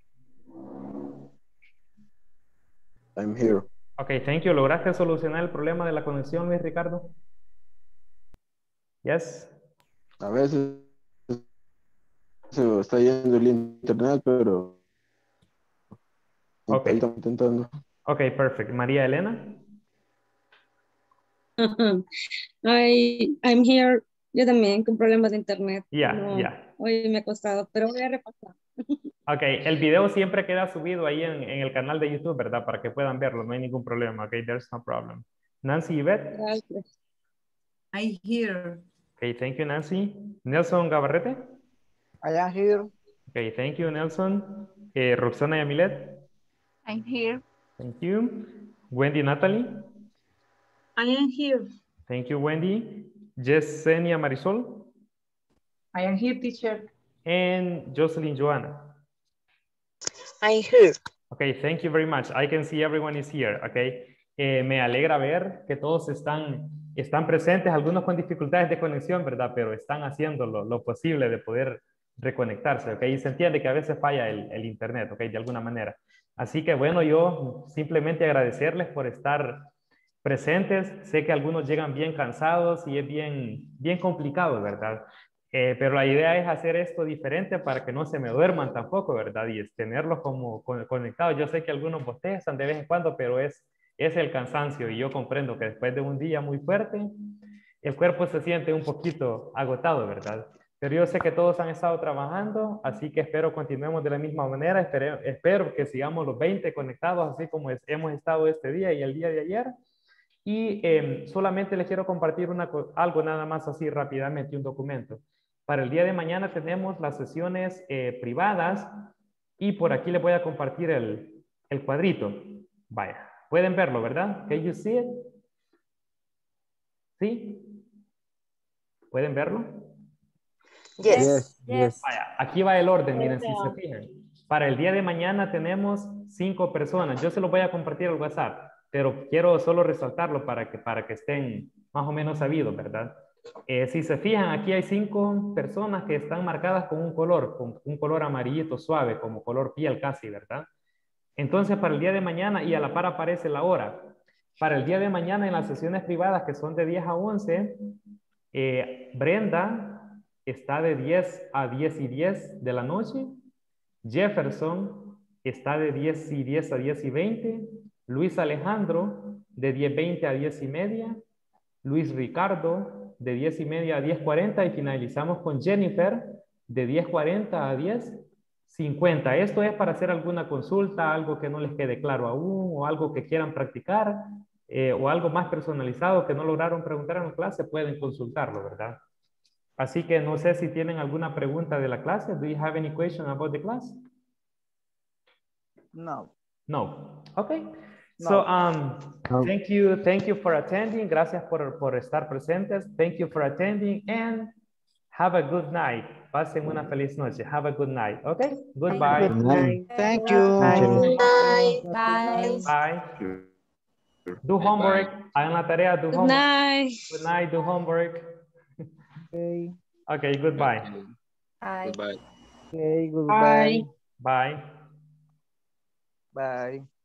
I'm here. Okay, thank you. ¿Lograste solucionar el problema de la conexión, Luis Ricardo? Yes. A veces se está yendo el internet, pero Okay. ahí estamos intentando. Okay, perfect. María Elena. I'm here. Yo también con problemas de internet. Yeah, No, yeah. hoy me ha costado, pero voy a repasar. Ok, el video siempre queda subido ahí en el canal de YouTube, ¿verdad? Para que puedan verlo, no hay ningún problema, ok, there's no problem. Nancy Yvette. Gracias. I hear. Okay, thank you, Nancy. Nelson Gabarrete. I am here. Okay, thank you, Nelson. Roxana Yamilet. I'm here. Thank you. Wendy Natalie. I am here. Thank you, Wendy. Yesenia Marisol. I am here, teacher. And Jocelyn Joanna. I'm here. Okay, thank you very much. I can see everyone is here, okay. Me alegra ver que todos están presentes, algunos con dificultades de conexión, ¿verdad? Pero están haciendo lo posible de poder reconectarse, ok. Y se entiende que a veces falla el internet, ok, de alguna manera. Así que bueno, yo simplemente agradecerles por estar presentes. Sé que algunos llegan bien cansados y es bien complicado, ¿verdad? Pero la idea es hacer esto diferente para que no se me duerman tampoco, ¿verdad? Y es tenerlos como conectados. Yo sé que algunos bostezan de vez en cuando, pero es el cansancio y yo comprendo que después de un día muy fuerte, el cuerpo se siente un poquito agotado, ¿verdad? Pero yo sé que todos han estado trabajando, así que espero continuemos de la misma manera. Espero que sigamos los 20 conectados, así como hemos estado este día y el día de ayer. Y solamente les quiero compartir algo nada más así rápidamente, un documento. Para el día de mañana tenemos las sesiones privadas y por aquí les voy a compartir el cuadrito. Vaya, pueden verlo, ¿verdad? Can you see it? ¿Sí? ¿Pueden verlo? Yes. Yes. Vaya, aquí va el orden, miren, si se fijan. Para el día de mañana tenemos 5 personas. Yo se los voy a compartir al WhatsApp, pero quiero solo resaltarlo para que estén más o menos sabidos, ¿verdad? Si se fijan, aquí hay 5 personas que están marcadas con un color amarillito suave, como color piel casi, ¿verdad? Entonces, para el día de mañana, y a la par aparece la hora. Para el día de mañana en las sesiones privadas que son de 10 a 11, Brenda está de 10 a 10 y 10 de la noche. Jefferson está de 10 y 10 a 10 y 20. Luis Alejandro de 10:20 a 10 y media. Luis Ricardo de 10 y media a 10:40 y finalizamos con Jennifer de 10:40 a 10:50. Esto es para hacer alguna consulta, algo que no les quede claro aún o algo que quieran practicar o algo más personalizado que no lograron preguntar en la clase, pueden consultarlo, ¿verdad? Así que no sé si tienen alguna pregunta de la clase. Do you have any question about the class? No. No. Okay. No. So, thank you for attending. Gracias por estar presentes. Thank you for attending and have a good night. Pasen una feliz noche. Have a good night. Okay. Goodbye. Good night. Thank you. Bye. Bye. Bye. Do homework. Hagan la tarea. Do Good homework. night. Good night. Do homework. Okay. Okay. Goodbye. Bye. Goodbye. Okay, goodbye. Bye. Bye.